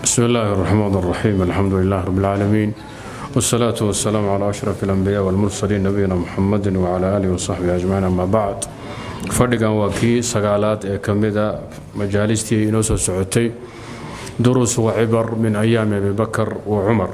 بسم الله الرحمن الرحيم. الحمد لله رب العالمين، والصلاة والسلام على أشرف الأنبياء والمرسلين نبينا محمد وعلى آله وصحبه أجمعين. أما بعد، فردقان واكي سقالات كمدة مجالستي إنوسو سعودتي دروس وعبر من أيام أبي بكر وعمر.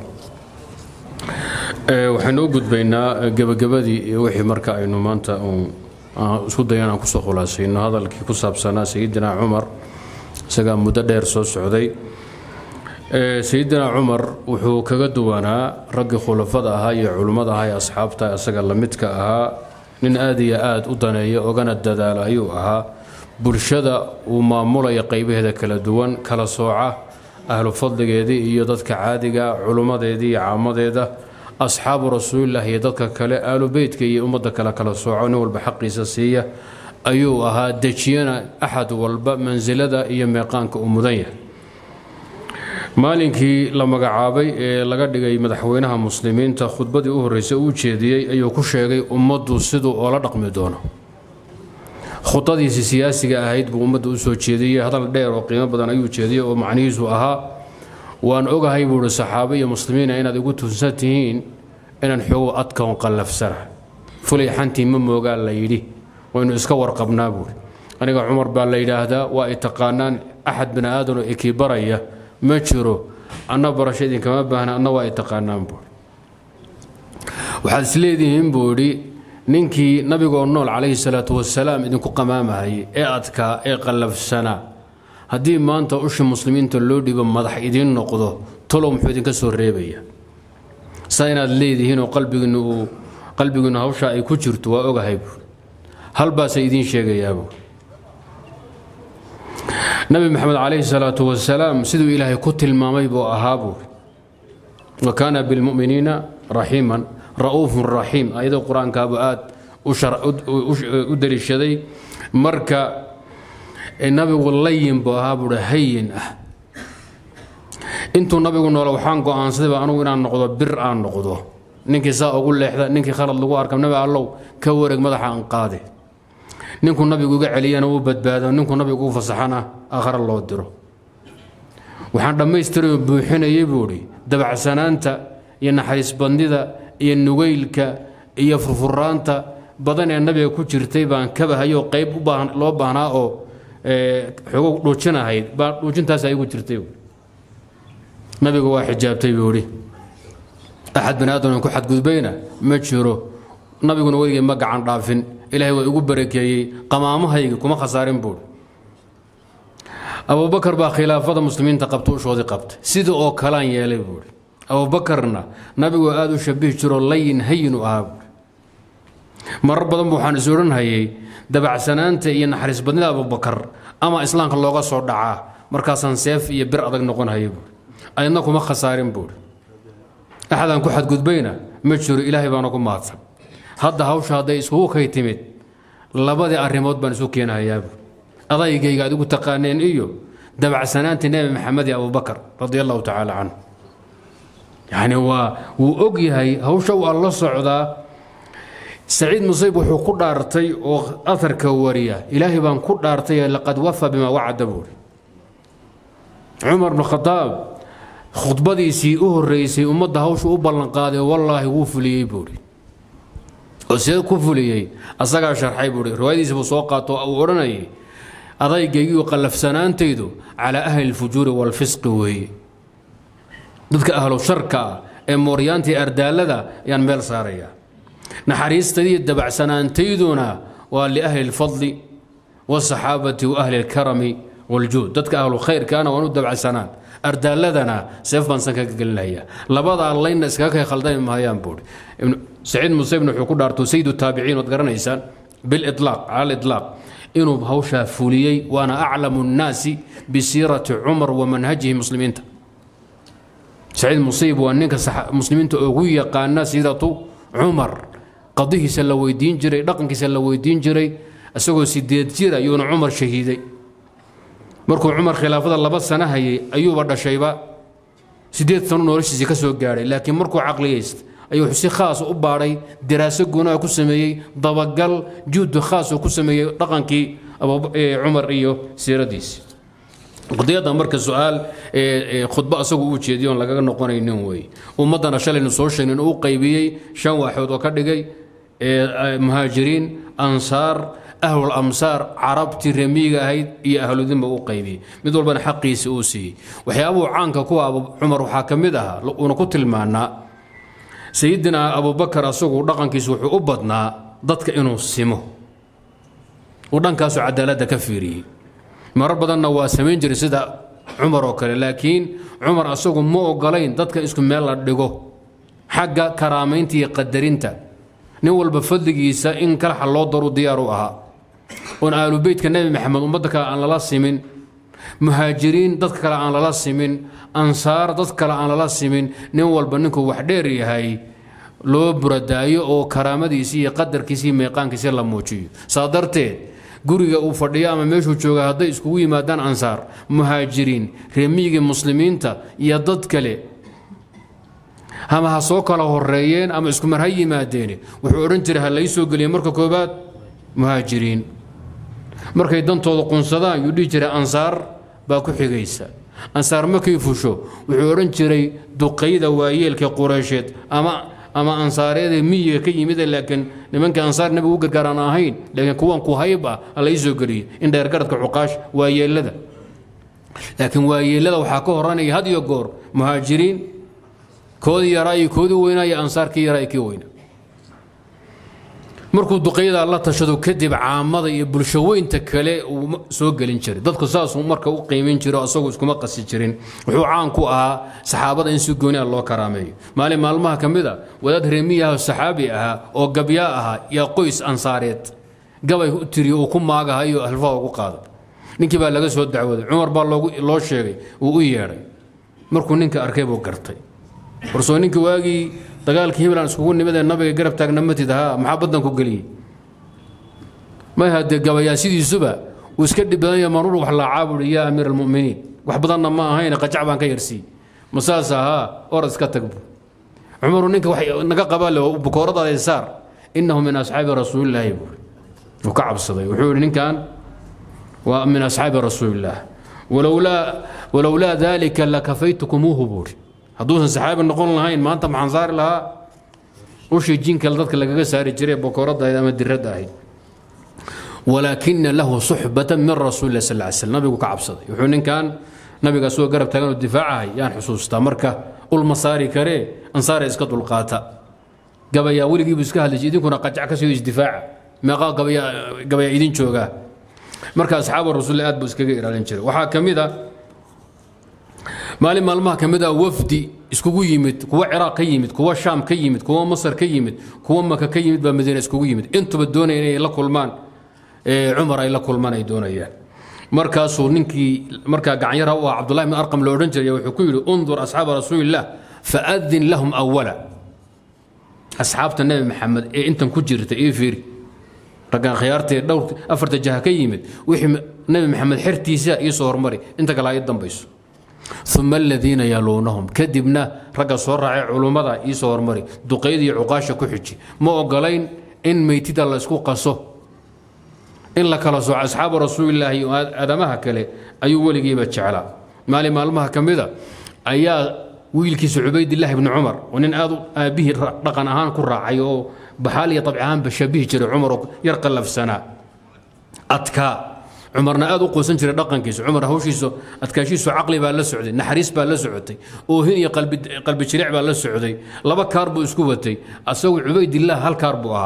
waxaan u gudbaynaa gabagabadii wixii marka aynu maanta isku dayana ku soo khulaasayno hadalkii ku saabsanaa sayidina Umar isaga muddo dheer soo socday. sayidina Umar wuxuu kaga duwanaa ragga khulafada ahaa iyo culimada ahaa ee asxaabta isaga la midka ahaa nin aad iyo aad u daneeyo ogana dadaala ayuu ahaa bulshada uu maamulaya qaybaheeda kala duwan kala sooca ahlu fadligeedii iyo dadka caadiga culimadeedii iyo caamadeeda أصحاب رسول الله يدك كلا آل بيتك يا أمة كلا صوعون والبحقيسة سية أيوها دجينا أحد والباء منزلة يا ميقانك أمودية مالكي لما قعابي لقد جاي مدحوينها مسلمين تأخذ بدي أهرس وجدي أيو كل شيء أمة الصدو ولا رقم دونه خطة سياسية أهيد بأمة الصدو هذا الدير وقيمة بدن أيو جدي ومعنيز وأها وأن أوجه يبور الصحابة مسلمين أين أقول تنساتين أن الحقوق أتكون قلف سرع فلي حنتي من موجال ليلي وإنه إسكور قبنا بور أنا عمر بالليلة هذا وإتقانان أحد بن آدم إكبرية مشرو أنا برشيد كما بهنا أنا وإتقانان بور وحد سليدهم بوري ننكي نبي قول عليه الصلاة والسلام إنكم قمامة هي أتكا قلف سنة haddii maanta usha muslimiinta loo dhigo madax idin noqdo tolo muxuu idin ka soo reebaya saynaad leedihiin oo qalbiguna hawsha ay ku jirto waa ogahay hal baas idin sheegayaabo nabi maxamed alayhi salatu wasalaam sidoo ilaahay ku tilmaamay buu ahaabo wa kana bil mu'minina rahiman raufur rahim ayada quraanka aad u dalishaday marka النبي واللين بوهاب هين انتو النبي قلنا لو حان قوان سيبا انو انان نقضو بر ان نقضو نينكي سا اقول لحدا نينكي خالد لغو اركم نبي الله كورق مدحا ان قاده نينكو النبي قوغا عليانا وبدبادا نينكو النبي قوغا فصحانا اخر الله ودرو وحان دميستري بوحينا يبوري دبع سنانتا ينحريس بنديدا ينوغيلكا يفرفرانتا بدن النبي كو جرتي بان كبهايو قيب لو باهنا او حقوق دوجنا هيد با دوجنتاس ايغو جرتay nabiga waa xijaabtay buuri ahad banaadana ku xad gudbayna ma jiro nabiguna wariga ma gacan dhaafin ilaahay waa ugu barakeeyay qamaamahayga kuma khasaarin buur Abu Bakar ba khilaafada muslimiinta qabto shoodi qabtay sida oo kalaan yeelay buur Abu Bakarna nabigu aad u shabiih jiro layin hayin u ahaa mar badan waxaan isooranayay dabacsanaanta iyo naxariis badnida Abu Bakar ama islaamka looga soo dhacaa markaasan seef iyo bir adag noqonayo ayna kuma khasaarin buur ahadan ku xad gudbayna ma jiro ilaahay baana ku maadsan hadda hawsha haday isku kay timid labadii arimood baan isu keenayaa adaygayga aad ugu taqaaneen iyo dabacsanaanta nabi maxamed iyo Abu Bakar radiyallahu ta'ala anhu yani uu og yahay hawsha uu Allah socdaa سعيد مصيب وحو كدارتي او اثر كوريا الهي بان كدارتي لقد وفى بما وعد بور عمر بن الخطاب خطبتي الرئيسي امده هوش او بلن قاده والله هو فلي بوري وسيد كفلي اسغا شرحي بوري روايدي سو قاطو او ورناي ادايغي قلف سنانتيدو على اهل الفجور والفسق وهي dadka ahlu sharka ee mooryaanti ardaalada yaan meel saaraya نحريستي دبع سنانتيدنا ولأهل الفضل والصحابة وأهل الكرم والجود دتك أهل الخير كانوا وندبع سنان أردال لدنا سيف بن سكك قلنا هي لبضع الله الناس كاكا خلدين ما ينبور سعيد مصيب نحكو دارتو سيد التابعين وتقرن إنسان بالإطلاق على الإطلاق إنه بهوشا فوليي وأنا أعلم الناس بسيرة عمر ومنهجه مسلمين سعيد مصيب وأنك مسلمين أغوية قانا سيدة عمر قضيه سلويدين جري رقمك سلويدين جري اسقو سيديد جري يون عمر شهيدي مركو عمر خلافه لبا سنه هي ايوب دشيبا سيديد سنه نورشيسي كسو غاري لكن مركو عقليست ايو حسي خاص او باري دراسه غونا ku sameeyay dabagal juud khaas oo ku sameeyay dhaqankii عمر iyo siiradiis qadiyada marka su'aal khudba asagu uu jeediyo laga noqonaynin way ummadana shalaynu soo sheegnin uu qaybiyay 5 waaxood oo ka dhigay muhaajiriin ansaar ahlul amsaar carabti ramiga ahayd iyo ahludinba uu qaybiyay mid walbana xaqiisa uu siiyay waxyaabo caanka ku Abu Umar waxa kamid ah una ku tilmaana sayidina Abu Bakar asagu dhaqankiisu wuxuu u badnaa dadka inuu simo oo dhankaas cadaaladda ka fiiriyay marar badanna waa sameyn jiray sida Umar oo kale laakiin Umar asagu ma ogolayn dadka isku meel la dhigo xagga karaamaynta iyo qadarinta nin walba fadligiisa in kala loo daro diyaar u ahaa on aalu beedka nabi maxamed ummadda kale aan lala simin muhaajiriin dadka kale aan lala simin ansaar dadka kale aan lala simin nin walba ninku wax dheer yahay loo buradaayo oo karaamadiisa iyo qadarkiisa iyo meeqaankiisa la muujiyo saadarteed guriga uu fadhiyo ama meeshuu jooga haday isku yimaadaan ansaar muhaajiriin reemiga muslimiinta iyo dad kale ama ha soo kala horeeyeen ama isku mar ha yimaadeen wuxuu oran jiray hal ay soo galiyeen marka koobaad muhaajiriin markay dantooda qunsadaan uu dhigi jiray ansaar baa ku xigaysa ansaar markay fusho wuxuu oran jiray duqayda waayeelka Quraysheed ama ansaareed miyiga ka yimid laakiin nimanka ansaar nabi uu gargaaraan ahayn laakiin kuwan ku hayba la ay soo galiyeen in dheer garadka Cuqaash waayeelada laakiin waayeelada waxa ka horanay had iyo goor muhaajiriin koodi yaray koodi weynaa ansaarkii yaray kii weyna markuu duqeyda la tashado kadib caamada iyo bulshaweynta kale uu soo galin jiray dadku saas uu marka u qiimin jiro asagoo iskuma qasi jirin wuxuu caan ku ahaa saxaabada in si gooni ah loo karaameeyo maalmaha kamida wadaad reemiyaha saxaabi ah oo gabya ah ya qoys ansaareed gabay u tiriyo oo ku maagahayo halfaa ugu qaado ninkii baa laga soo dacwaday Umar baa loo sheegay uu u yeeray markuu ninka arkay buu gartay warsooninka waagi dagaalkii hiilan iskugu nimada nabiga garab taagna matidaha maxaa badan ku galiyay ma hada gabaya sidiisuba uu iska dhibaday maruur wax la caaburiyo ya amir almu'minin wax badanna ma ahayn qajac baan ka yarsi masaasaha or iska tagbo Umar ninka wax naga qabalo bukoorada ay saar innahu min ashaabi rasuulillaah uu ka cabsaday wuxuu ninkan waa min ashaabi rasuulillaah walawla dhalika lakafaytukumuhu buri hadduusan saxaabi noqon lahayn maanta maxaan saari lahaa ushii jinka dadka lagaga saari jiray boqorada ama dirada ahayd walakin lahu suhbatan min rasuulillah sallallahu alayhi wasallam nabigu ka cabsaday wuxuu ninkan nabiga soo garab taagan oo difaacahay yaan xusuustaa marka ul masaari kare ansaar iska dulqaata gabaya wiligiibu iska hadlay idinkuna qajac ka soo isdifaaca meeqa gabaya idin jooga marka asxaabta rasuulillah aad buu iskaga ilaalin jiray waxa kamida maalmaha kamida wafdi iskugu yimid kuwa Ciraaq ka yimid kuwa Shaam ka yimid kuwa Masar ka yimid kuwa Makka ka yimid baa Madiina iskugu yimid intuba doonayeen inay la kulmaan Umar ay la kulmaan ay doonayaan markaasuu ninkii marka gacan yar ah Abdullah ibn Arqam loo oran jiray wuxuu ku yiri undur ashaab rasuulillah fa'adhin lahum awwala ashaabta nabi Muhammad ee intan ku jirta ee fiir ragan khiyaartay dhowr afarta jaha ka yimid wixii nabi Muhammad xirtiisa iyo soo hormari inta kale ay dambayso ثم الذين يلونهم كدبنا رجع صور علماء يسور مري دقيدي عقاشة كحجي ما أقولين إن ميتد الله سكو قصه إن لك رسول أصحاب رسول الله أدمها كله أي ولي جيبت شعلا مالمها كمذا أيا ويلكيس عبيد الله بن عمر ونن به رقنهان كرة عيو بحالي طبعا بشبيه جري عمر يرقل في سنة أتكا عمرنا أدو قوسن جري رقن كيس عمر هوشيسو أتكاشيسو عقلي بقى لسعودي نحريس بقى لسعودي وهني قلب شريع بقى لسعودي لبا كاربو اسكوبتي أسوي عبيد الله هالكاربوها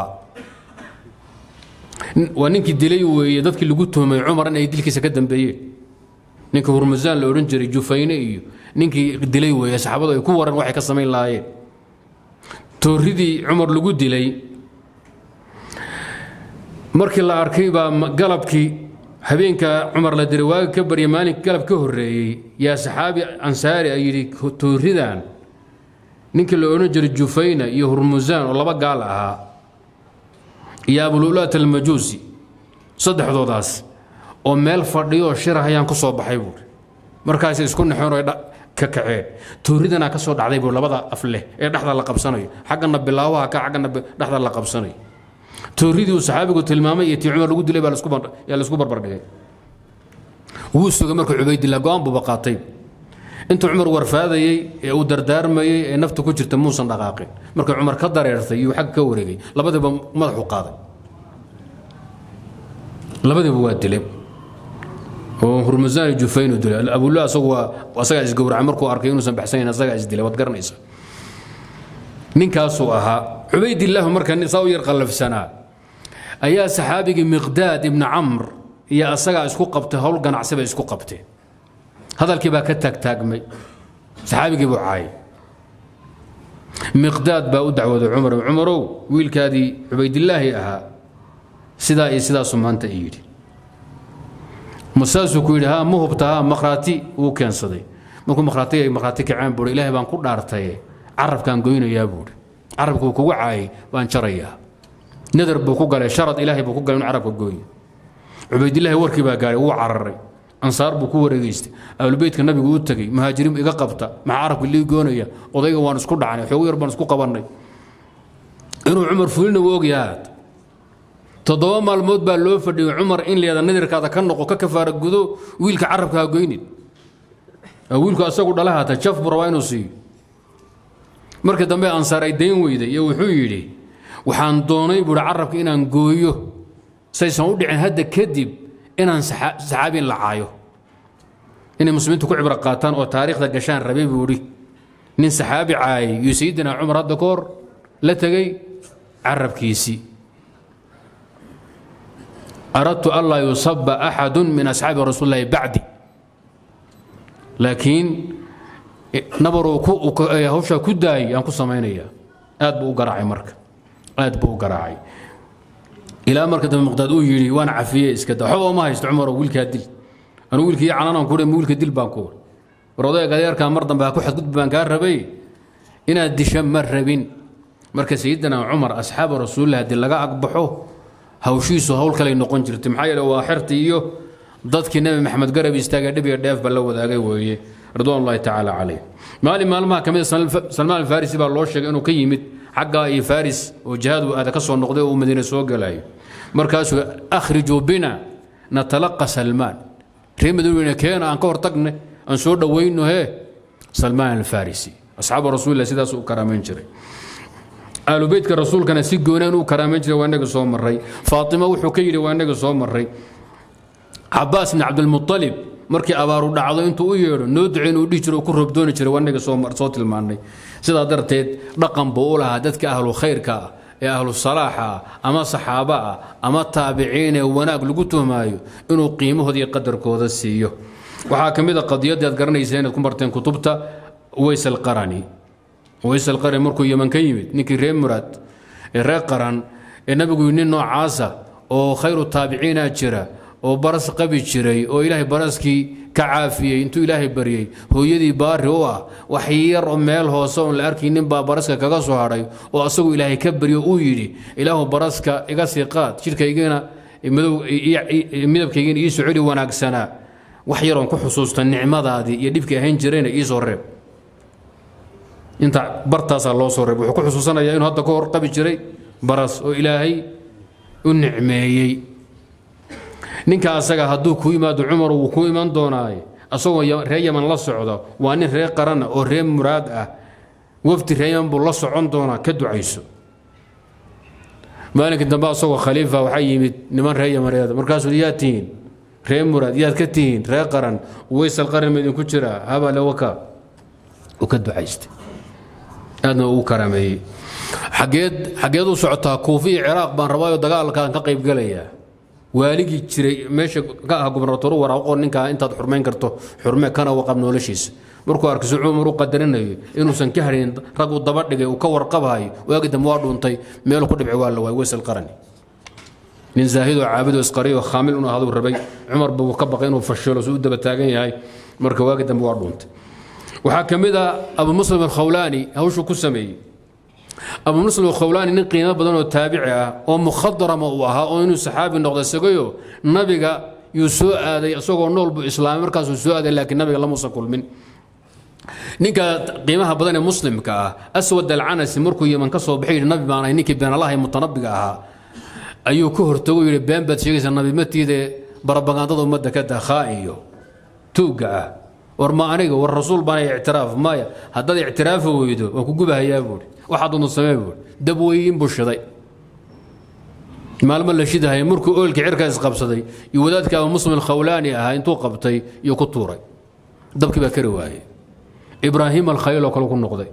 وننكي ديلي ويددك اللي قلتهم عمر أنا يديلك سكدن بيه نينك هرمزان لورنجري جوفيني نينكي ديلي ويا صحابته يكون واحد كسمين لايه توريدي عمر لو ديلي markii la arkay ba galabkii habeenka Umar la diray waa ka bari maalin galab ka horeeyay ya saxaabi ansaari ay yiri tooridan ninkii la oran jiray Jufayna iyo Hurmuzan oo laba gaal ahaa ya bululat al-majusi saddexdoodaas oo meel fadhiyo shirahayaan ku soo baxay buu markaas isku naxoonay ka kacay tooridana ka soo dhacday buu labada af leh ee dhaxda la qabsanayo xaqana bilaawaha ka xaqana dhaxda la qabsanayo tooridii saxaabigu tilmaamay iyo tii Umar lagu dilay baa la isku barbar dhigay وسوق مركو عبيد الله قام ببقاطي انت عمر ورفادي او دردارمي نفته ku jirta muusan dhaqaaqin marka Umar ka dareertay iyo xaq ka wareegay labadaba madaxu qaaday labadaba waa dilay oo Hurmuzan Jufaynu dilay Abu Lu'ay asaga isgowrac markuu arkay inuu san baxsanayn asaga isdilay wad garanaysa ninkaas oo ahaa Ubaydillah marka nisaa yar qalafsana ayaa saxaabiga Miqdaad ibn Amr iyo asaga isku qabtay hawl ganacsiba isku qabtay hadalkii baa ka taagmay saxaabigii buu caay Miqdaad baa u dacwooday Umarow wiilkaadii Ubaydillah ahaa sidaa sumaanta yiri مساسو كويلها مهبتها مقراتي وكنصدي مكو مقراتي كعان بور إلهي بان كو دارتاي عرب كان قوينو يا بور عرب كو وعاي بان شريا نذر بو كو قال شرط إلهي بو كو قال عرب كو قوي عبيد الله وركي با قال هو عرري انصار بو كو وريست اهل البيت كان النبي uu tagay مهاجرين iga qabta ma عرب اللي goonaya odayga waan isku dhacnay xoog yar baan isku qabanay inuu Umar fuulna woogyaad تضوى مالمود باللو فدي عمر إن لي هذا النذر كذا كان نقو كفار الجذو ويلك عرب كهجويني ويلك أساقول لها تشاف بروينوسي مركز دمبي أنصار الدين ويدي يوحيلي وحان دوني بور عرب إن نجويه سيسعود عن هذا كذب إن سحابين لعايو إن المسلمين تكون عبر قاتان أو تاريخ ذا جشان ربيب وري من سحابي عاي يسيدنا عمر الدكور لا تجي عرب كيسي أردت ألا يصب أحد من أصحاب رسول الله بعدي لكن نبرو هوشا كداي أنكو سمينيا أدبو قراعي مرك أدبو قراعي إلى مركز المقداد يجري وأنا عفية إسكت حوا ما يستعمر ويلك هدل أنا ويلك يعني أنا أقول ويلك هدل بانكور رضايا قدير كان مرضا باكو حد قد بانكار ربي إن الدشم مربين مركز سيدنا عمر أصحاب رسول الله هدل لقى أقبحوه hawshiisu hawl kale noqon jirtay maxay la waa xirtii iyo dadkii nabi maxamed garab istaaga dhib iyo dheef bal wadaagay weeye radiyallahu ta'ala alayhi maalmaha kamid Salman al-Farisi baa loo sheegay inuu ka yimid xagga ay Faris oo jihad aad ka soo noqday oo Madiina soo galay markaas akhriju bina natalaqa Salman reemaduna keen aan ka hortagnay aan soo dhaweyno Salman al-Farisi asxaab rasuulillah sidaas u karaameyn jiray آل بيتك الرسول كان سيجونان وكرامين جري وانك صوم مري فاطمة وحكيري وانك صوم مري عباس بن عبد المطلب مركي أبارو دعضو انتو ويرو ندعين وديجرو كرب دون جري وانك صوم صوت المعني سيدا درتيت رقم بقولها دتك أهل خير كا يا أهل الصلاحة أما صحابة أما التابعين وناك لقوتهم هايو إنو قيمه دي قدر كودا السيو وحاكم إذا قضية دي أذكرني زينة كمبرتين كتبتا ويس القراني ويس القرن مركو يمن كيمت نيكي ريم مراد الرقران النبي يقول نوع عاسى او خير التابعين جرا او برس قبي جري او الهي برسكي كعافيه انتو الهي بريي هو يدي بار هو وحير ميل هوسون لاركي نبا برسكا كغا سو هاري او اسغو الهي كبري او يدي اله برسكا ايغا سيقاد شركيغنا midabkaygiina ii socodi wanaagsanaa wax yaroon ku xusuusta nicmadaadii iyo dhibkii ahayn jirayna ii soo reeb inta bartaasaa loo soo reeb wuxuu ku xusuusanayaa inuu hadda ka hor qabi jiray baras oo ilaahay u nicmeeyey ninka asaga hadduu ku yimaado cumar wuu ku iman doonaaye asagoo reer yaman la socda waa nin reer qaran oo reer muraad ah wafdi reer yaman buu la socon doonaa ka ducayso مالك الدنبا صو خليفة وحيمت نمان رأي مريض مركز ياتين رأي مراد يات كتين رأي قرن ويس القرن من كتشرا هذا لوكا وكدو عيست أنا وكرمي حقيد وسعتها كوفي عراق بان رواية دقال كان تقيب قليا والجي تشري ماشي كا جبرتور ورا قول إنك أنت حرمين كرتو حرمين كان وقبل نولشيس مركو أركز عمره قدرنا إنه سنكهرين رجو ضبط لجي وكور قبهاي ويجد موارد ونطي ماله كل بعوال لو يوصل القرن من زاهد وعابد وسقري وخامل إنه هذا الربي عمر بوكبقين وفشلوا سود بتاعين هاي مركو واجد موارد ونطي وحكم إذا أبو مسلم الخولاني هو شو كسمي أبو مسلم الخولاني نقينا بدون التابعة ومخضرة موها وإنه سحاب النقد السجيو النبي يسوع هذا يسوع نول بإسلام مركز يسوع هذا لكن النبي الله موسى كل من نيكا قيمها بدن مسلم كا أسود العنس مركو يمن كسو بحير النبي معنا نيكي بين الله متنبقها أيو كهر تقول بين بتشيس النبي متي ده barabagaandada ummadda ka dakhaa'iyo tuugga ah war ma aniga war rasuul baan ictiraaf maya haddaad ictiraafi weydo waan ku gubahayaa buuri waxaad unu samee buuri dabweyin buu shiday maalmo la shidahay markuu oolkii cirka isqabsaday iyo wadaadka abu muslim alkhawlaani ahaa intuu qabtay iyo ku tuuray dabkii baa kari waayey ibraahim alkhayl oo kale ku noqday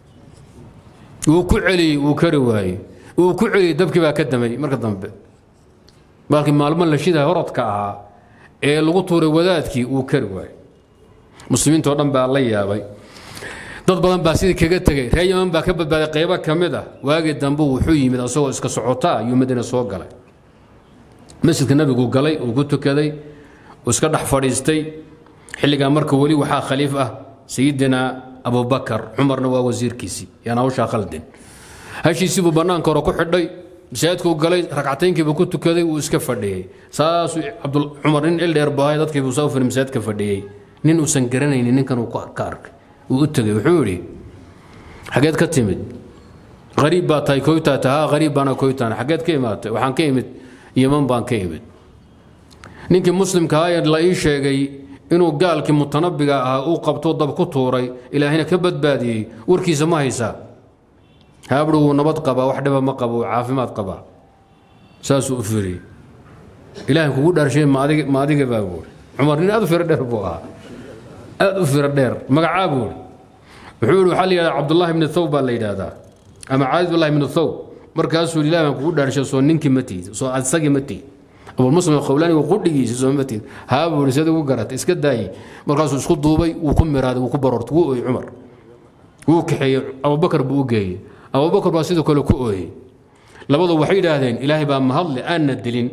wuu ku celiyey wuu kari waayey wuu ku celiyey dabkii baa ka damay marka dambe baalkii maalmo la shidahay horadka ahaa ee lagu tuuray wadaadkii wuu kari waayey muslimiintoo dhan baa la yaabay dad badan baa sidii kaga tegay reer yaman baa ka badbaaday qaybo ka mid ah waagii dambe wuxuu yimid asagoo iska socotaa ayuu madiina soo galay masjidka nabigu galay uu ku tukaday uu iska dhex fadhiistay xilligaa marka weli waxaa khaliif ah sayidina abubakar cumarna waa wasiirkiisii yaan hawshaa khaldin hashiisii buu bannaanka hore ku xidhay masaajidkuu galay ragcataynkiibuu ku tukaday wuu iska fadhiyey saasuu cumar nin il dheer bahay dadkiibuu soo firay masaajidka fadhiyey nin uusan garanaynin ninkan uu ka arkay wuu u tegey wuxuu yidhi xageed ka timid qariib baa tahay koytaa tahaa qariib baana koytaan xageed ka imaatay waxaan ka imid yaman baan ka imid ninkii muslimka ahaa la ii sheegay inuu gaalkii mutanabiga ahaa uu qabto dab ku tuuray ilaahina ka badbaadiyey warkiisa ma haysaa haabdhu wuu nabad qabaa wax dhiba ma qabo caafimaad qabaa saasuu u firiyey ilaahay kugu dhaarshay ma adiga baa buuri cumar nin aad u firo dheer buu ahaa aad u firo dheer magacaa buuri wuxuu yidhi waxaa la yidhahdaa cabdullahi ibni thawb baa la yidhaahdaa ama caabdullahi ibni thawb markaasuu ilaah baan kugu dhaarshay soo ninkii ma tihid soo asagii ma tihid abulmuslim alkhawlaani wuu qudhigiisi soo ma tihid haa buuri sida ugu garatay iska daayey markaasuu isku duubay wuu ku miraaday wuu ku baroortay wuu ooyey cumar wuu kaxeeyey abubakar buu u geeyey abubakar baa sidoo kale ku ooyey labadu waxay yidhaahdeen ilaahay baa mahadle aanna dilin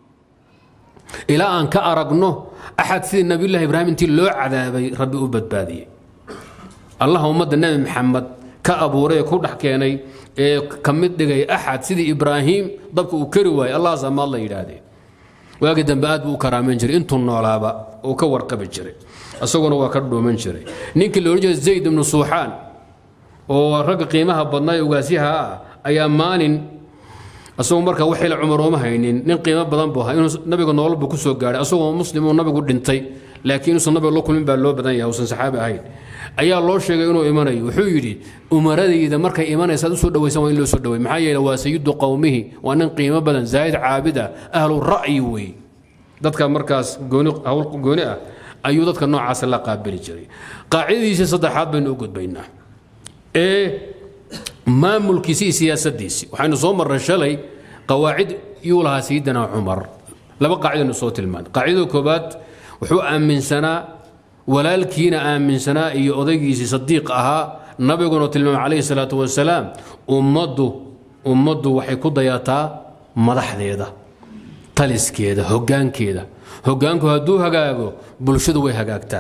ilaa aan ka aragno axad sidii nabiyullahi ibraahim intii loo cadaabay rabbi u badbaadiyey allaha ummadda nebi maxamed ka abuuray ee ku dhex keenay ee ka mid dhigay axad sidii ibraahim dabka uu kari waayey allahaasaa mahad la yidhaahdeen waagii dambe aad buu u karaamayn jiray intuu noolaaba uu ka warqabi jiray isaguna waa ka dhuuman jiray ninkii la odhan jiray zayd ibnu suuxaan oo ragga qiimaha badnaa ee ugaasyaha ah ayaa maalin asagoo markaa waxayla cumar ooma haynin nin qiimo badan buu ahaa inuu nabiga nolol buu ku soo gaadhay asagoo muslim uu nabigu dhintay laakiin inuusan nabiga la kulmin baa loo badan yahay uusan saxaabi ahayn ayaa loo sheegay inuu imanayo wuxuu yidhi umaradayda markay imanaysaad u soo dhawaysan waa in loo soo dhaway maxaa yeele waa sayidu qowmihi waa nin qiimo badan zaahid caabid ah ahlu ra'yi wey dadka markaas hawl gooni ah ayuu dadka noocaas la qaabili jiray qaacidadiisa saddexaad baynu u gudbaynaa ee maamulkiisii siyaasadiisii waxaynu soo marray shalay qawaacid yuu lahaa sayidina cumar laba qaacidaynu soo tilmaanay qaacidada koobaad wuxuu aaminsanaa walaalkiina aaminsanaa iyo odaygiisii sadiiq ahaa nabiguna tilmaamay calayhi salaatu wasalaam ummaddu waxay ku dayataa madaxdeeda taliskeeda hoggaankeeda hoggaanku hadduu hagaago bulshadu way hagaagtaa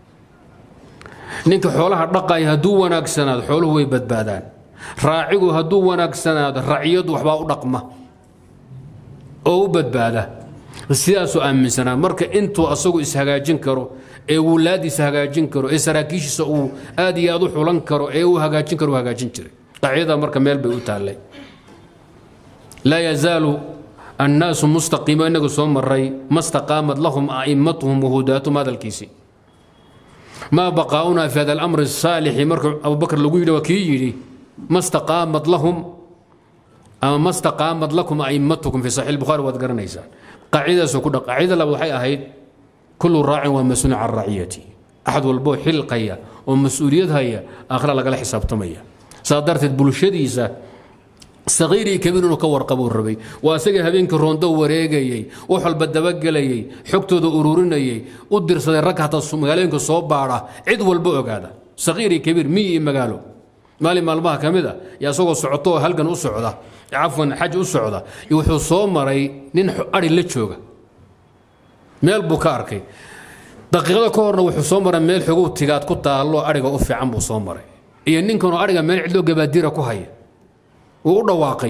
ninka xoolaha dhaqaya hadduu wanaagsanaado xooluhu way badbaadaan raacigu hadduu wanaagsanaado raciyadu waxbaa u dhaqma oo u badbaada sidaasuu aaminsanaa marka intuu asagu ishagaajin karo ee wulaadiisa hagaajin karo ee saraakiishiisa uu aad iyo aad u xulan karo ee uu hagaajin karo hagaajin jiray qaacidada marka meel bay u taallay laa yazaalu annaasu mustaqiima inagu soo maray ma staqaamat lahum a'immatuhum wahudaatuhum hadalkiisii maa baqaa'unaa fi hada alamri asaalixi marka abubakar lagu yidhi waa kii yidhi ma staqaamat lahum ama ma staqaamat lakum a'immatukum fi saxiix البخاري waad garanaysaan qaacidadaasoo ku dhaq qaacida labaad waxay ahayd kullu raacin waa mas-uul can raciyati axad walboo xilqaya oo mas-uuliyad haya aakhira lagala xisaabtamaya saa darteed bulshadiisa sagiirii kabiir inuu ka warqabuu rabay waa isagii habeenkii roondo wareegayey wax walba dabagelayey xogtooda ururinayey u dirsaday rag hataa magaalooyinka soo baadha cid walba ogaada sagiirii kabiir miyi iyo magaalo maalin maalmaha ka mid a yaa isagoo socoto oo halgan u socda cafwan xaj u socda iyo wuxuu soo maray nin ari la jooga meel buu ka arkay daqiiqada ka horna wuxuu soo maray meel xogow tigaad ku taallo ariga u fiican buu soo maray iyo ninkanoo ariga meel cidloo gabaadiira ku haya wuu u dhawaaqay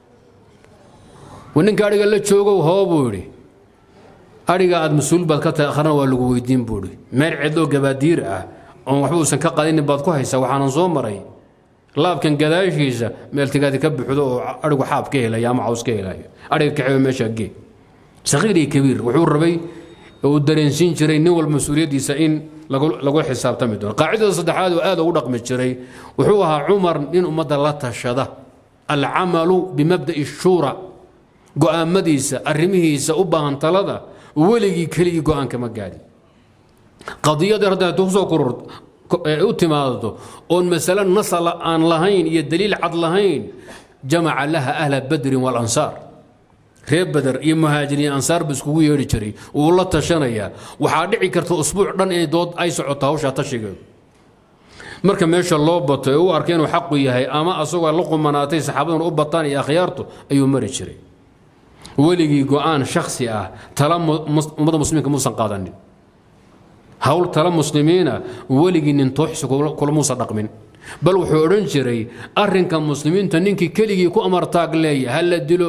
ninka ariga la joogow hoo buu yidhi ariga aad mas-uul baad ka tahay akhrana waa lagu weydiin buu yidhi meel cidloo gabaadiir ah oon waxba uusan ka qadinin baad ku haysaa waxaanan soo maray laabkan gadaashiisa meel tigaadi ka buuxdo oo arigu xaab ka helaya ama caws ka helayo ariga kaxeeyo meesha gee saqiiri kabiir wuxuu rabay oo dareensiin jiray nin wal mas'uuliyadiisa in lagu xisaabtami doono qaacidada saddexaad oo aad ugu dhaqmi jiray wuxuu ahaa Umar in ummadda la tashada al-amalu bimabda'i shura go'aamadiisa arrimihiisa u baahan talada weligii keligii go'aan kama gaadhin qadiyada hadda soo koror u timaado oon mas'ala nasala aan lahayn iyo daliil cad lahayn jamaca laha ahla badr wal ansar reer badr iyo muhaajiriin ansar bas kugu yeeri jiray oo la tashanaya waxa dhici karta usbuuc dhan in dood ay socoto hawsha tashigeedu marka meesha loo bato oo arkeen uu xaq u yahay ama asagoo la qumanaatay saxaabaduna u bataan iyo akhyartu ayuu mari jiray weligii go'aan shakhsi ah tala ummada muslimiinka muusan qaadanin hawl tala muslimiina weligii nin tooxsi kula muusan dhaqmin bal wuxuu odhan jiray arrinka muslimiinta ninkii keligii ku amartaag leeyahay hal la dilo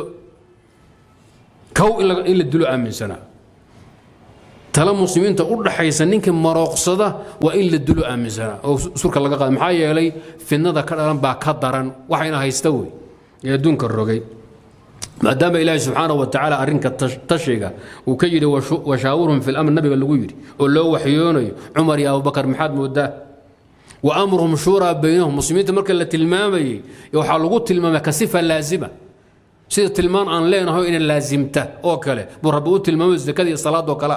kow in la dilo aaminsana tala muslimiinta u dhaxaysa ninkii marooqsada waa in la dilo aaminsana oo surka laga qaado maxaa yeelay fidnada ka dhalan baa ka daran waxayna haysta wey ee adduunka rogay maadaama ilaahay subxaanahu wa tacaala arrinka tashiga uu ka yidhi washaawirhum fi lamr nabiga lagu yidhi oo loo waxyoonayo cumar iyo abubakar maxaad moodaa wa amruhum shuuraa baynahum muslimiinta marka la tilmaamayey waxaa lagu tilmaamay ka sifa laazima sida tilmaan aan leenahay inay laazimta oo kale buu rabbi u tilmaamay zakada iyo salaadoo kale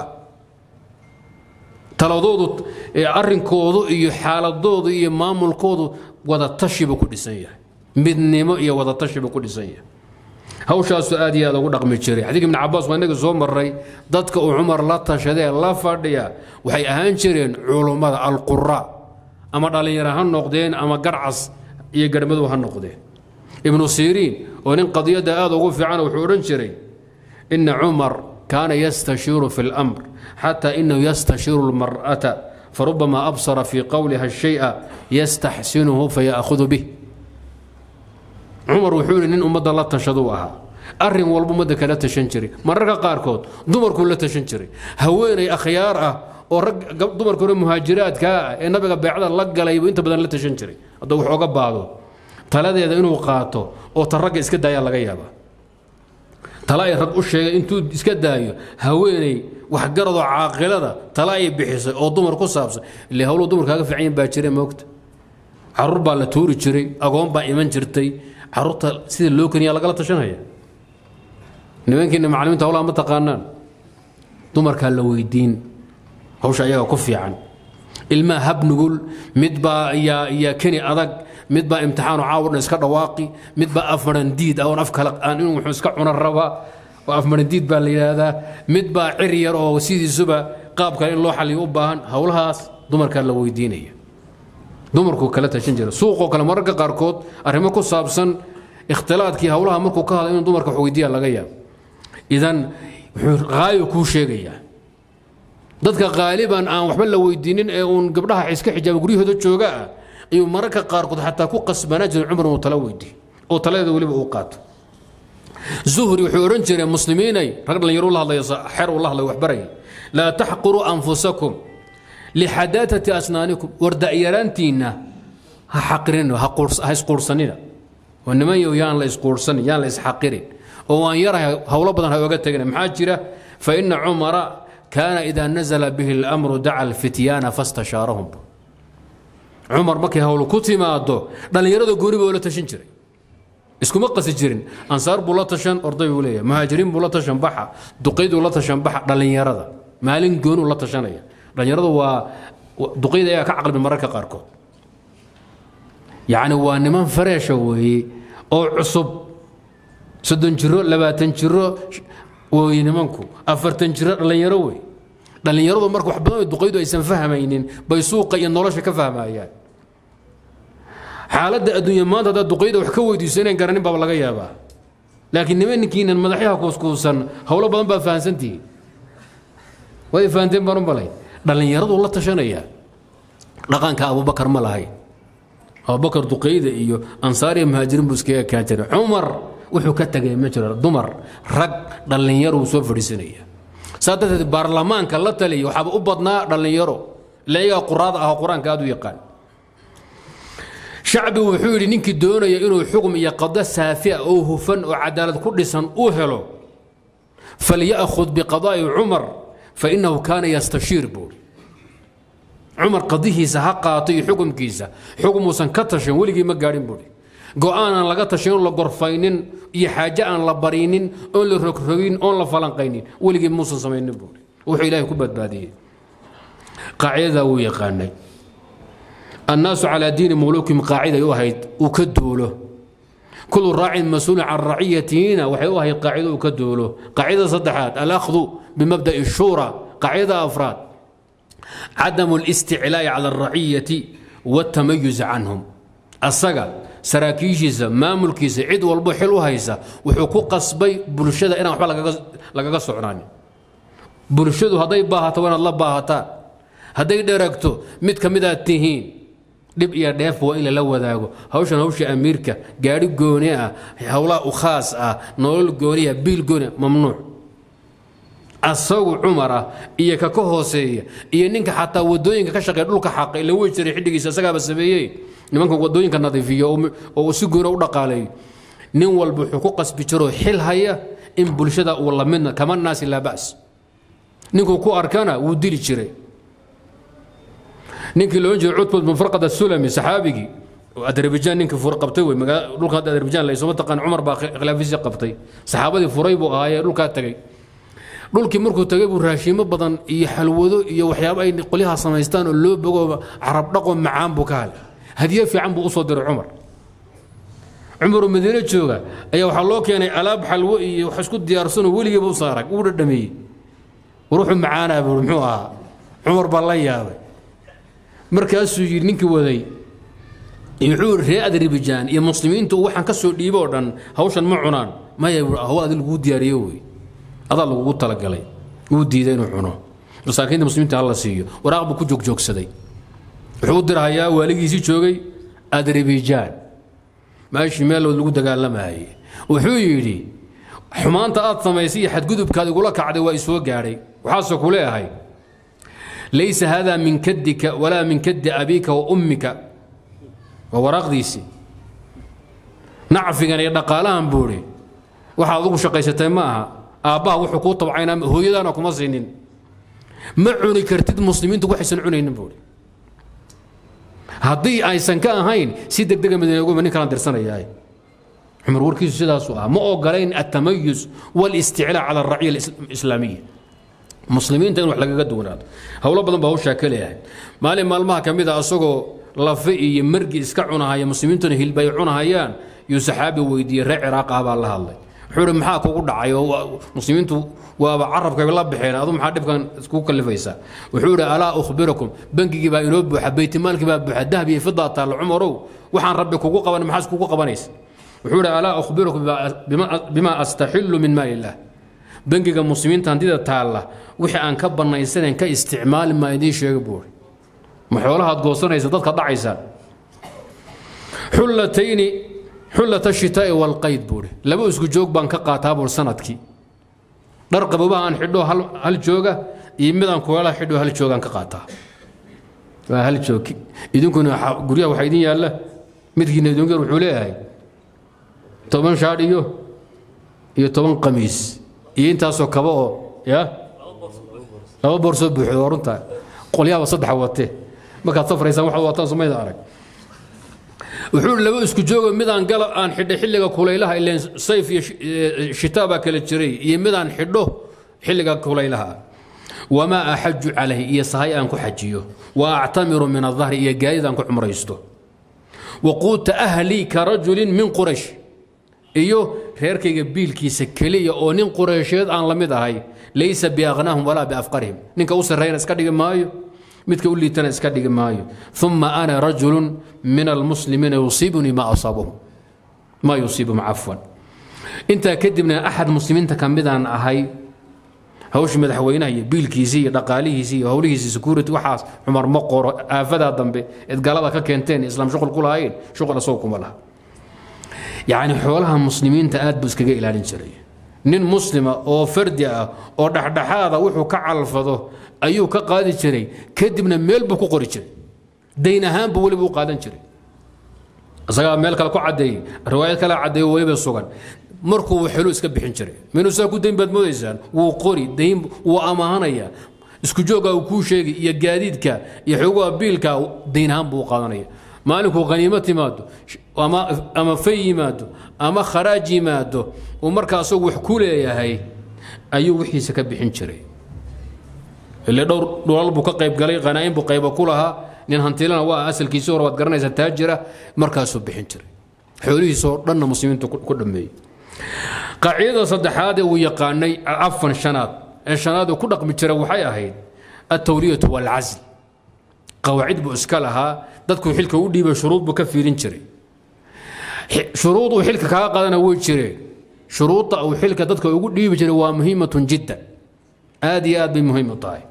taladoodu arrinkoodu iyo xaaladoodu iyo maamulkoodu wada tashiba ku dhisan yahay midnimo iyo wada tashiba ku dhisan yahay hawshaas aad iyo aad ugu dhaqmi jiray xadiid ibn Abbas waa inaga soo maray dadka uu Umar la tashadee la fadhiya waxay ahaan jireen culimada al-qurra ama dhalinyaro ha noqdeen ama garcas iyo garmadu ha noqdeen ibn Sirin oo nin qadiyada aad ugu fiican wuxuu oran jiray inna Umar kana yastashiru fil amr hatta innahu yastashiru al-mar'ata فربما أبصر في قولها الشيء يستحسنه فيأخذ به عمر وحول إن أمد الله تشدوها أرم والبمد كلا تشنشري مرة قاركود دمر كل تشنشري هوين أخيار ورق دمر كل مهاجرات كا النبي بعد الله قال يبي أنت بدل لا تشنشري أدو حوق بعضه ثلاثة إذا إنه قاطه أو ترق إسكت دايا لقيابه تلاقي رب الشيء أنتو إسكت دايا هويني وحجرده عاقلة تلاقي بحس أو دمر كوسابس اللي هولو دمر كاga fiican baajire moogta carruur baa la tuuri jiray agoon baa iman jirtay carruurta sida loo kaniya laga la tashanaya nimankiina macallimiinta hawlaha ma taqaanaan dumarka la weydiin hawsha ayaga ku fiican ilma habnugul midba ya kani adag midba imtixaan caawirna iska dhawaaqi midba afmaran diid oo af kala aan inuu wuxuu iska cuna raba oo afmaran diid baa la yiraahdaa midba ciriyar oo sidiisuba qaab kale in loo xaliyo u baahan hawlahaas dumarka la weydiinaya dumarku kala tashan jira suuqo kale mararka qaarkood arrimo ku saabsan ikhtilaadkii hawlaha markuu ka hadlo in dumarka weydiiya laga yaabo idan wuxuu qaayo ku sheegaya dadka qaaliban aan waxba la weydiinin ee uun gabdhaha iska xijaab guryahooda jooga ayuu mararka qaarkood xataa ku qasbanaa jiray Umar uu tala weydiiyo oo taladeeda waliba uu qaato zuhri wuxuu oran jiray muslimiinay rag la yaro la hadlayo xer wallah la wax baray la tahquru anfusakum لحداثة أسنانكم وردا يرانتينا حقرين هيسقورسنين وإنما يان لا يسقورسن يان لا يسحقرين وأن يرى هولا بدن هوجت تجنا محاجرة فإن عمر كان إذا نزل به الأمر دعا الفتيان فاستشارهم عمر مكي هولو كتي ما أدو دل يردو قريب ولا تشنجري اسكو مقص جرين أنصار بولا تشن أرضي ولاية مهاجرين بولا تشن بحا دقيد ولا تشن بحا دل يرد مالين جون ولا تشنية dhalinyaradu waa duqeyda ayaa ka caqli mararka qaarkood yaani waa niman fareesha weeye oo cusub 30 jiro 20 jiro way nimanku 40 jiro dhalinyaro weeye dhalinyaradu marka wax badan duqeydu aysan fahmaynin bay suuqa iyo nolosha ka fahmayaan xaaladda adduunyo maanta dad duqeyda wax ka weydiiso inay garanin baa laga yaabaa laakiin nimankiinan madaxyaha kuuskuusan hawlo badan baa fahansantii way fahanteen baran balay dhalinyaradu la tashanaya dhaqanka Abubakar ma lahayn Abubakar duqeyda iyo ansaari muhaajiriin buskiga ka jiray Umar wuxuu ka tagay ma jiro dumar rag dhalinyaro soo fadhiisanaya saadada baarlamaanka la taliyo waxa u badnaa dhalinyaro leeyaha quraada ah quraanka aad u yaqaan shacbi wuxuu yiri ninkii doonaya inuu xukum iyo qada saafi oo hufan oo cadaalad ku dhisan uu helo فليأخذ بقضاء عمر فإنه كان يستشير بوري عمر قضيه سهقاطي حكم كيسا حكم سنكتشن ولقي مقارن بوري go-aan aan laga tashan la gorfaynin iyo xaaje aan la barinin oo la rogrogin oo la falanqaynin weligii muusan samaynin buuri wuxuu ilaahay ku badbaadiyay qaacida uu yaqaanay الناس على دين ملوكهم قاعده يوهيد وكدوله كل راع مسؤول عن رعيته وحي وهي قاعده وكدوله قاعده صدحات الاخذ بمبدا الشورى قاعده افراد عدم الاستعلاء على الرعيه والتميز عنهم الصقا saraakiishiisa maamulkiisa cid walba xil u haysa wuxuu ku qasbay bulshada inaan waxba lagaga socnaan bulshadu haday baahato wanaad la baahataa haday dheeragto mid kamid ah tihiin dib iyo dheef waa in la wadaago hawsha amiirka gaari gooni ah hawla u khaas ah nolol gooniya bil gooni mamnuuc asagu umara iyo ka hooseeya iyo ninka xataa wadooyinka ka shaqeeya dhulka xaqay la weejiray xidigiisa asagaaba sameeyay nimanka wadooyinka nadiifiyo oo si goor u dhaqaalay nin walba wuxuu ku qasbi jiro xil haya in bulshada uu la midna kama naas la baas ninku ku arkana wuu dili jiray ninkii loo jeedo cutbad munfarqad as-sulami saxaabigi adarabijaan ninka fur qabtay way dhulka adarabijaan la isoo taqaan umar baa khilaafisi qabtay saxaabadii furay buu ahaayay dhulka tagay dhulkii markuu tagay buu raashimo badan iyo xalwado iyo waxyaabo ay qoliyaha samaystaan oo loo bogo carab dhaqo macaan buu ka halay هديه في عم بوصو در عمر مدينه جوغا اي waxa loo keenay alaab xalwo iyo wax isku diyaarsan waliga buu saarag uu dhadhamay ruuxu macaana buu muxuu ah Umar baa la yaabay markaas uu yiri ninkii waday inuu reed Azerbaijan iyo muslimiintu waxan ka soo dhiibo dhan hawshan ma cunaan ma yahay lagu diyaariyo way adaa lagu talagalay uu diiday inuu cuno masaakiinta muslimiinta Allah siiyo waraaq buu ku joogsaday wuxuu dirayaa waligiisii joogay Azerbaijan maashi meel lagu dagaalamay wuxuu yiri xumaanta aad samaysay xadgudubkaad ugu la kacday waa isoo gaaray waxa soo kuleeyahay ليس هذا من كدك ولا من كد أبيك وأمك وورقديسي نعفقنا يدقالان بوري وحاضوك شقيستين معها آباه وحقوق طبعا هو يدانا كمصينين معوني كرتد مسلمين تقول حسن عنين بوري هدي أي سنكان هين سيدك دقا من يقول مني كان درسنا إياي عمر وركيس سيدا سؤال ما أقالين التميز والاستعلاء على الرعية الإسلامية مسلمين تنو حلقة قد وناد هولا بدن باو شاكل يعني مالي مالما كميدا أسوغو لفئي مرقي اسكعونا هاي مسلمين تنو هيلبايعونا هايان يو صحابي ويدي رعي راقها بالله الله حور محاكو قد عيو مسلمين تو وعرف كيف الله بحين أظن محادف كان سكوك اللفيسا وحور ألا أخبركم بنكي كيبا ينوب وحبيت مال كيبا بحدها بفضة تال عمرو وحان ربك كوكو قبان محاس كوكو قبانيس وحور ألا أخبركم بما أستحل من مال الله بنكي المسلمين تنديد تالا وحي أن كبرنا يسنين كاستعمال ما يدين شيء بوري محولها تقوصنا يزدادك ضعيسان حلة الشتاء والقيد بوري لما اسكو جوج بان كقاتابور سندكي نرقبوا بها ان حدو هل جوجا يمدان كولا حدو هل جوجان كقاتا هل جوكي يدونكم غريا waxa idin yaala midkiina idin gar wuxuu leeyahay 10 shaadiyo iyo 10 qamiis iyo intaasoo kaba oo ya laba boorso buuxdo runta qolyaha saddex wate marka safraysan waxa wataan Soomaaliya arag wuxuu laba isku joogo midaan gal aan xidho xilliga kulaylaha ilaa sayf iyo shitaaba kala jiray iyo midaan xidho xilliga kulaylaha wama ahajju alayhi iyo sahay aan ku xajiyo wa a'tamiru min adh-dhahr iyo gaayidaan ku umraysto waqut ahli ka rajulin min quraish iyo reerkayga biilkiisa kaliya oo nin quraysheed aan la mid ahay laysa bi aghnahum wala bi afqarihim ninka u sareeyna iska dhigi maayo midka u liitana iska dhigi maayo thumma ana rajulun min almuslimin yusibuni ma asabahu ma yusibuhum afwan inta kadibna ahad muslimiinta kamidaan ahay hawsh madaxweynaha iyo biilkiisa iyo dhaqaalihiisa iyo hawlihiisa security waxaas Umar ma qoro aafada dambe idgalada ka keenteen islaam shuqul ku lahayn shuqul soo kuma laha يعني حولها مسلمين تأد بس كجا إلى الجري نين مسلمة أو فردية أو هذا وحو كعلفظه أيو كقاضي جري كدبنا ميل بكو قري جري دينهان بولي بو قادن جري أصلا ميل كلا عدي رواية كلا عدي وولي بالسوغان markuu xilo iska bixin jiray minuu saa ku dayn baad moodaysaan wuu qori dayn wuu amaahanaya isku jooga uu ku sheegi iyo gaadiidka iyo xogaa biilka daynahan buu qaadanaya maalinku qaniimo timaado ama fay yimaado ama kharaaj yimaado oo markaas uu wax ku leeyahay ayuu wixiisa ka bixin jiray ilaa dhowr dhoolal buu ka qayb galay qanaa'in buu qayb ku lahaa nin hantilana waa asalkiisa hore waad garanaysaa taajira markaasuu bixin jiray xoolihiisa oo dhanna muslimiintu ku dhameeyay qaacidada saddexaad ee uu yaqaanay afan shanaad ee shanaad ku dhaqmi jiray waxay ahayd at-tawliyatu wal 'azl qawaacid buu iska lahaa dadku xilka u dhiibay shuruud buu ka fiirin jiray shuruud uu xilka ka qaadana way jireen shuruudda uu xilka dadka ugu dhiibi jiray waa muhiimatun jiddan aad iyo aad bay muhiim u tahay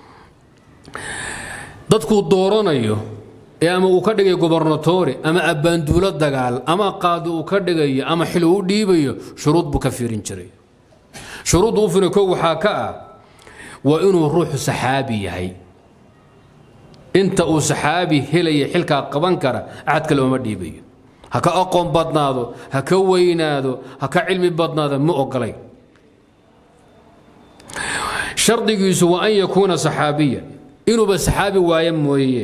dadku dooranayo ama uu ka dhigay gobernatore ama abaanduulo dagaal ama qaadi uu ka dhigayo ama xil uu dhiibayo shuruud buu ka fiirin jiray shuruud uu fiirin ko waxa ka ah waa inuu ruuxu saxaabi yahay inta uu saxaabi helay xilka qaban kara aad kale uma dhiibayo ha ka aqoon badnaado ha ka weynaado ha ka cilmi badnaado ma ogolay shardigiisu waa an yakuuna saxaabiyan inuu ba saxaabi waaye mooyee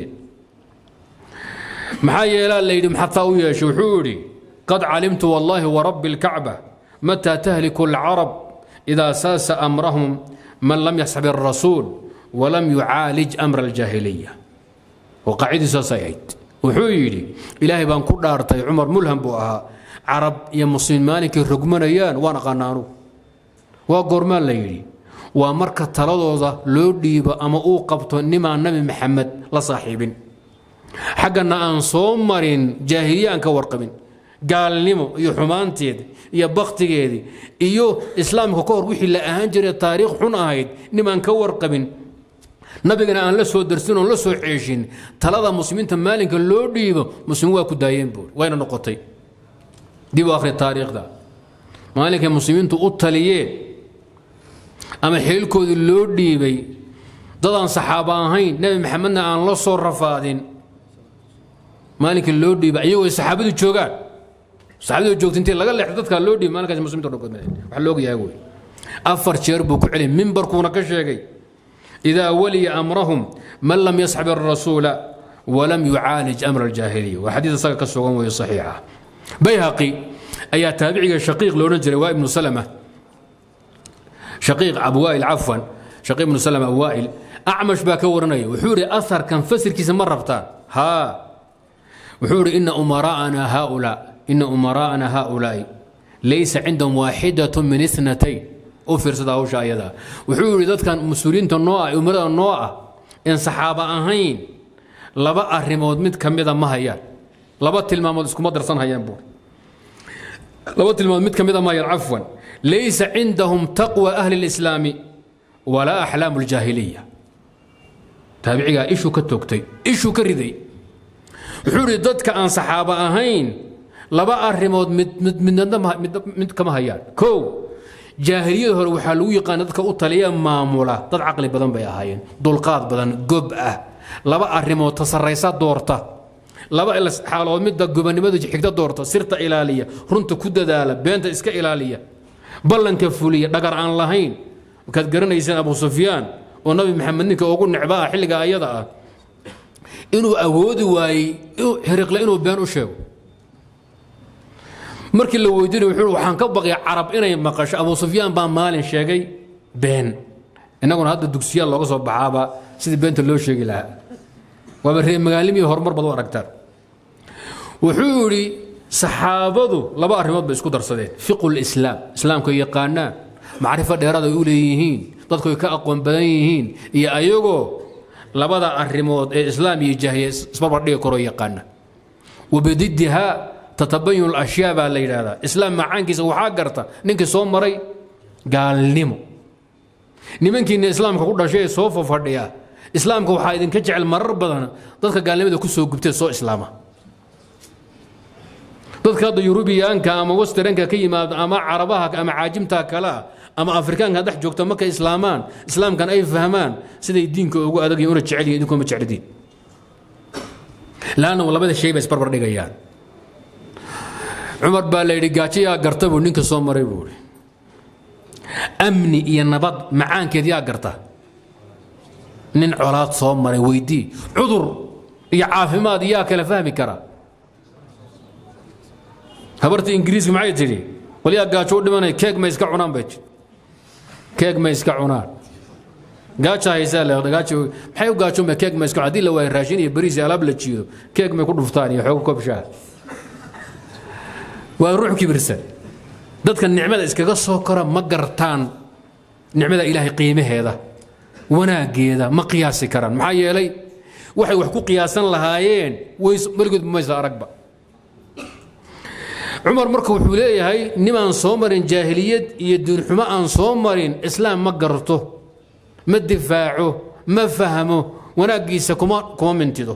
maxaa yeelaa la yidhi maxataa u yeeshay wuxuu yidhi qad calimtu wallaahi warabbi alkacba mataa tahliku alcarab idaa saasa amrahum man lam yaxsab alrasuul walam yucaalij amra aljaahiliya waqaacidii saasay ahayd wuxuu yidhi ilaahay baan ku dhaartay cumar mulham buu ahaa carab iyo muslimiin maalinkay rogmanayaan waan aqaanaanu waa goormaan la yidhi waa marka taladooda loo dhiibo ama uu qabto nimaan nabi maxamed la saaxiibin xaggana aan soo marin jaahiliya aan ka warqabin gaalnimo iyo xumaanteed iyo baktigeedii iyo islaamka ka hor wixii la ahaan jiray taariikh xun ahayd nimaan ka warqabin nabigana aan la soo darsin oo la soo ceeshin talada muslimiinta maalinka loo dhiibo muslim waa ku daayeen buu wayna noqotay dib akhri taariikhda maalinka muslimiintu u taliyeen ama xilkoodii loo dhiibay dadaan saxaaba ahayn nabi maxamedna aan la soo rafaadin maalinka loo dhiibay ayagoo saxaabadu joogaan saxaabadu joogtay intii laga leexdo dadka loo dhiibay maalinkaas muslimiintu dhaqmay wax loo yahay way afar jeer buu ku celin minbarkuuna ka sheegay إذا ولي أمرهم من لم يصحب الرسول ولم يعالج أمر الجاهلية وحديث صحيح كالسوغان وهي صحيحة بيهقي أي تابعي شقيق لو نجري وائل بن سلمة شقيق أبو وائل عفوا شقيق بن سلمة أبو وائل أعمش باكورني وحوري أثر كان فسر كيس مرة بتان ها وحوري إن أمراءنا هؤلاء ليس عندهم واحدة من اثنتين وفرصة أو شايدا وحول ذات كان مسؤولين النوع أمراء النوع إن صحابة أهين لبا الرمود مد كميدا ما هيان لبا تلمامود اسكو مدرسان هيان بور لبا تلمامود مد كميدا ما هيان عفوا ليس عندهم تقوى أهل الإسلام ولا أحلام الجاهلية تابعيها إيشو كتوكتي إيشو كريدي وحول ذات كان صحابة أهين لبا الرمود مد كما هيان كو جاهلية هو وحلو يقان dadka u taliya maamula dad aqli badan bay ahaayeen dulqaad badan gob ah laba arimo tasarraysa doorta laba ila xaalood mid gobanimada xigta doorta sirta ilaaliya runta ku dadaala beenta iska ilaaliya ballanka fuliya dhagar aan lahayn kad garanaysan Abu Sufyaan oo Nabi Maxamed ninka ugu nicbaa xilliga ayada ah inuu awoodi waayay hiriqle inuu been u sheego markii la weydiinay wuxuu waxaan ka baqay carab inay maqasho Abu Sufyaan baa maalin sheegay been inaguna hadda dugsiya looga soo baxaaba sidii beenta loo sheegi lahaa waa reer magaalimi horumar bad u aragtaan wuxuu yiri saxaabadu laba arrimood bay isku darsadeen fiqhul islaamka yaqaanaan macrifo dheeraad ay u leeyihiin dadku ka aqoon badan yihiin iyo ayagoo labada arrimood ee islaam iyo jaahiliya isbarbar dhigi karo yaqaana وبضدها تتبين الاشياء بالله هذا اسلام معانكيس waxaa garta ninkii soo maray gaalnimo nimankii islaamka ku dhashay soo fadhiya islaamka waxa idin ka jecel marar badan dadka gaalnimada ku soo gubtay soo islaama dadka Yurubiyaanka ama Westernka ka yimaado ama Carabaha ama caajimta kala ama Afrikaanka dhex joogta marka islaamaan islaamkan ay fahmaan siday diinka ugu adag iyo una jecel yihiin idinku ma jeclidin laana labada shay bay isbarbar dhigayaan عمر بالليل قاتي يا قرطب نينك صومري بوري أمني يا نبض معان كذي يا قرطه نين عرات صومري ويدي عذر يا عافي ما دي ياك فهمي كرا هبرت انجليزي معي تجي قول يا قاتشو دماني كيك ما يسكع عنان بيت كيك ما يسكع عنان قاتشا يسال قاتشو محيو قاتشو ما كيك ما يسكع عدي لو راشيني بريزي على بلتشيو كيك ما يكون فطاني حقوق كبشاه وروح كبرسل ددك النعمه اسكغا سو كره ما قرتان نعمه الهي قيمه هذا wanaageeda ma qiyaasi karaan maxaa yeelay waxay wax ku qiyaasan lahaayeen markood ma is aragba Umar markuu wuxuu leeyahay niman soo marin jaahiliyad iyo diin xumo aan soo marin islaam ma garto ma difaaco ma fahmo wanaagiisa kuma mintido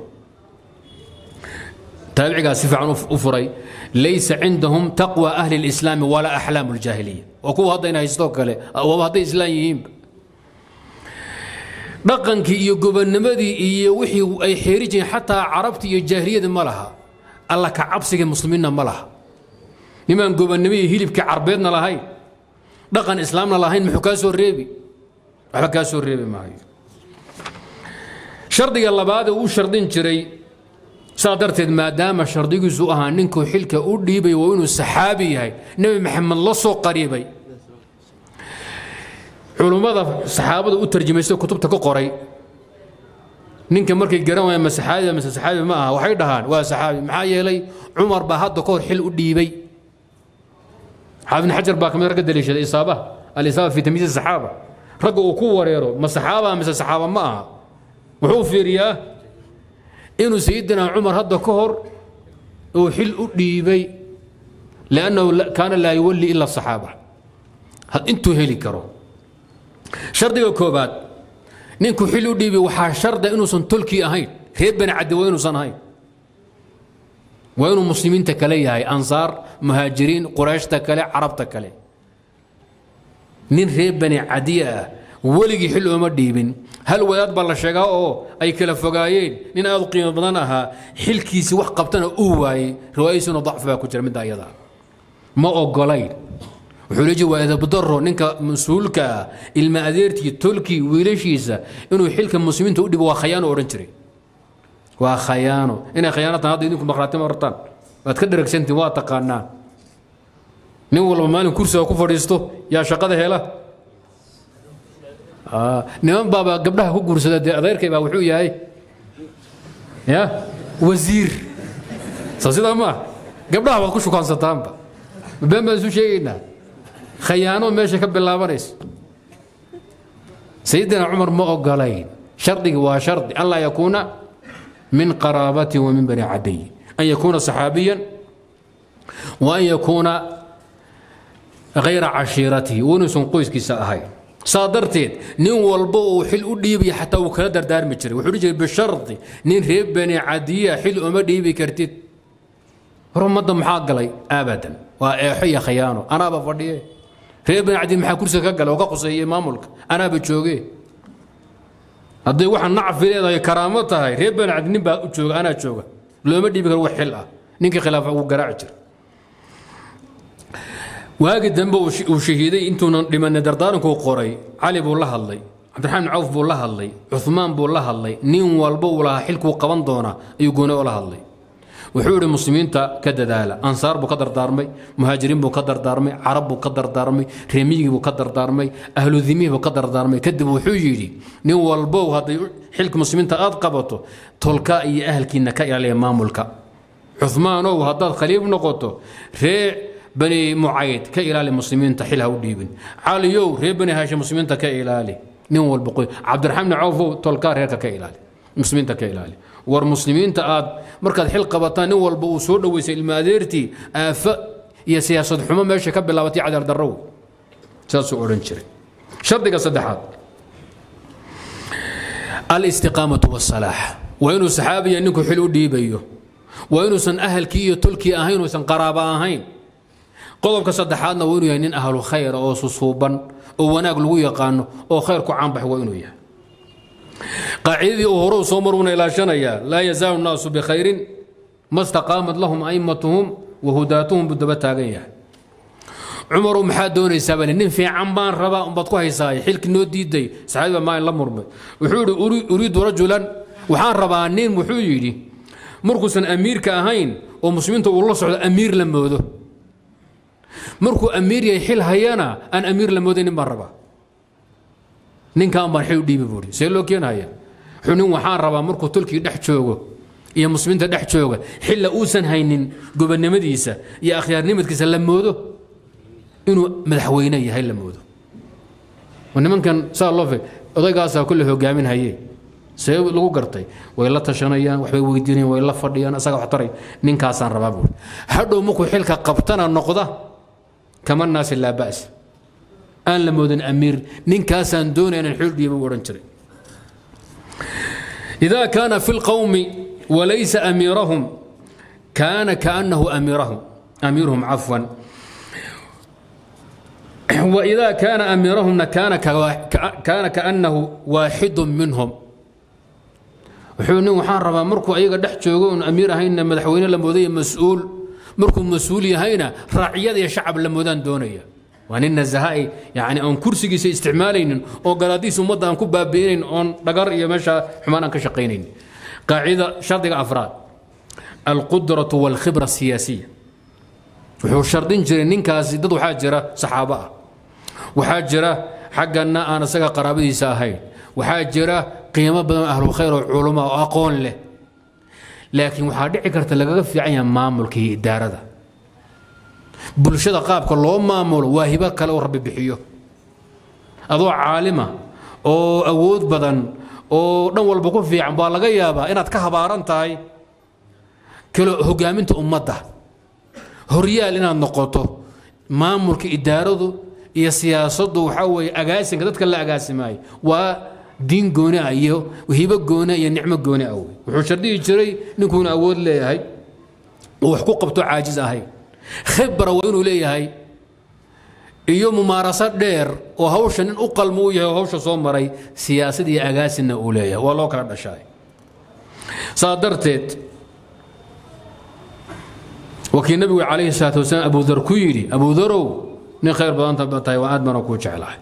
تابعها صفة عن أفري ليس عندهم تقوى أهل الإسلام ولا أحلام الجاهلية وكو هذا يستوك له أو هذا إسلاميين dhaqankii iyo gobonnimadii iyo wixii ay xeerijeen xataa carabta iyo jaahiliyada ma laha alla ka cabsiga muslimiinna ma laha niman gobonnimada hilibka carbeedna lahayn dhaqan islaamna lahayn muxuu ka soo reebi waxa ka soo reebi maayo shardiga labaad uu shardin jiray saadarteed maadaama shardigiisu ahaa ninku xilka u dhiibay waa inuu saxaabi yahay nabi maxamed la soo qariibay علماء الصحابة وترجمة كتب تقرأي نينك مركي جرام ما صحابي ما صحابي معها وحيدهان وصحابي معايا لي عمر بهاد دكور حلو ديبي حافظ حجر باك من رقد ليش الإصابة في تمييز الصحابة رقوا كور يرو ما صحابة ما صحابة معها وحو في رياه إنه سيدنا عمر هاد دكور وحلو ديبي لأنه كان لا يولي إلا الصحابة أنتو هلي كرو شرطي كوبات نينكو حلو ديبي وحا شرط انو سن تلكي اهين ريبنا عدي وينو سن هاي وينو مسلمين تكلي هاي انصار مهاجرين قريش تكلي عرب تكلي نين ريبنا عديه ولقي حلو ما ديبين هل وياد بالله شقا اي كلا فقايين نين ادو قيمه بدنها حلكيسي wax qabtana uu waayay riwaayisuna ضعف baa ku jira mid ayada ma ogolayn وحولجي وإذا بدره نك مسؤولك المأذيرتي تلكي ويلشيسا إنه يحلك المسلمين تودي بوخيانه أورنجري وخيانه إن خيانة هذا يديكم بقراتين مرتان أتكدرك سنتي واتقانا نقول ما له كرسي وكفر يستو يا شقده هلا نعم بابا قبلها هو كرسي ده غير كيف وحوي هاي يا وزير صدق ما قبلها وكل شو كان ستامبا بين ما شيء خيانه ماشي كبل باريس سيدنا عمر ما قالين شرطي وشرطي الله يكون من قرابته ومن بني عدي ان يكون صحابيا وان يكون غير عشيرته ونس قويس كيسا هاي صادرتين نين والبو حل ديبي حتى وكلا دردار مجري وحرج بالشرط نين ريب بني عدي حل ما ديبي كرتيت رمضان محاقلي ابدا وحي خيانه انا بفضيه ريب بن عدي maxaa kursiga ka galay oo ka qosayay maamulka ana ba joogay haday waxaan nacfi leedahay karaamo tahay reeb bn cadi nin baa u jooga ana jooga looma dhiibi karo wax xil ah ninka khilaaf uu garaac jir waagi dambe uu shahiiday intuuna dhiman dardaaranku qoray cali buu la hadlay cabdiraxmaan cawf buu la hadlay uthmaan buu la hadlay nin walba uu lahaa xilku qaban doona ayuu goona la hadlay وحور المسلمين كدر دالا أنصار بقدر دارمي مهاجرين بقدر دارمي عرب بقدر دارمي ريمي بقدر دارمي أهل ذمي بقدر دارمي كذبوا حجيري نو البو هذا حلك المسلمين أذقبته تلقائي أهل كنا كي على ماملك عثمان وهذا خليل نقطه ري بني معايد كي على المسلمين تحلها وديبن عليو ري بني هاشم المسلمين كي على نو البقوي عبد الرحمن عوف تلقاه هيك كي على المسلمين كي على والمسلمين تآد مركز حلقة بطاني والبوسود ويسيل الماديرتي يا سياسة حمام ماشي كبل لواتي عدر درو ساسو أورنشري شرطك صدحات الاستقامة والصلاح وينو صحابي أنكو حلو ديبيو وينو سن أهل كيو تلكي أهين وسن قرابة أهين قضبك صدحاتنا وينو ينين أهل خير أو صصوبا أو وناقل ويقانو أو خيركو عنبح وينو يه قاعدي أهرو صومرون إلى شنيا لا يزال الناس بخير ما استقامت لهم أئمتهم وهداتهم بالدبتاغيه عمر محاد دون يسابني نين في عمان ربا بدكو هيساي حلك نو ديدي صحابي ما لا مرمى وحوري اريد رجلا وحان ربا نين وحو يدي مركوسن امير كاهين ومسلمين والله سعود امير لمودو مركو امير يحل هيانا ان امير لمودين مربا نين كان بان حيو ديبي بوري سي لو كين هيا حنين وحان ربا مركو تلكي دخ جوغو iyo muslimiinta dhex jooga xilla uusan haynin gobonimadiisa iyo akhyaarnimadkiisa la moodo inuu madaxweyne yahay la moodo wanamankan saa loo fay odaygaas kullu hogaamin hayay sabab lagu gartay way la tashanayaan waxbay weydiinayaan way la fadhiyaan asaga wax taray ninkaasaan rabaa buu hadhow markuu xilka qabtana noqda kama naas la baas aan la moodin amiir ninkaasaan doonayaan xil dhiibo waran jiray إذا كان في القوم وليس أميرهم كان كأنه أميرهم عفوا وإذا كان أميرهم كان كأنه واحد منهم وحين وحارب مركو أيغا دحجوغون أمير هينا مدحوين لمودي مسؤول مركو مسؤولي هينا راعية يا شعب لمودان دونية وأن الزهائي يعني أن كرسي سي استعمالين أو قراديس ومضى أن كوبا بينين أن دقر يمشى حمانا كشقينين قاعدة شرط أفراد القدرة والخبرة السياسية وحو شرطين جري نينكاس ضد حاجرة صحابة وحاجرة حقنا أنا سقى قرابتي ساهين وحاجرة قيمة بدن أهل الخير والعلماء وأقول له لكن وحادعي كرت لقى في عين ماملكي إدارة bulshada qaabka loo maamulo waa hiba kale oo rabbi bixiyo adoo caalima oo awood badan oo dhan walba ku fiican baa laga yaabaa inaad ka habaaran tahay kala hogaaminta ummadda horiyaal inaad noqoto maamulka idaaradu iyo siyaasaddu waxa weeye agaasinka dadka la agaasimay waa diin gooni ah iyo hiba gooni iyo nicmo gooni ah wuxuu shardii jiray ninkuuna awood leeyahay oo wax ku qabto caajiz ahay خبرة وينو ليهاي iyo mumaarasad dheer oo hawshan in u qalmo u yahay hawsha soo maray siyaasadii agaasina uu leeyahay waa loo kala dhashay saadarteed wakii nabigu calayhi salaatu wasalaam abu dhar ku yiri abu dharow nin khayr badan tabatay waa aad baan ku jeclahay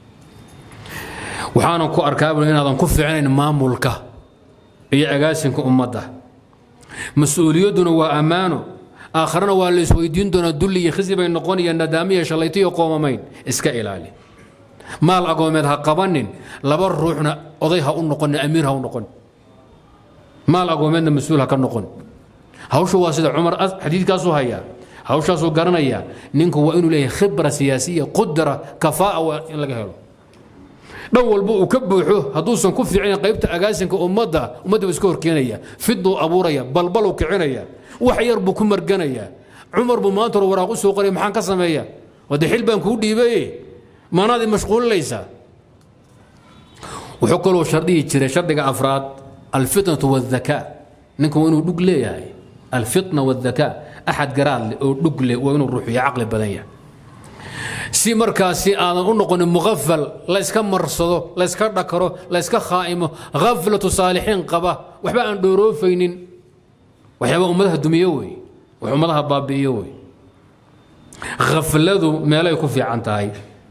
waxaan ku arkaa inaadan ku fiicnayn maamulka iyo agaasinka ummadda mas'uuliyaduna waa amaano آخرنا واللي سويدين دون الدلي خزي بين نقوني الندامية شليتي وقوم مين إسكا إلالي مال أقومتها قبنن لبر روحنا أضيها ونقن أميرها ونقن مال أقومتنا مسؤولها كنقن هوش واسد عمر حديث كاسو هيا هوش سو قرنيا نينكو وإنه له خبرة سياسية قدرة كفاءة وإلا قهلو دول بو كبوحو هدوسن كفي عين قيبت أجازنك أمدا بسكور كينيا فدو أبوريا بلبلو كعنيا وحير بو كمر جنيا عمر بو مانتر وراقو سوقري محان كسميا ودي حلبان كودي بي ما نادي مشغول ليس وحكلوا شردي تشري شردي أفراد الفطنة والذكاء نكون وينو دقلي هاي الفطنة والذكاء أحد قرال دقلي وينو الروح يا عقل بدنيا سي مركاسي أنا أنقن مغفل لا يسكن مرصده لا يسكن ذكره لا يسكن خائمه غفلة صالحين قبه وحبا أن دورو فينين وحبا أمدها دميوي وحمدها بابيوي غفلته ما لا يكون في عنتاي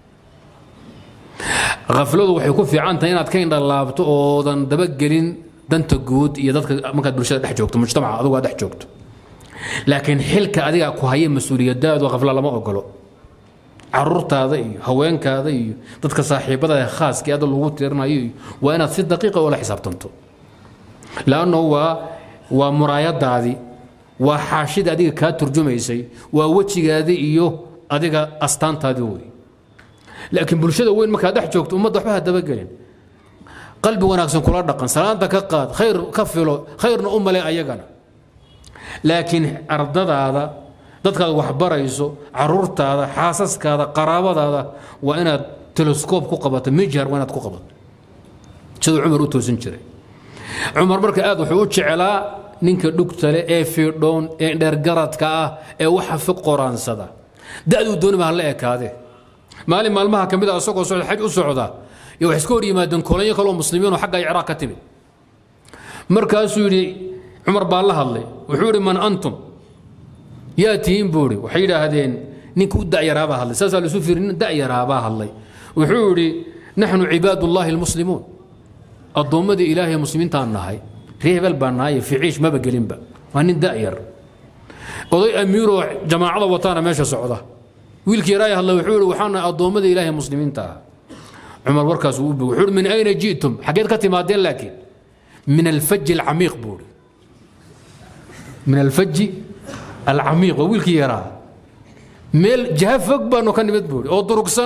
غفلته وحيكون في عنتاي إن كاين لابتو أوضن دبقلين دنت جود يدك ما كانت برشة دح جوكت مجتمع أذوق دح جوكت لكن حلك أديك كهية مسؤولية داد وغفلة لما أقوله عرورتاada iyo haweenkaada iyo dadka saaxiibada khaaska aad lagu tirnayo waa inaad si daqiiqo wala xisaabtanto laano waa muraayadaadi waa xaashid adiga ka turjumaysay waa wajigaadi iyo adiga astaantaadi way laakiin bulshada weyn marka dhex joogto ummadda waxba daba galin qalbi wanaagsan kula dhaqan salaanta ka qaad khayr ka filo khayrna umale ayagana laakiin ardadaada dadka wax barayso caruurtaada xaasaskaada qaraabadaada waa inaad telescope ku qabato mijhar waa inaad ku qabato sida Umar u toosin jiray Umar marka aad wuxuu u jecelaa ninka dhugtale ee fiidhoon ee dhergaradka ah ee waxa fi qoraansada daadu doonima la ekaade maalmaha kamid ah asagoo socod xaj u socda iyo wax iska hor yimaadeen kolonyo kale oo muslimiin oo xagga Ciraaq ka timid markaasuu yiri Umar baa la hadlay wuxuu yiri man antum ياتين بوري وحيدا هذين نينك دعيرابا هالله ساسا لسوفير دعيرابا هالله وحوري نحن عباد الله المسلمون الضمد إلهي المسلمين تانهاي ريبل بانهاي في عيش ما بقلين با وهن داير قضي أميرو جماعة وطانا ماشي صعودة ويلكي رايه الله وحور وحنا الضمد إلهي المسلمين تا عمر وركاس وحور من أين جئتم حكيت كتمادين لكن من الفج العميق بوري من الفج العميق ويلكي يراه ميل جهفك بانو كان بتبوري او درقسن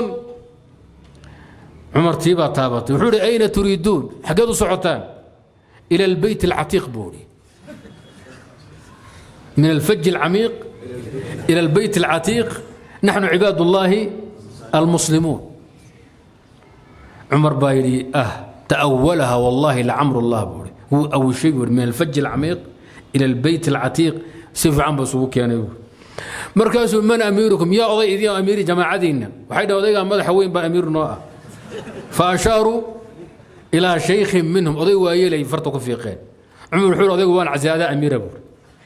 عمر تيبا تابت وحوري أين تريدون حقادوا صعوتان إلى البيت العتيق بوري من الفج العميق إلى البيت العتيق نحن عباد الله المسلمون عمر بايلي تأولها والله لعمر الله بوري هو أول شيء من الفج العميق إلى البيت العتيق سيف عم بسوق يعني مركز من أميركم يا أضي إذا أميري جماعتنا وحيدا أضيق مدح وين بأمير نواه فأشاروا إلى شيخ منهم أضي وإيلي فرتقوا في قين عمر الحور أضي وان عزيادة أميرة بور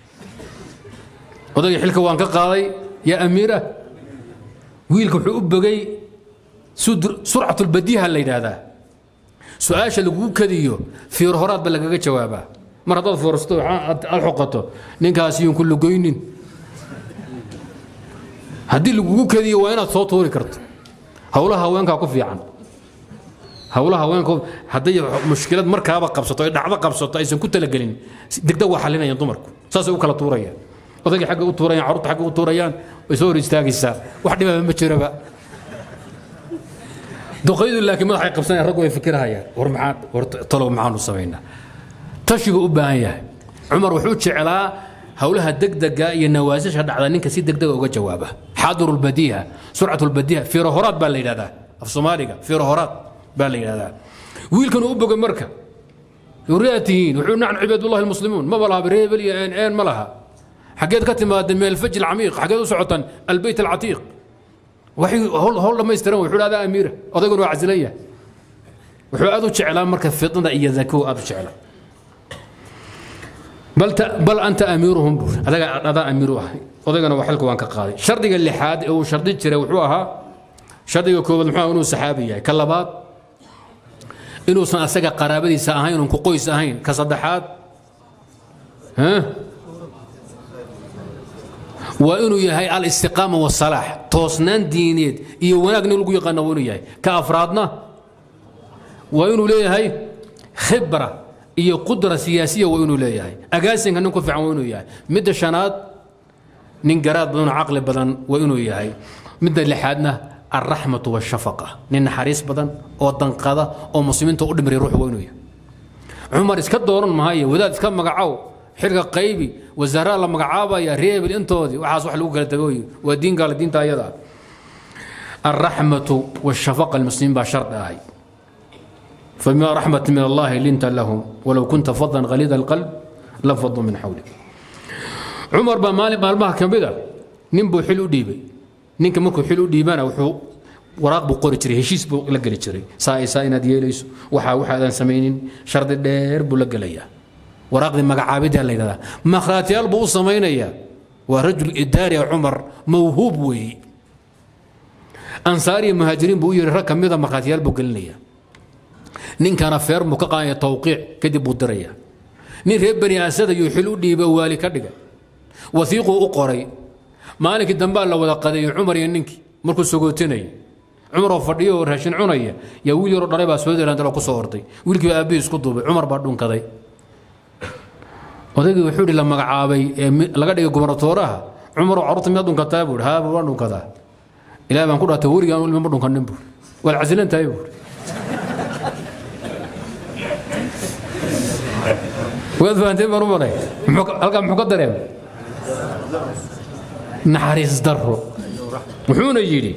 أضي حلك وان كقاضي يا أميرة ويلك حقوق بقي سرعة البديهة اللي هذا سؤال اللي كذيو في رهرات بلقى جوابه مرة فرصته الحقته نكاسيون كله قينين هدي اللي كذيو وين صوت هوري كرت هولها وين كوفي عنه هولها وين هدي مشكلات مركبة قبصته دعوة قبصته أيضا كنت لقلين دقدوا حلنا ينضمركم ساسو كلا طوريان وضيق حق طوريان عرض حق طوريان ويصور يستاقي الساعة واحد ما بمشي بقى دقيق لكن ما حيقف سنة رجوا يفكرها يا ورمعان طلعوا معانا وصوينا تشيبوا أبايا عمر وحوت شعلا هولها الدقدقة ينوازش هذا على نين كسيد دقدقة وجا جوابه حاضر البديهة سرعة البديهة في رهورات بالليل هذا في الصومالية في رهورات بالليل هذا ويل كانوا أبقى مركب ورياتين وحول نحن عباد الله المسلمون ما بلها بريبل ان ما لها حقيت كتمة من الفج العميق حقيت سعة البيت العتيق وحي هول لما يسترون وحول هذا أميرة أضيقوا عزلية وحول هذا شعلان مركب فطنة إيا ذكو هذا شعلان بل أنت أميرهم هذا أميرها أضيقنا وحلك وانك قاضي شرطي اللي حاد أو شرطي ترى وحوها شرطي كوب المحاولون سحابية كلبات إنه سأسجى قرابتي ساهين وكقوي ساهين كصدحات وإنه يهي الاستقامة والصلاح توسنان دينيد يوناك نلقوا يقنون يهي كأفرادنا وإنه ليه هي خبرة إيه قدرة سياسية وإنه ليه هي أجاسين كان نكون في عوانه يهي مد الشنات ننقرات بدون عقل بدن وإنه يهي مد اللي حادنا الرحمة والشفقة نين حريص بدن أو تنقذة أو مسلمين تقول مري روح وينو عمر إسكت دورن مهاية وذا إسكت مقعو حرقة قيبي والزهراء لما قعابة يا ريب الانتودي وعاصو حلوك لتقوي والدين قال الدين تايدا الرحمة والشفقة المسلمين بشرط هاي فبما رحمة من الله لنت لهم ولو كنت فظا غليظ القلب لفضوا من حولك عمر بمالي بالمها كم بدا نمبو حلو ديبي ninka markuu xil u dhiibana wuxuu waraaq buu qori jiray heshiis buu la gali jiray saa inaad yeelayso waxaadan samaynin shardi dheer buu la galayaa waraaqdii magacaabida la yiraahdaa makhraatiyaal buu u samaynayaa waa rajul idaari Umar mawhuub weey ansaari muhaajiriin buu yiri rag kamida makhraatiyaal buu galinayaa ninkana feer mu ka qaaya tawqiic kadib buu diraya nin reer bani asad iyo xil u dhiiba waali ka dhiga wasiiqo u qoray مالك الدنبال لو قضي عمر ينكي مركز سقوتيني عمر فرديه ورهشين عناية يا ويلي ربا سويد لان لو كسورتي ويلك ابي اسكو عمر بعدون قضي ودغ وحوري لما عابي لغا دغ غبرتورها عمر عرض ميدون كتابور ها بوانو كذا الى بان كدو توري قالوا لما بدون كنبو والعزلان تايبور وذ انت مرمري هلكا مقدرين نحرس دره وحون يجري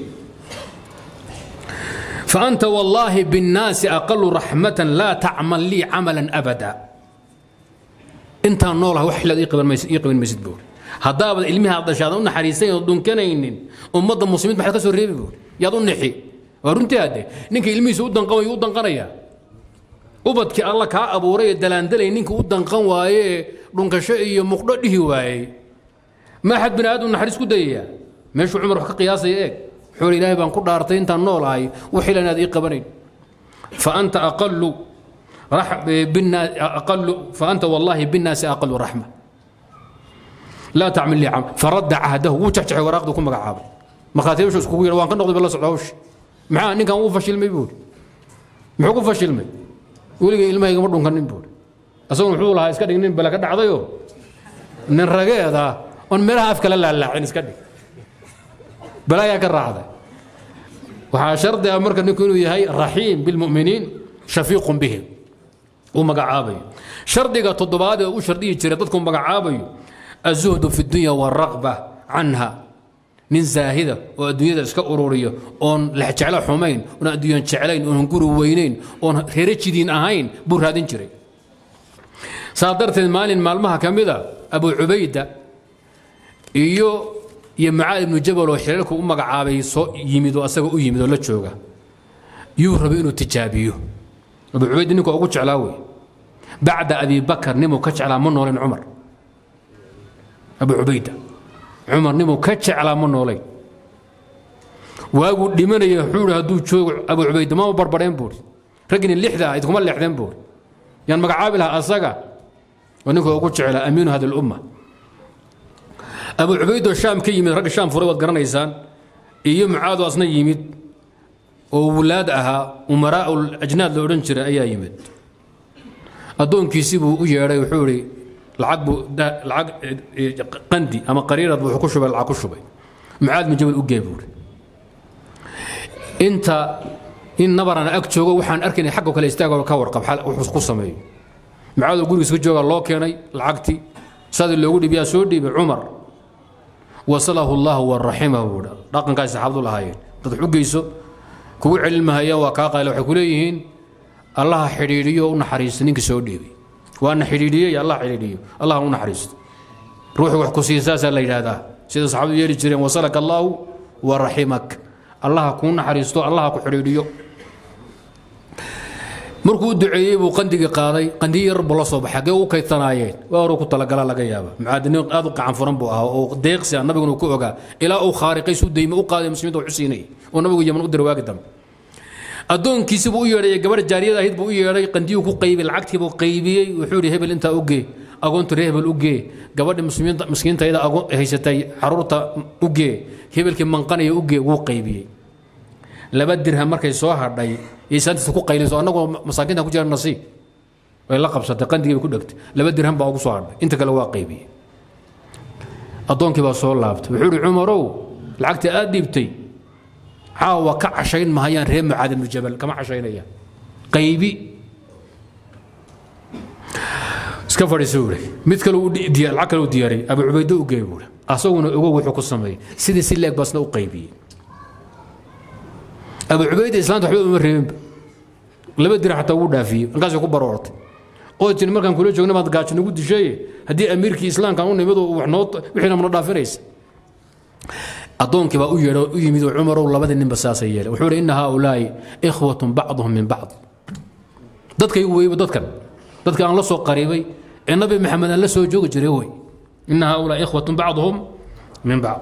فأنت والله بالناس أقل رحمة لا تعمل لي عملا أبدا أنت النور وحلا يقبل مسجد بول هذا علمي هذا شاذ نحرسين ودون كنين أمضى المسلمين بحال كسر ريبي بول يظن نحي ورنت هذا نك علمي سودن قوي ودن قرية وبدك الله كا أبو ري دلان دلي نك ودن قوي دون كشيء مقدره واي ما حد بني ادم نحرس كديا ماشي عمر وحق قياسي ايك حول الهي بان كدارتay inta noolahay wixii lanaad ii qabanayn فانت اقل بالناس اقل فانت والله بالناس اقل رحمه لا تعمل لي عم فرد عهده وتحتحي وراقده كم مقعاب مخاتيبش اسكو يرا وان كنقضي بالله سعودوش مع نينكان uu fashilmay buur muxuu ku fashilmay waliga ilmaha ma dhunkan nin buur asagoo wuxuu lahaa iska dhignin bala ka dhacdayo nin rageeda on meelaha afka la laalaacin iska dhig balaaya ka raacday waxa shardi ah marka ninku inuu yahay rahiim bil mu'miniin shafiiqun bihim uu magacaabay shardiga toddobaad ee uu shardiyi jiray dadku magacaabayo الزهد في الدنيا والرغبة عنها من زاهدة والدنيا اسكا أورورية أون لحجعلا حمين ون أديان شعلين ون هنقولوا وينين ون هيرتش دين أهين بور هادين شري صادرت المال مالمها كمذا أبو عبيدة إيو يمعاد بن جبل وحلالك أمك عابي يميدو أساقو يميدو لا تشوغا يهرب إنو تجابيو أبو عبيدة إنكو أقول شعلاوي بعد أبي بكر نمو كشعلا من ولن عمر أبو عبيدة عمر نمو كتش على منولي واقول لمن يحول هدو شو أبو عبيدة ما هو بربرين بور رجل اللحدة يتكمل اللحدين بور يعني مقعابلها أصاقا ونكو أقول على أمين هذه الأمة أبو عبيدة الشام كي من رجل الشام فريوة قرن إنسان يوم عادوا أصنع يمد وولادها أمراء الأجناد لورنشر أي يمد أدون كيسيبوا وجاري وحوري العقب العقب قندي اما قريره بو كشبه العقب كشبه معاد من جبل اوجيبور انت ان نبر انا اك جوغو waxaan arkaynay xaq kale istaago ka warqab xal wuxuu ku sameeyay معاد guriga isku jooga loo keenay lacagti sadii loogu dhibiyaa soo dhiibay Umar wasalahu Allah wa rahimahu dhaqanka saxaabadu lahaayeen dad xugeyso kugu cilmahayaa waa ka qayl waxay ku leeyihiin Allah xiriiriyo u naxariisto ninka soo dhiibay وانا حريريه يا الله حريريه الله هو نحرس روحي وحكو سياسه لا يرادا سيده صحابه يري جيرين وصلك الله ورحمك الله كون نحرسته الله كو حريريه مركو دعيي بو قندقي قاداي قندي رب الله صوب حقه و كيتنايين وارو كو تلغلا لغا يابا معادن اد قعن فرن بو او ديقسي نبيغنا كو اوغا الى او خارقي سو ديمه او قاداي مسلمين و حسيني و نبيغو يمن او درواق دم أدون كيسبو يوري جبر الجارية هيد بو يوري قنديو كو قيب العكتي بو قيبي وحوري هبل أنت أوجي أقول تري هبل أوجي جبر المسلمين مسكين تايدا أقول هيستاي حرورتا أوجي هبل كم منقني أوجي وو قيبي لبدرها مركز صاحر داي يسانت تكو قيل سو أنا مساكين أكو جار نصيب ولا قبصة قندي بكو دكت لبدرهم باقو صاحر أنت كلا قيبي أدون كي بصور لابت وحوري عمرو العكتي أديبتي عاوة كعشين ما هيان ريم معاذ بن جبل كما عشينيا قيبي سكفر سوري مثل ديال العقل ودياري ابو عبيده وقيبول اصونا اوغو وحو كسمي سيدي سيلاك بس نو قيبي ابو عبيده اسلام وحبه من ريم لبا دير حتى uu dhaafiyo halkaas ku baroortay oo tin markan kula joogna maad gaajo nagu dishay hadii amirkii islaamka uu nimado wax noo wixina ma dhaafinaysa أدونك بقى يميد عمر ولا بدل نبساس ياله وحول إن هؤلاء إخوة بعضهم من بعض ضدك يقوي ضدك أن لسوا قريبي النبي محمد أن لسوا جوج جريوي إن هؤلاء إخوة بعضهم من بعض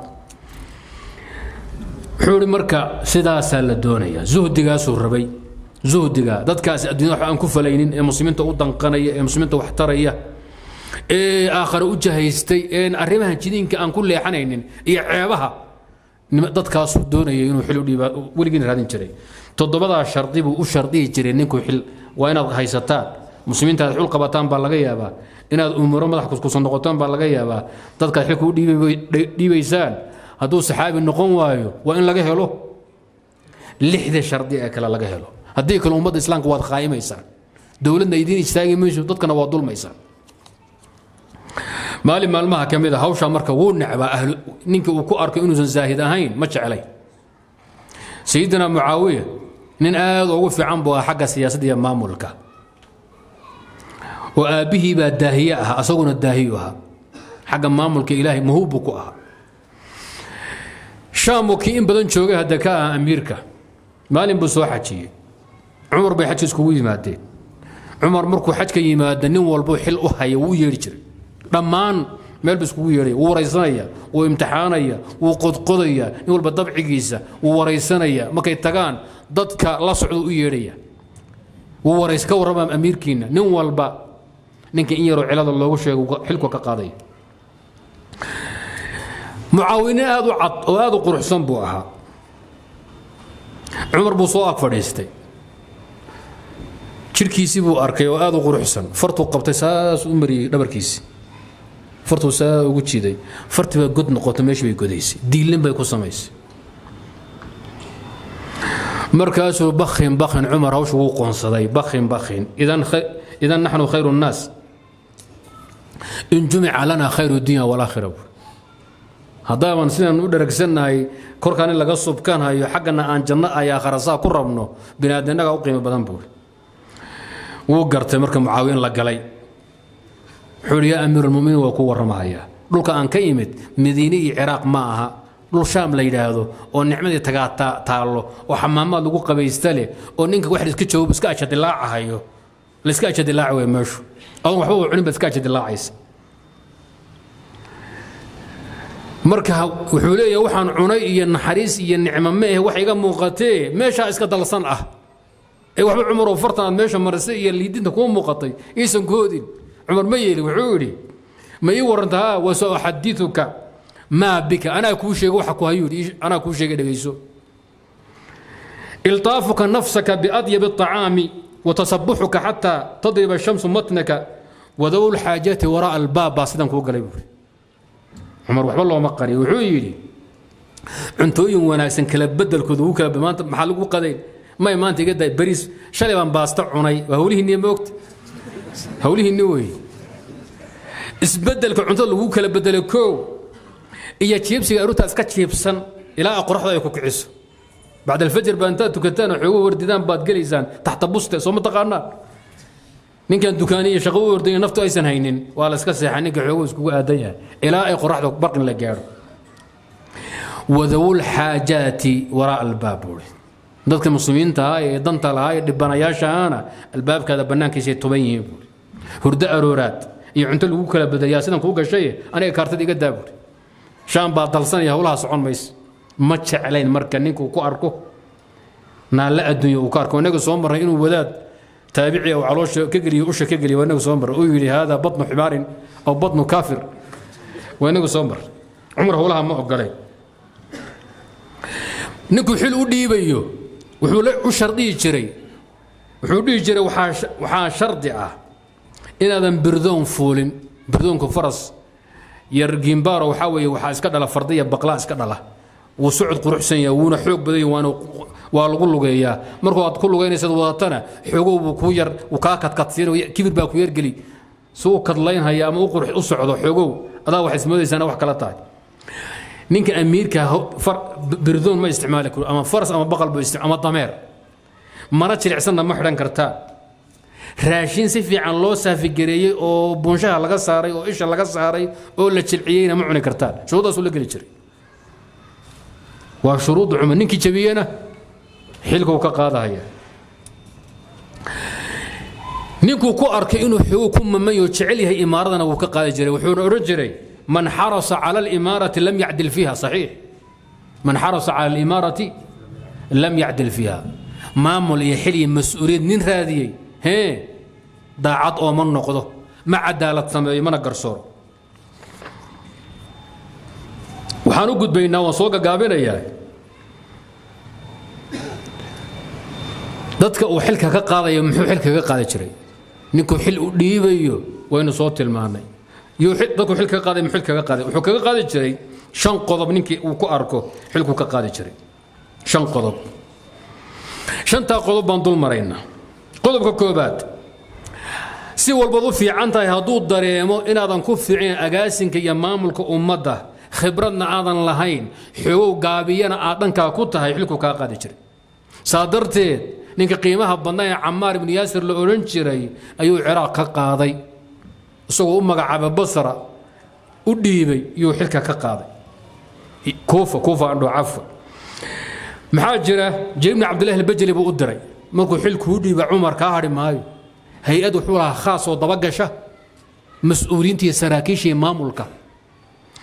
حول مركا سداسة للدنيا زهد جاس الربي زهد جا ضدك الدنيا أن كفلين المسلمين تودن قنية المسلمين توحترية آخر وجه يستي إن أرمها جدين كأن كل حنين يعيبها dadkaas doonayay inuu xil u dhiiba waligiin raadin jiray todobada shardi buu u shardiyi jiray ninku xil waa inaad haysataan muslimiinta xul qabataan baa laga yaabaa inaad umuro madax ku soo noqotaan baa laga yaabaa dadka xilku u dhiibaysaan hadduu saxaabi noqon waayo waa in laga helo lixda shardi ee kala laga helo haddii kale ummadda islaamka waad qaayimaysaan dawladna idin istaagi mayso dadkana waa dulmaysaan مالي مالمها كميدا هوشا مركا وو نعبا اهل نينكي uu ku arko inuusan zaahid ahayn ma jeclay سيدنا معاويه nin aad ugu fiican buu xagga siyaasadda iyo maamulka oo aabihi baa daahiye ah asaguna daahiyo ah xagga maamulka ilaahay mahuub ku ah shaamu ki in badan joogay hadda ka ah amiirka maalin buu soo xajiyay umar bay xajis kugu yimaadeen umar markuu xajka yimaado nin walbo xil u hayo wuu yeeri jiray dhammaan meel bas kugu yeeray wuu waraysanaya wuu imtixaanaya wuu qodqodaya in walba dabcigiisa wuu waraysanaya markay tagaan dadka la socdo u yeeraya wuu warays ka warrama amiirkiina nin walba ninka in yaroo cilada loogu sheego xilku ka qaaday mucaawine aad u cad oo aad u quruxsan buu ahaa cumar buu soo ag fadhiistay jirkiisii buu arkay oo aad u quruxsan fartuu qabtay saas u mariyey dhabarkiisii fartuu saa ugu jiiday fartii baa god noqotay meeshii bay godaysay diilin bay ku samaysay markaasuu bakhin cumar hawshu wuu qoonsaday bakhin idan naxnu khayru nnaas in jumica lana khayru dunya walaakhira haddaaban sidaan u dharagsannahay korkaan in laga subkanhayo xaggana aan janno ayaa kharasaa ku rabno binaadinaga u qiimo badan buuri wuu gartay marka mucaawiya in la galay wuxuu yidhi yaa amiir almuminiin waa ku warramahayaa dhulka aan ka imid madiine iyo ciraaq ma aha dhul shaam la yidhaahdo oo nicmadii tagaa taallo oo xamaamaad lagu qabaysta leh oo ninka wax iska jawab iska ajadilaacahayo la iska ajadilaaci way meeshu adoon waxba uu cunin baad iska ajadilaacaysa marka wuxuu leeyahay waxaan cunay iyo naxariis iyo nicmo ma ah wax iga muuqatee meeshaa iska dalsan ah ee waxba cumar oo fartan aad meesha marisay iyo liidinta kuu muuqatay iisan ku hodin cumar ma yeeli wuxuu yidhi ma ii warantaa wasauxadituka maa bika anaa kuu sheegay waxa ku hayuu yidhi anaa kuu sheegay dhegayso iltaafuka nafsaka biadyabi الطacaami watasabuxuka xataa tadriba الshamsu matnaka wadaw lxaajati wara'a albaab baa sidan kuu galay buuri cumar waxba looma qariyo wuxuu yidhi cuntooyin wanaagsan kala bedelkooda ugu kala maanta maxaa lagu qadayn may maanta iga day bariis shalay baan baasta cunay waa hawlihiinni moogta hawlihiinni wey isbedelka cuntada lagu kala bedelo koow iyo jiibsiga aruurtaa iska jiibsan ilaa qoraxda ay ku kiciso bacda alfajr baa intaad tukataan oo xoogo wardidaan baad gelaysaan taxta buste soo ma taqaanaan ninkan dukaaniya shaqo u ordaya naftu aysan haynin waa la iska seexan ninka xoogo iskugu aadan yahay ilaa ay qoraxda barqin la gaadho wadawul xaajaati waraa albaab buuri dadka muslimiinta ah ee danta lahaa ee dhibanayaashaana albaabkaada bannaankiisay tuban yihiin buuri hurdo arooraad iyo cunto lagu kala bedelayaa sidan kuu gashay aniga kaartada iga daa buuri shaan baa dalsanaya howlaha socon maysa ma jeclayn marka ninkuu ku arko naalla adduunya uu ka arko inaga soo marray inuu wadaad taabici oo caloosha ka geliyo usha ka geliyo inaga soo marray uu yidhi haadaa batnu ximaarin aw batnu kaafir waa inaga soo marray cumar howlaha ma ogolay ninkuu xil u dhiibayo wuxuu u shardiyi jiray wuxuu dhihi jiray waxaa shardi ah inaadan birdoon fuulin birdoonku faras yar gimbaaro waxaa weeye waxaa iska dhala fardiya baqlaa iska dhala wuu socod quruxsan yahay wuuna xoog badan yahay waa lagu lugeeyaa markuu aad ku lugeynaysaad wadatana xoogow buu kuu yar uu kaa kadkadsiinaya kibir baa ku yargeli si uu kadlaynhaya ama u qurux u socdo xoogow adaa wax ismoodaysaana wax kala tahay ninka amiirka birdoon ma isticmaali karo ama faras ama baqal buu ama dameer mana jilicsanna ma xidhan kartaa raashin si fiican loo saafigareeyey oo buunshaha laga saaray oo isha laga saaray oo la jilciyeyna ma cuni kartaan shuruudaasuu la geli jiray waa shuruudda cumar ninkii jabiyena xilkuu ka qaadahaya ninkuu ku arkay inuu xoog ku mamayo jecel yahay imaaradana wuu ka qaadi jiray wuxuuna odhan jiray man xarasa cala alimaarati lam yacdil fiiha saxiix man xarasa cala alimaarati lam yacdil fiiha maamul iyo xil iyo mas-uuliyad nin raadiyey hee daacad oo ma noqdo ma cadaalad sameeyo mana garsooro waxaan u gudbaynaa waan soo gagaabinayaa dadka uu xilka ka qaadayo muxuu xilka ka qaadi jiray ninkuu xil u dhiibayo waynu soo tilmaanay dadku xil ka qaaday muxuu kaga qaaday wuxuu kaga qaadi jiray 5 qodob ninkii uu ku arko xilku ka qaadi jiray 5 qodob 5 qodob baan dul maraynaa qodobka koobaad si walba u fiican tahay hadduu dareemo inaadan ku fiicin agaasinka iyo maamulka ummadda khibradna aadan lahayn xoogow gaabiyana aad dhankaa ku tahay xilku kaa qaadi jiray saa darteed ninka qiimaha badnaa ee Cammaar ibn Yaasir la oran jiray ayuu Ciraaq ka qaaday isagoo u magacaabay Basra u dhiibay iyo xilka ka qaaday Kuufa andho cafwa maxaa jira Ibn Abdullah al-Bajali buu u diray markuu xilku u dhiibay Umar ka hadhi maayo hay-ad wuxuu lahaa khaas oo daba gasha mas'uuliyiinta iyo saraakiisha maamulka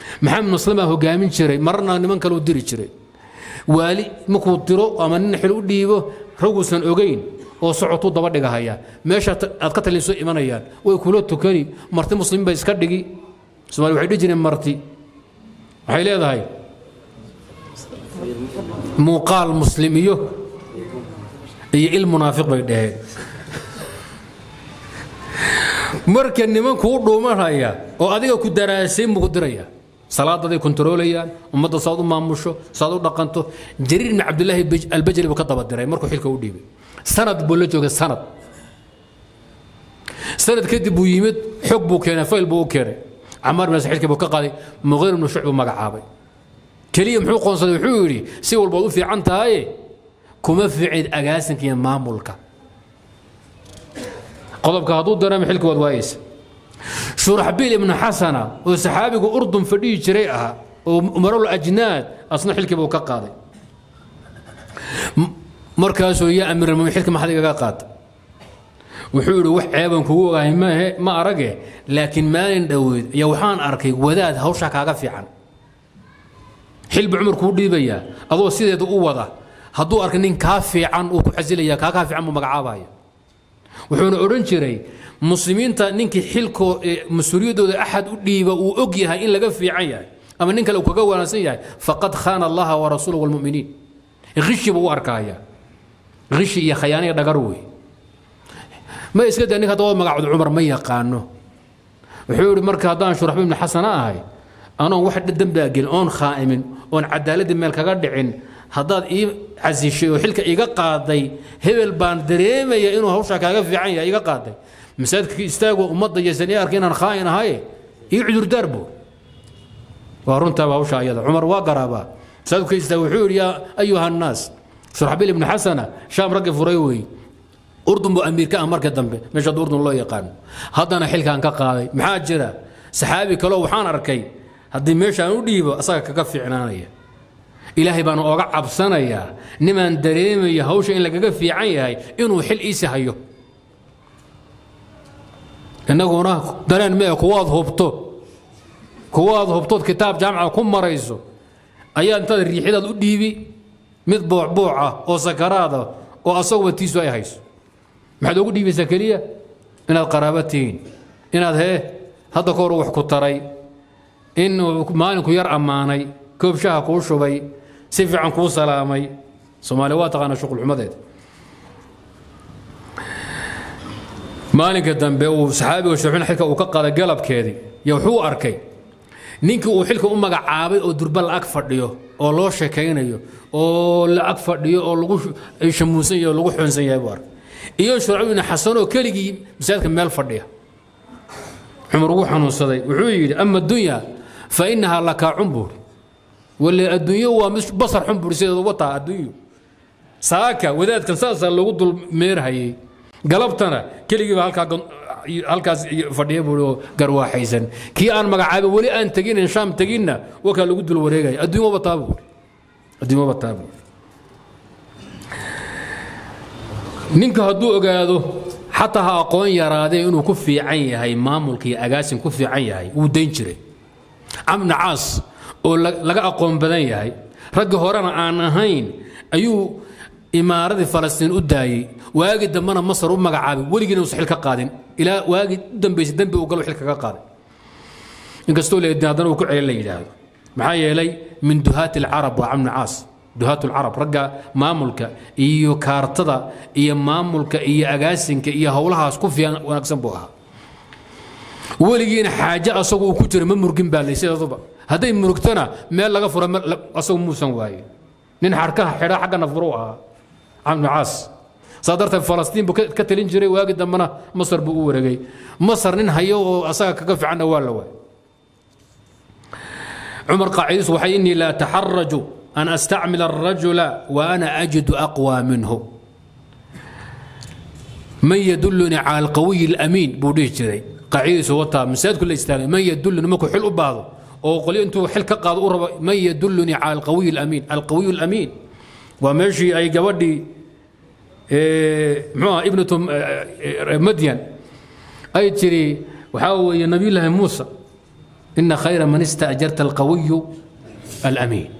maxamed muslima hogaamin jiray marna niman kale u diri jiray waali markuu diro ama nin xil u dhiibo raguusan ogeyn oo socotu daba dhigahaya meesha aad ka talinso imanayaan way kula tukani marti muslim bay iska dhigi Soomaali waxay dhijineen marti waxay leedahay muuqaal muslim iyo il munaafiq bay dhaheen marka nimanku u dhuumanaya oo adiga ku daraasay muqdiraya salaadaday kontroolayaan ummadda saad u maamusho saad u dhaqanto Jariir ibn Abdullah al-Bajali buu ka daba diray markuu xilka u dhiibay sanad buu la joogay sanad kadib buu yimid xog buu keenay fayl buu keenay Amar ibn Sa'id buu ka qaaday Mughir ibn Shu'ba magacaabay kaliya muxuu qoonsaday wuxuu yiri si walba u fiican tahay kuma fiicid agaasinka maamulka qodobka haduu dareemo xilka wad waayis Shurahbil ibn Hasana oo saxaabigu Urdun fadhiyi jiray ah oo umarul ajnaad asna xilka buu ka qaaday markaas oo yaa amir ma xilka maxad iga qaad wuxuu yiri wax ceeban kugu ogahay ma arage laakiin maalin dhaweed ya waxaan arkay wadaad hawsha kaaga fiican xilb umar ku dhiibaya adoo sideedu u wada haduu arkin nin ka fiican uu ku xasilaya ka fiican mu magacaabaya wuxuuna oran jiray muslimiinta ninkii xilko mas'uuliyadooda ahad u dhiiba uu og yahay in laga fiican yahay ama nin kale uu kaga wanaagsan yahay faqad khana Allah wa rasuluhu wal mu'minin ghishi buu arkaya ghishi iyo khiyaaniga dhagarwey ma iska daa ninka dawad magacaad Umar ma yaqaano wuxuu yiri marka hadaan Shurahbil ibn Hasan ahay أنا واحد دم باقي أون خائم أون عدالة مال كقدعين هذا عزيشي وحلك إيجا قاضي هبل باندريم يا إنه هوشة كاقف في عين إيجا قاضي مسادك يستاقوا ومضى جسني أركينا خاين هاي يعذر دربه وارون تابع هوشة أيضا عمر وقرابا مسادك يستاقوا حور يا أيها الناس شرحبيل بن حسنة شام رقف فريوي أردن بأمريكا أمريكا دنبه مش أردن الله يقان هذا أنا حلك أنك قاضي محاجرة سحابي كلو وحان أركي haddii meeshaan u dhiibo asaga kaga fiicnaanaya ilaahay baan uga cabsanaya niman dareemaya hawsha in lagaga fiican yahay inuu xil iisi hayo inaguna dareen ma kuwaad hubto kitaab jaamaca ku marayso ayaa inta riixidad u dhiibi mid boocbooca oo sakaraada oo asagu watiisu ay hayso maxaad ugu dhiibaysaa kaliya inaad qaraabatiin inaad hadda koor wax ku taray إنه مالك ير أماني كوب شاه كوشوبي سيف عن كو سلامي سومالي واتقنا شغل عمدت مالك الدنبي وصحابي وشوحنا حلكه وكقاده قلب كيدي يوحو أركي نينك وحلكه أمك عابد أو دربال أكفر ديو أو لو شكينيو أو لا أكفر ديو أو لغو شموسية أو لغو حنسية يبار إيو شرعونا حسنو كليجي مسادك مال فردية عمر وحن وصدي وحوي أما الدنيا فإنها لك عنبر واللي الدنيا ومش بصر حنبر سيد وطا الدنيا ساكا وذات كان ساسا لو قد المير هي قلبتنا كل يجيب هالكا فديه بلو قروا حيزن كي أنا مقعد ولي أن تجينا إن شام تجينا وكان لو قد الوريجا الدنيا بطابور الدنيا بطابور نينك هدوء قادو حتى ها أقوان يرادي إنه كفي عين هاي مامولكي أجاسم كفي عين هاي ودينشري عمنا عاص ولقى أقوم بدني هاي رجع هرانا أنا هين أيو إمارة فلسطين قداي واجد دمنا مصر وما قاعد ولقينا وسحل كقادم إلى واجد دم بيس دم وقالوا حلك كقادم إن قصتوا لي هذا وكل لي هذا معايا لي من دهات العرب وعمنا عاص دهات العرب رجع مامولك إيو كارتدا إيو مامولك إيو أجاسنك إيو هولها سكوفيا ونقسم بوها ولقينا حاجة أسوق كتير من مرقين بالي سيدا ضبا هذا مرقتنا ما لقى فرا أسوق موسى واي ننحركها حرا حاجة نفروها عم عاص صدرت فلسطين بكتلين جري واجد دمنا مصر بقوة رجعي مصر ننهيو أساق كف عنا ولا عمر قاعد وحي إني لا تحرج أن أستعمل الرجل وأنا أجد أقوى منه من يدلني على القوي الأمين بوديش جري قاعد سوتها مساد كل إستاني من يدلني ماكو حلو بعضه أو قولي أنتو حلك قاضي من يدلني على القوي الأمين القوي الأمين وماشي أي جودي مع ابنة مدين أي تري وحاول نبي الله موسى إن خير من استأجرت القوي الأمين.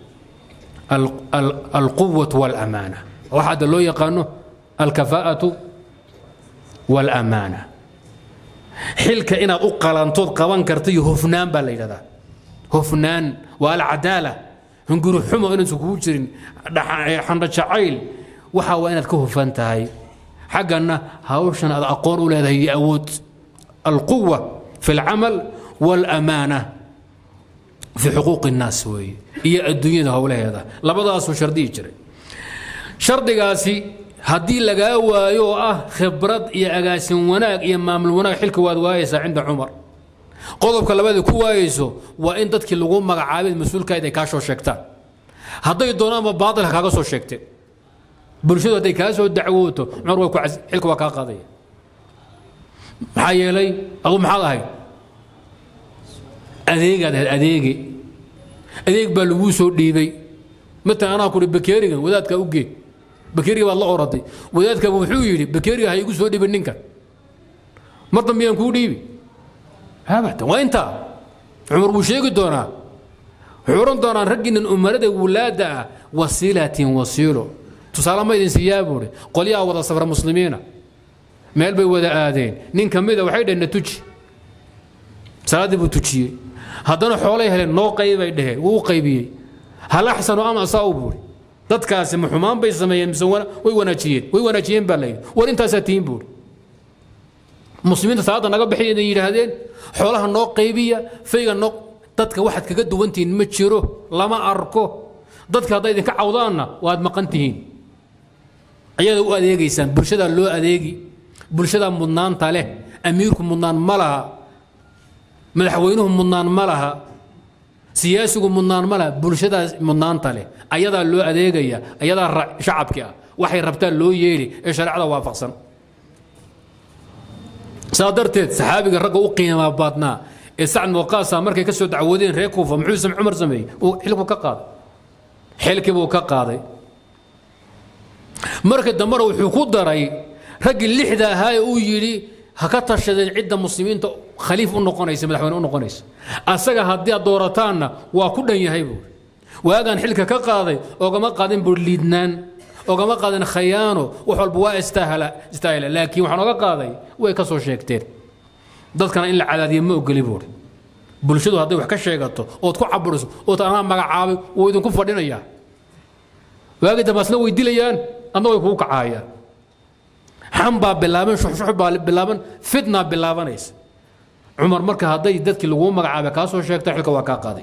القوة والأمانة واحد اللي يقانه الكفاءة والأمانة. حلك إن أقلن تود قوان كرتي هفنان بالليل هذا هفنان والعدالة هنقولوا حمى إن سكوتشرين حنرد شعيل وحاوين تكهفان تهاي حقنا هاوشنا أقول ولا هي أود القوة في العمل والأمانة في حقوق الناس وهي هي الدنيا هؤلاء هذا لبضاس وشردي جري شرط قاسي هدي لقى وايو خبرت يا أقاسم وناك يا مامل وناك حلك واد وايسة عند عمر قضبك لبادي كوايسو وإن تدك اللقوم مع عابد مسؤول كايدا كاشو شكتان هدي الدونام باطل هكاكسو شكتين برشود هدي كاسو دعوته عمر وكو حلك وكا قضية محايا لي أقول محاضة هاي أذيق بالوسو ديبي متى أنا أقول بكيري وذاتك أوجي بكيري والله أرضي وذاتك أبو حويلي بكيري هيجوز سودي بالنكر مرة ميان كوديبي هذا وأنت عمر وشيق الدونا عمر دونا رجل الأمراء ولاده وسيلة وسيله تصالح ما يدين سيابوري قل يا وضع سفر مسلمين ما يلبي وذا آذين نين كميدا وحيدا إن تجي سادي بتجي هذا حواليه هل نو قيبة ده هو قيبي هل أحسن أم أصابوري dadkaasi maxumaan bay sameeyeen misawana way wanaajiyeen baa leeyahay war intaas tiin buur muslimiinta saada naga bixiyeen yiraahdeen xoolaha noo qaybiya fayga noo dadka waxad kaga duwantiin ma jiro lama arko dadka haday idin ka cawdaana waad maqantihiin ayada u adeegaysaan bulshada loo adeegi bulshada mudnaanta leh amiirku mudnaan malaha madaxweynuhu mudnaan malaha siyaasigu mudnaan malaha bulshada mudnaanta leh ayadaa loo adeegaya ayadaa shacabka waxay rabtaan loo yeeli ee sharciyada waafaqsan saadarteed saxaabiga ragga u qiimo baadnaa ee sacad muqaasa markay ka soo dacwadeen reer Kuufa muxuu Umar sameeyay oo xilkii buu ka qaaday markii damar wuxuu ku daray rag lixda ahaa uu yiri haka tashadeen cidda muslimiinta khaliif u noqonaysa madaxweyne u noqonaysa asaga hadii doorataana waa ku dhan yahay buu waagan xilka ka qaaday oo gama qaadin burliidnaan oo gama qaadin khayaano wax walba waa istaahla laakiin waxaan oga qaaday way ka soo sheegteen dadkana in la cadaadiyo ma ogoli buu bulshadu haday wax ka sheegato oo ku caburiso oo taana magacaabay oo idin ku fadhinaya waagi damasna way dilayaan ama way ku kacaayaan xamba bilaaban shuxshux bilaaban fitna bilaabanaysa Umar marka haday dadkii lagu magacaabay ka soo sheegtay xilka waa ka qaaday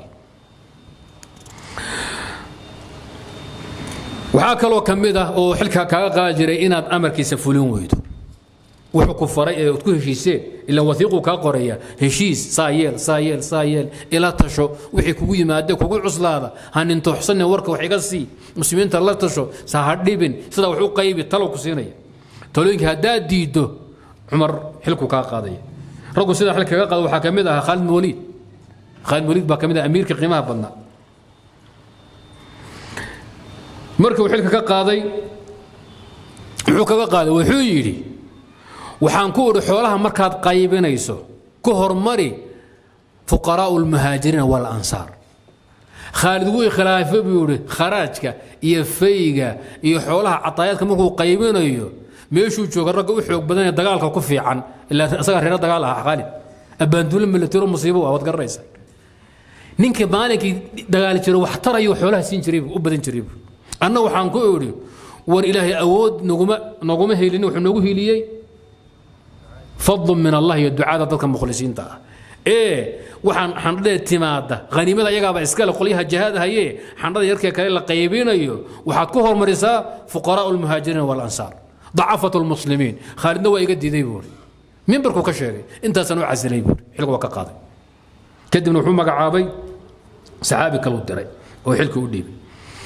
waxaa kaloo kamid ah oo xilka kaaga qaajiray inaad amarkiisa fulin weydo wuxuu ku faray ee ku heshiisay ila wasiiqu ka qoraya heshiis saayeel ila tasho wixii kugu yimaado kugu cuslaada hanin tooxsan warka wax iga sii muslimiinta la tasho saahadibin sida wuxuu qaybi talo ku siinaya talooyinka hadaa diido Umar xilku ka qaaday ragu sida xilka ka qaado waxa kamid ah Khalid Walid ba kamid ah amiirka qiimaha badna markuu xilka ka qaaday wuxuu yiri waxaan ku uri xoolaha markaad qaybinayso ku hormari fuqaraa'ul muhaajiriin wal ansaar Khalid wuu khilaafay buu yiri kharaajka iyo fayga iyo xoolaha cataayadka markuu qaybinayo meeshuu jooga rag u xoog badan dagaalka ku fiican ilaa asaga reer dagaal ah Khalid abaandul military musiibo waa wad garaysa ninka maalinki dagaal jiro wax tarayo xoolaha siin jiray u badan jiray anna waxaan ku uri war ilaahi awood naguma heelin wuxuu nagu heeliyay fadl min Allah iyo ducaada dadka mukhlisiinta waxaan xandhada timaada qaniimada iyagaaba iska la qoliyaha jihad haye xandhada yarkee kale la qaybinayo waxaad ku hormarisaa fuqaraa'ul muhaajiriin wal ansaar da'afatul muslimiin Khalidna waa iga diiday buu minbarku ka sheegay intaasan u casilay buu xilku waa ka qaaday kadibna wuxuu magacaabay saxaabi kale u diray oo xilku u dhiibay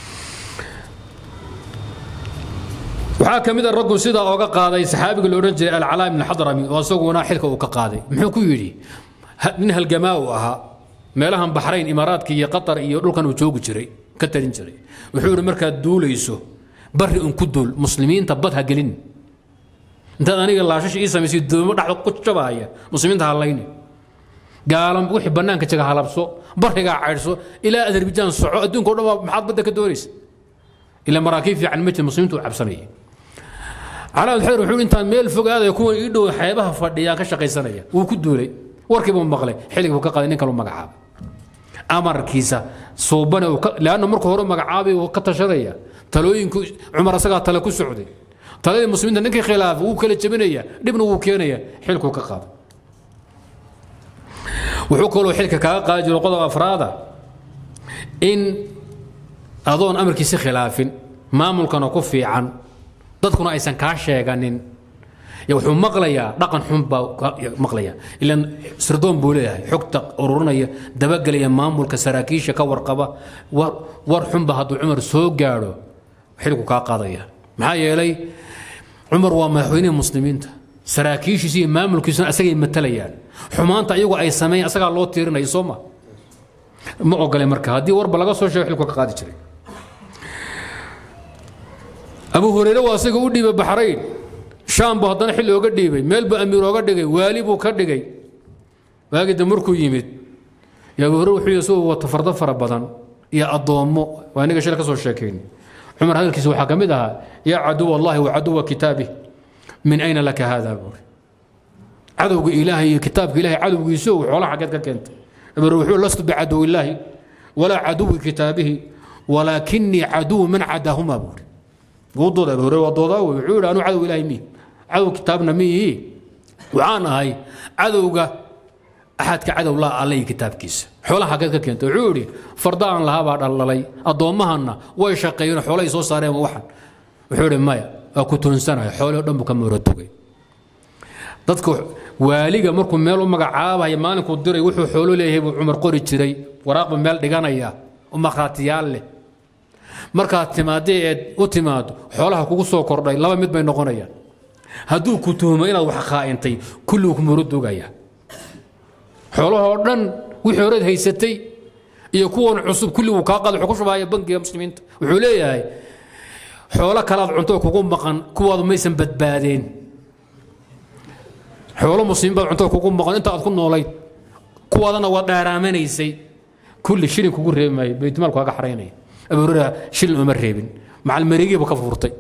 waxaa kamid ah raggu sida ooga qaaday saxaabiga la oran jiray al-Alaa ibn al-Hadrami oo asaguna xilka uu ka qaaday muxuu ku yiri nin halgamaa u ahaa meelahan Bahrayn Imaaraadka iyo Qatar iyo dhulkan uu joogi jiray ka tarin jiray wuxuu yiri marka duulayso bari un ku duul muslimiinta bad ha gelin inta aniga laashash ii sameeyay doomo dhaxdo ku jabaya muslimiinta halayni قالم وحي بنانك تجا هلبسو برهقا عيرسو الى اذربيجان صعو ادونك او دما maxaad bada ka doonaysa ila maraakiib fiican ma jirto muslimiintu cabsanayeen على الحير وحول انت ميل فوق هذا يكون يدو حيبها فديا ka shaqaysanaya wuu ku duulay warkiiba maqlay xiliga uu ka qaaday ninka loo magacaabo amarkiisa soobana laana markuu hore magacaabay uu ka tashadaya talooyinku Umar asaga tala ku socday talada muslimiinta ninkii khilaaf uu kala jabinaya dibna uu keenaya xilku ka qaado wuxuu kaloo xilka kaaga qaadi jiray qodob afraada in adoon amarkiisa khilaafin maamulkana ku fiican dadkuna aysan ka sheeganin wuxuu maqlayaa dhaqan xun baa maqlaya ilaan sirdoon buu leeyahay xogta ururinaya dabagalaya maamulka saraakiisha ka warqaba war xun baa hadduu Umar soo gaadho xilku ka qaadaya maxaa yeelay Umar waa madaxweynaha muslimiinta saraakiishiisa iyo maamulkiisa asagay matalayaan xumaanta iyagu ay sameeyeen asaga loo tiirinayo Soomaa ma ogolay marka haddii warba laga soo sheego xilku ka qaadi jiray Abu Hurayra waa asaga u dhiibay Bahrayn Shaam baa hadana xil looga dhiibay meel ba amiir ooga dhigay waali buu ka dhigay waagida markuu yimid ya Abu Hurayra wuxuu soo wata farda fara badan iyo adoomo waa aniga shil ka soo sheekeen Umar hadalkiisa waxa kamid ahaa ya adu wallahi wa adu kitabi min ayna laka hada adowga ilaahi iyo kitaabka ilaahi adowgiisu xoolaha xageed ka keentay Abu Hurayra wuxuu lastu bi adu ilaahi wala adu kitabihi walakinni adu man adahuma قوضوا ذا بهروا وضوضا ويقول أنا عدو إلهي مين عدو كتابنا مين وعانا هاي عدو أحد كعدو الله علي كتاب كيس حولا حقيقة كنت عوري فرضان لها بعد الله لي أضومهن ويشقيون حولا يسوس صارين وحن وحوري مايا كنت إنسان حولا دمك مرتوقي dadku waaliga markuu meel u magacaabay maalinku diray wuxuu xoolo leeyahay Umar qori jiray waraaq meel dhiganaya oo maqaatiyaal leh marka timaadee u timaado xoolaha kugu soo kordhay laba mid bay noqonayaan hadduu ku tuhmo inaad wax qaa'intay kullukum murudugaya xoolaha oo dhan wixii hore haysatay iyo kuwan cusub kulli uu ka qaado wuxuu ku shubaya bangiga muslimiinta wuxuu leeyahay xoolo kala cunto kugu maqan kuwaadu maysan badbaadeen xoolo muslimiin baa cunto kugu maqan inta aad ku noolayd kuwaadana waa dhaaraamanaysay kulli shilin kugu reebmay baytmaal kaaga xareynay Abu Hurayra shil uma reebin macal marigiiba ka furtay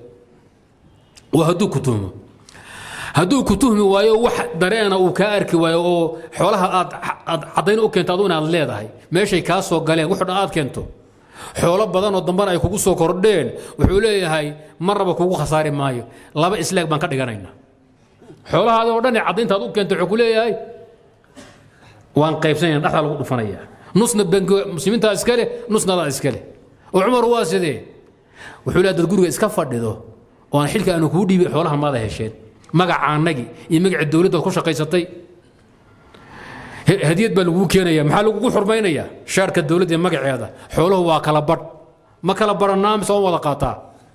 hadduu ku tuhmi waayo wax dareena uu ka arki waayo oo xoolaha aad cadayn u keento aduna aad leedahay meeshay ka soo galeen wuxuu aad keento xoolo badan oo damban ay kugu soo kordheen wuxuu leeyahay maraba kugu khasaari maayo laba islaag baan ka dhiganaynaa xoolaha oo dhan cadaynta aad u keento wuxuu ku leeyahay waan qaybsanayna dhaxal lagu dhufanaya nusna bangi muslimiinta iskale nusna iskale وعمر واسده وحولاد الجورج إسكافر ده وأنا حلك أنا كودي بحولها ماذا هالشيء مجا عنقي يمجع الدولة تخش قيسطي هدية بالوكينا يا محل وقول حرمينا يا شارك الدولة يمجع هذا حوله وكلبر ما كلبر النام سوى ولا قاطع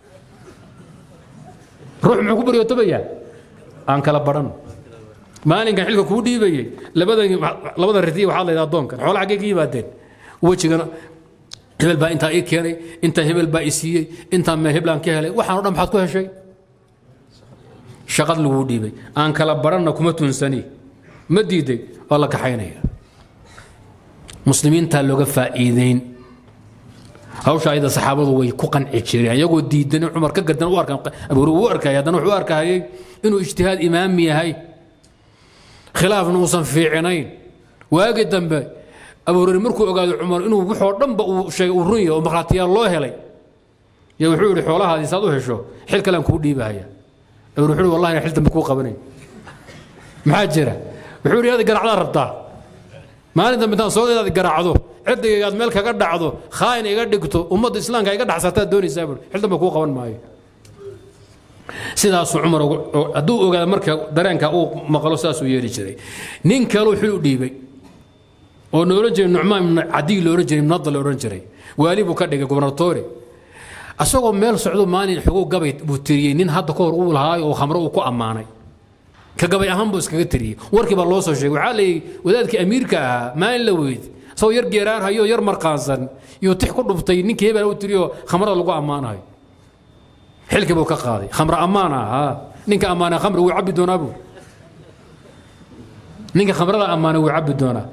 روح معكبر يتبيا عن كلبرن ما نلقى حلك كودي بيجي لبدا الرتيب وحاله إذا ضمك حول حقيقي بعدين وجهنا هبل با انت اي كيري انت هبل با اسيي انت ما هبلان كهلي waxaan oo maxaad ku heshay shaqad lagu dhiibay aan kala baranna kuma tunsani ma diiday wala ka xaynaya muslimiinta looga faa'iideyn hawsha ayda saxaabadu way ku qanci jireen ayagoo diidan Umar ka gadan u arkan Abu Hurayra u arkay hadan wuxuu arkay inuu ijtihaad imaam yahay khilaafna uusan fiicinayn waagi dambe Abu Hurayra markuu ogaado Umar inuu wuxuu dhanba uu sheegay uu runyo oo maqraatiyaal loo helay yaa wuxuu yiri xoolahaadii saad u hesho xil kale ku dhiibaya Abu Hurayra wallahi xil dambe ku qabanay maxaa jira wuxuu yiri hada garacda rabtaa maalinta midaan soo eedaad garacdo cidiga aad meel kaga dhacdo khaain iga dhigto ummadda islaamka iga dhaxsataa doonaysaa xil dambe ku qaban maayo sidaas Umar aduu ogaado marka dareenka uu maqlo saas uu yeeri jiray nin kale wuxuu dhiibay oo noolajay Nu'man ibn Adi looran jiray nadal looran jiray waalibu ka dhigay gobernatore asagoo meel socdo maalin xuquuq gabay buu tiriyay nin hadda ka hor uu lahaay oo khamro uu ku amaanay ka gabay ahaan buu iskaga tiriyay warkii baa loo soo sheegay waxa leey wadaadkii amiirka ah maalin la weyd soo yar geeraan hayo yar marqaansan iyo tix ku dhuftay ninkii hebel uu tiriyo khamrada lagu amaanayo xilkii buu ka qaaday khamra amaana ninka amaana khamri uu cabbi doonaa buu ninka khamrada amaana uu cabbi doonaa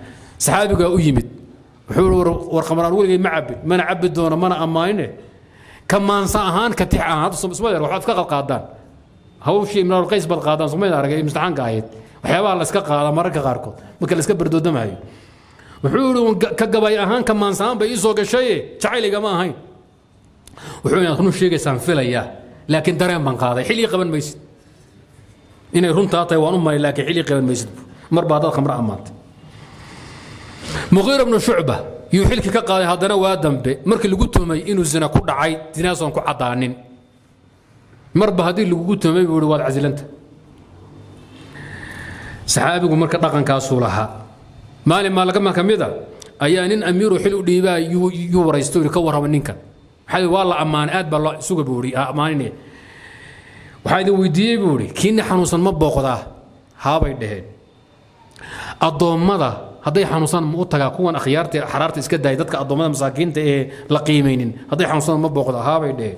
saxaabiga u yimid wuxuu war khamraan weligay ma cabin mana cabi doono mana ammaanine kamaansa ahaan ka tix ahaan Soomaaliya waxaad ka qaadaan hawshii imraal qays bal qaadaan Soomaaliya aragay imtixaanka ahayd waxyaabaha la iska qaada mararka qaarkood marka la iska bardoodamayo wuxuu ka gabay ahaan kamaansa ahaan bay soo gashay jacayliga ma ahayn wuxuu inuu sheegaysaan filaya laakiin dareen ban qaaday xilli qaban maysid inay runtaa tahay waan u maray laakiin xilli qaban maysid mar baad khamra amaantay Mughira ibn Shu'bah yuu xilki ka qaaday haddana waa dambe markii lagu tumay inuu zina ku dhacay dinaasan ku cadaanin marba hadii lagu tumay buu waad casilanta saxaabigu marka dhaqankaas uu lahaa maalin ma laga ma kamida ayaa nin amiiru xil u dhiibaa yuu waraysto ka warrama ninkan waxay waa la amaan aad ba la isugu buuri amaanine waxay weydiiyay buuri kiina xanuunsan ma booqdaa haabay dhaheen adoomada hadday xanuunsan ma u tagaa kuwan akhyaarta xaraarta iska daay dadka adoomada masaakiinta ee la qiimeeynin hadday xanuunsan ma booqdaa haabay dhaheen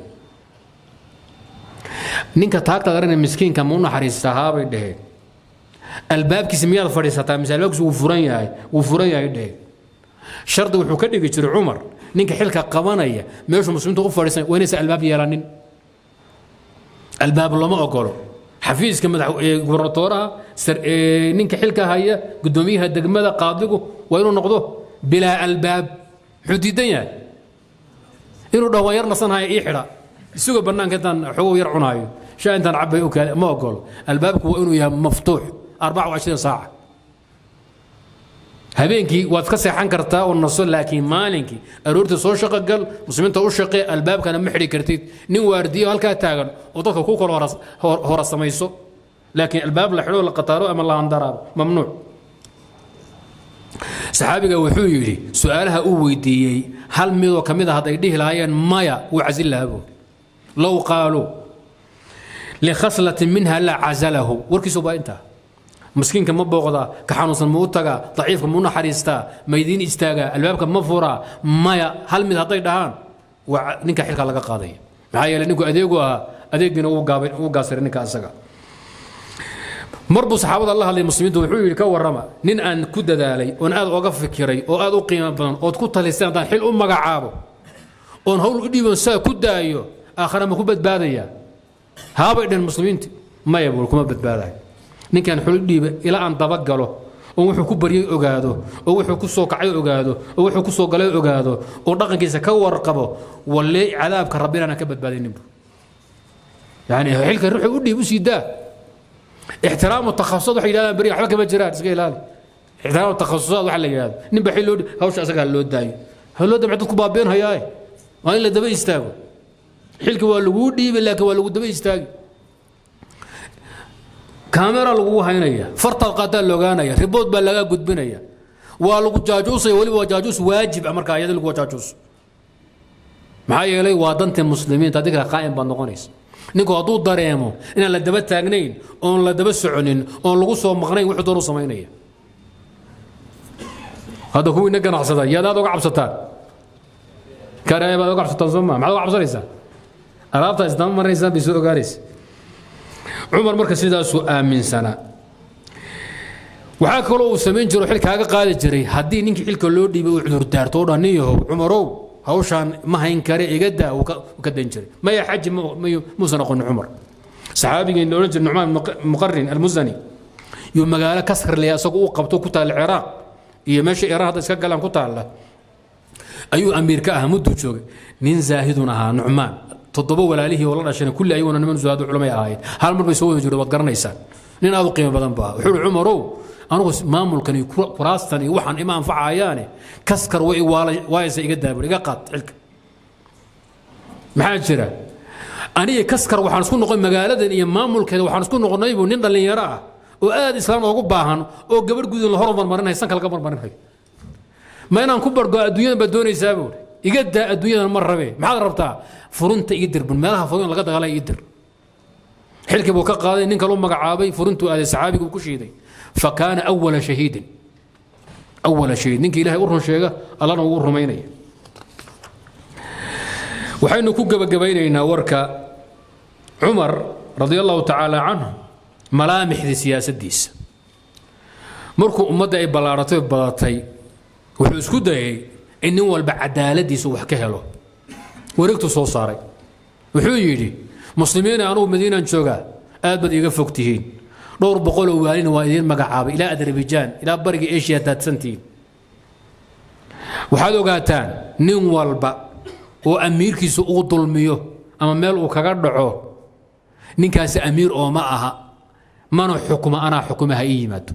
ninka taagta daran miskiinka ma u naxariistaa haabay dhaheen albaabkiisa miyaad fadhiisataa misalbaabkiisa wuu furan yahay dhaheen shardi wuxuu ka dhigi jiray Umar ninka xilka qabanaya meeshu muslimiintu u fadhiisan weenaysa albaab yeelanin albaab lama ogolo xafiiska madax gubernatooraha ninka xilka haya gudoomiyaha degmada qaadigu waa inuu noqdo bilaa albaab xudiidan yahay inuu dhaw yar nasanahay ii xidha isugu banaanka intaan xogo yar cunaayo shaa intaan cabay ma ogolo albaabku waa inuu yahay maftuux 24 saaca habeenkii waad ka seexan kartaa oo naso laakiin maalinkii aroorta soo shaqo gal muslimiinta u shaqee albaabkana ma xiri kartid nin waardiyo halka taagan oo dadka ku kala hor samayso laakiin albaab la xiro la qataaro ama la handaraabo mamnuuc saxaabiga wuxuu yiri su'aalaha uu weydiiyay hal mid oo kamid ah haday dhihi lahaayeen maya uu casil lahaabo law qaalu li khaslatin minha la azalahu warkiisu baa inta مسكين كم بوغدا كحانوس الموتاغا ضعيف كم نحريستا ميدين استاغا الباب كم مفورا مايا هل من هطي دهان ونكا حلقا لغا قاضي معايا لنكو اديقنا او قاصر نكا اساقا مربو صحابة الله اللي مسلمين وحوي لكا ورما نين ان كود دالي ون اد اوقف فكري او اد قيمة بدن او تكو تليستان دان حل امك عابو ون هول قديبا سا كود دايو اخر ما كوبت باديا هابا المسلمين ما يبول كما بتباداي ninkan xul dhiiba ila aan daba galo oo wuxuu ku bariyay ogaado oo wuxuu ku soo kacay ogaado oo wuxuu ku soo galay ogaado oo dhaqankiisa ka warqabo walee cadaabka rabbina ka badbaadinayno yani xilka ruuxu u dhiib u siidaa ixtiraam takhassus waxa ilaahay bari waxba kama jiraan iska ilaali ixtiraam takhassusad waxa la yiraahdo nin ba xil hawsha asaga loo daayo halo dabcad ku baabeen hayaay waa in la daba istaago xilka waa lagu dhiibay laakiin waa lagu daba istaagi كاميرا لو هينيا فرط القتال لو غانيا ريبوت با لغا غدبنيا وا لو جاجوس ولي وا جاجوس واجب امرك ايد لو جاجوس ما يلي وادنت المسلمين تدك قائم بنقونيس نيكو ادو دريمو ان لا دبا تاغنين اون لا دبا سكونين اون لو سو مقنين وخ دورو سمينيا هذا هو انك نقصدا يا دادو عبسطان كاريبا دو عبسطان زما ما دو عبسريسا ارابتا اسدام مريسا بيسو غاريس عمر مركز سيداسو آمن سنة waxaa kaloo uu sameyn jiro xilkaaga qaadi jiray hadii ninkii xilka loo dhiibay uu cudur daarto dhaniyo Umarow hawshan ma hayn kare iga daa uu ka dan jiray ma ya xaj muusan aqoon Umar saxaabiga inoo jir Nu'man Muqarrin al-Muzani yuu magaalo kasr leeyahay asagoo uu qabto ku taal Iraq iyo meesha Iraq hada iska galaan ku taala ayuu amiirka ah muddo joogay nin zaahidun ahaa Nu'man toddoba walaalihii wala dhashay kulli ayuuna niman zuhaad culimay ahaayeen hal mar bay soo wada jireen wad garanaysaa nin aad u qiimo badan baa wuxuu Umarow anigu maamulkan kuraastan iyo waxaan ima anfacayaane kaskar way waaysa iga daabur iga qaad xilka maxaa jira aniga kaskar waxaan isku noqon magaaladan iyo maamulkeeda waxaan isku noqonay buu nin dhalinyaro ah oo aad islaam ugu baahan oo gabadh guud la hormar marinaysan kala marmarinay ma inaan ku bargo adduunyada ba doonaysaa buu iga daa adduunyada mar rabe maxaad rabtaa furunta ii dir meelaha furun laga dagaalay ii dir xilkii buu ka qaaday ninka loo magacaabay furuntu aaday saxaabigu ku shiiday فكان أول شهيد نينك إلهي أرهن شيئا الله نور رميني وحين كوكب قبيلنا وركا عمر رضي الله تعالى عنه ملامح دي سياسة ديس مركو أمدا بلارتي بلاتي wuxuu isku dayay in nin walba cadaaladiisa wax ka helo wareegtu soo saaray wuxuu yidhi muslimiin anugu madiinaan joogaa aad baad iiga fog tihiin dhowr boqol oo waalina waa idiin magacaabay ilaa adarabijaan ilaa bariga eshiya daadsantihiin waxaad ogaataan nin walba oo amiirkiisa uu dulmiyo ama meel uu kaga dhaco ninkaasi amiir oo ma aha mana xukuma anaa xukumaha ii yimaado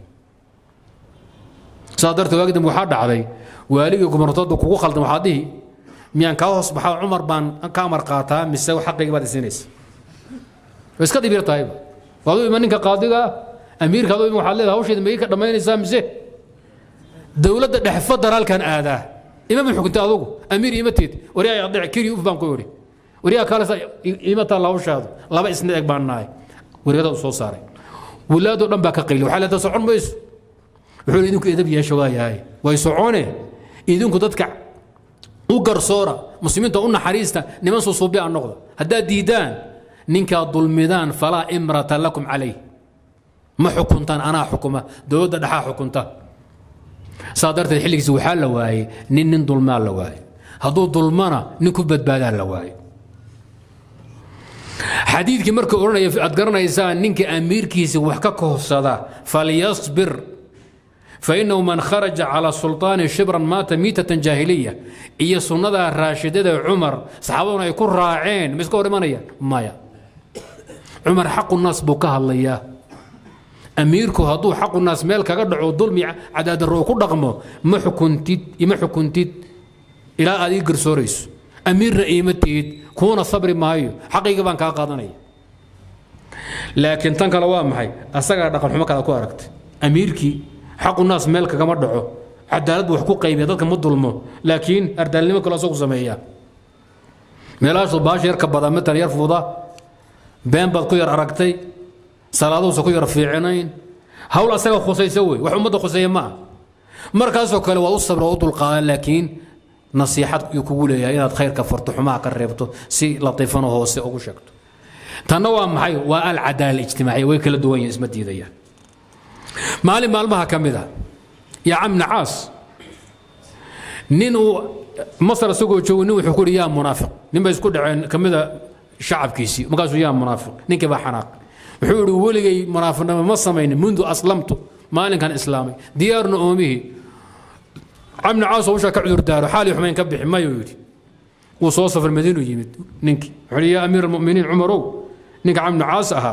saa darteed waagdan waxaa dhacday waaligii gumartooda kugu khaldan waxaad dhihi miyaan kaa hoos baxaa cumar baan ka amar qaataa mise xaqayga baad isinaysa way iska dhibir tahayba waad u iman ninka qaadiga amiirka adoo waxaad leedahay hawsheeda ma ii ka dhammaynaysaa mise dowladda dhex federaalkan aadaa ima min xukunta adugu amiir ima teed wariyaa adhic kiri uf baan ku yidhi wariyaa kaalesa ima taa hawshaadu laba isna eg baan nahay wariyada soo saaray walaadoo dhan baa ka qayli waxaa leedahay socon mayso wuxuu idinku edab yeesha waa yahay way socone idinku dadka u garsoora muslimiinta u naxariista niman suusuubi aan noqdo haddaad diidaan ninkaa dulmidaan falaa imrata lakum calayh ma xukuntaan anaa xukuma dowladda dhexaa xukunta saa darteed xilligiisa waxaa la waayey nin dulmaa la waayey hadduu dulmana nin ku badbaadaa la waayey xadiidkii marka odhanaya aad garanaysaa ninka amiirkiisa wax ka kohsada falyasbir فإنه من خرج على سلطان شبرا مات ميتة جاهلية إيه سنة راشدة عمر صحابنا يكون راعين مسكور مانيا مايا عمر حق الناس بكها الله إياه أميركو هدو حق الناس مالك قدعوا ظلمي عداد الروكو رقمه ما حكنتيد إلى أدي قرصوريس أمير رئيمتيد كون الصبر مايو حقيقة بان كاقادني لكن تنك لوام هاي أستقع رقم حمك على كواركت أميركي حق الناس مالك كما دعو عدالة وحقوق قيمة ذلك مظلمه لكن أردال لما كلا سوق زمية ملاش الباش يركب بضا متر يرفضه بين بضكو يرأركتي صلاة سكو يرفع عينين هول أساق خصي يسوي وحمد خصي معه مركزه كلا وأصبر وأطول قال لكن نصيحة يقول يا إن خير كفرت حماك قربته سي لطيفنا هو سي أقول شكته تنوع معي والعدالة الاجتماعية ويكل دوين اسمه دي مالي مالمها كمذا يا عم نعاس نينو مصر سوقو جو نو يقول يا منافق نما يسكت عن كمذا شعب كيسي ما قالوا يا منافق نينك بحناق وحول ولي منافق ما صمين منذ اسلمت ما كان اسلامي ديارنا امه عم نعاس وش كعذر دار حالي حمين كبح ما يريد وصوصه في المدينه يمد نينك يا امير المؤمنين عمرو نينك عم نعاسها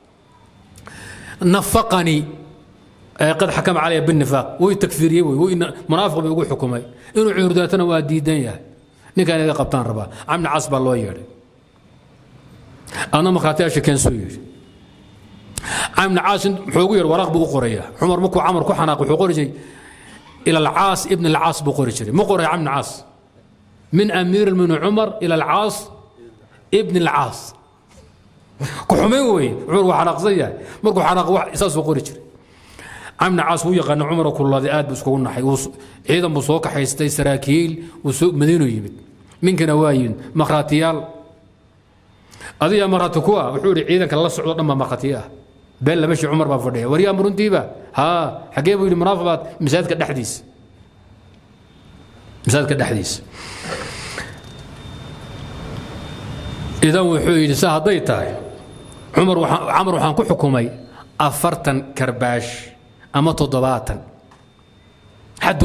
نفقني قد حكم علي بالنفاق ويتكفيري منافق بيقول حكومي انه عيرداتنا واديدين نكان اذا قبطان ربا عم عصب الله يري انا ما خاتياش كان سوير عم عاص حوغير ورق بو قريه عمر مكو عمر كو حناق وحو الى العاص ابن العاص بو قري مو قري عم عاص من امير من عمر الى العاص ابن العاص كحمي عمر وحناق زيه مكو حناق اساس قري عمنا عاص ويقن عمر كل هذه آد بس كون حي أيضا بسوق حيستي سراكيل وسوق مدينة يمد من كنواين مخراتيال هذه مراتكوا وحوري عيدا كلا صعود لما مخراتياه بل مشي عمر بفرده وريا مرنتيبا ها حكيبوا لي مرافقات مساعد كالحديث إذا وحوري ساهضيتاي عمر وحان كو حكومي أفرتن كرباش أما تضباطا حد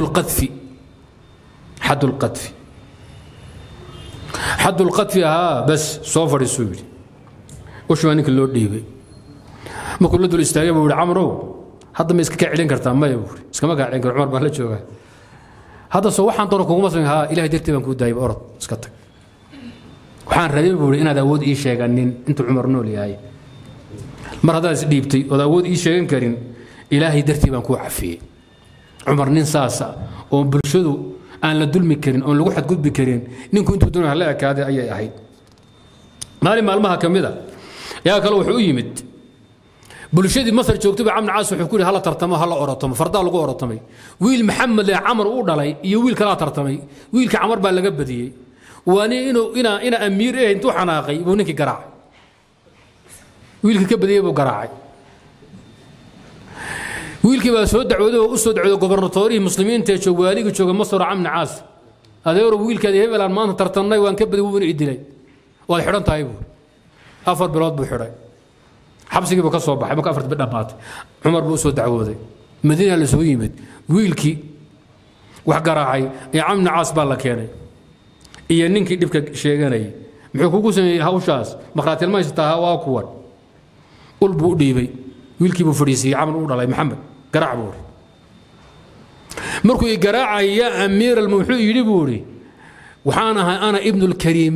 القذف بس صوفر السوري وش مانك اللو ديبي ما كل دول استاجا بقول عمرو هذا ما يسكك علين كرتا ما يقول اسكما قاعدين كر عمر بهلا جوغا هذا سو waxaan doro kugu masan ha ilaahay dirtii baan ku daayay orod iska tag waxaan rabay buu inaad awood ii sheeganin inta Umar nool yahay mar hada is dhiibtay oo awood ii sheegan karin ilaahay dartii baan ku cafiyay Umar nin saasa oo bulshadu aan la dulmi karin oo lagu xad gudbi karin ninku intuu doonay la akaade ayay ahayd maalmaha kamida yaa kale wuxuu yimid bulshadii Masar joogtay Amn Caas wuxuu ku yiri hala tartamo hala orotamo farda lagu orotamay wiil Maxamed ee Amr uu dhalay iyo wiil kala tartamay wiilka Amr baa laga badiyay waani ina amiir ee intuu xanaaqay buu ninkii garaacay wiilka ka badiyay buu garaacay wiilkii baa soo dacwooday oo u soo dacwooday gobornatoorihii muslimiinta ee joogaaliga jooga Masar Amni Caas adeero wiilkaadi hebel aan maanta tartanay waan ka baday wuuna idilay waa xiran tahay buu 4 bilood buu xiray xabsigii buu ka soo baxay marka 4 bidh dhamaatay Umar buu soo dacwooday Madiina la soo yimid wiilkii wax garaacay ee Amni Caas baa la keenay iyo ninkii dibka sheeganay muxuu kugu sameeyay hawshaas maqraatil ma istaa waa kuwan ul buu dhiibay wiilkii buu fadhiisay Amr u dhalay Maxamed garaac buu markuu garaacay ya amiir al-muxuu yiri buuri waxaan ahay ana ibnul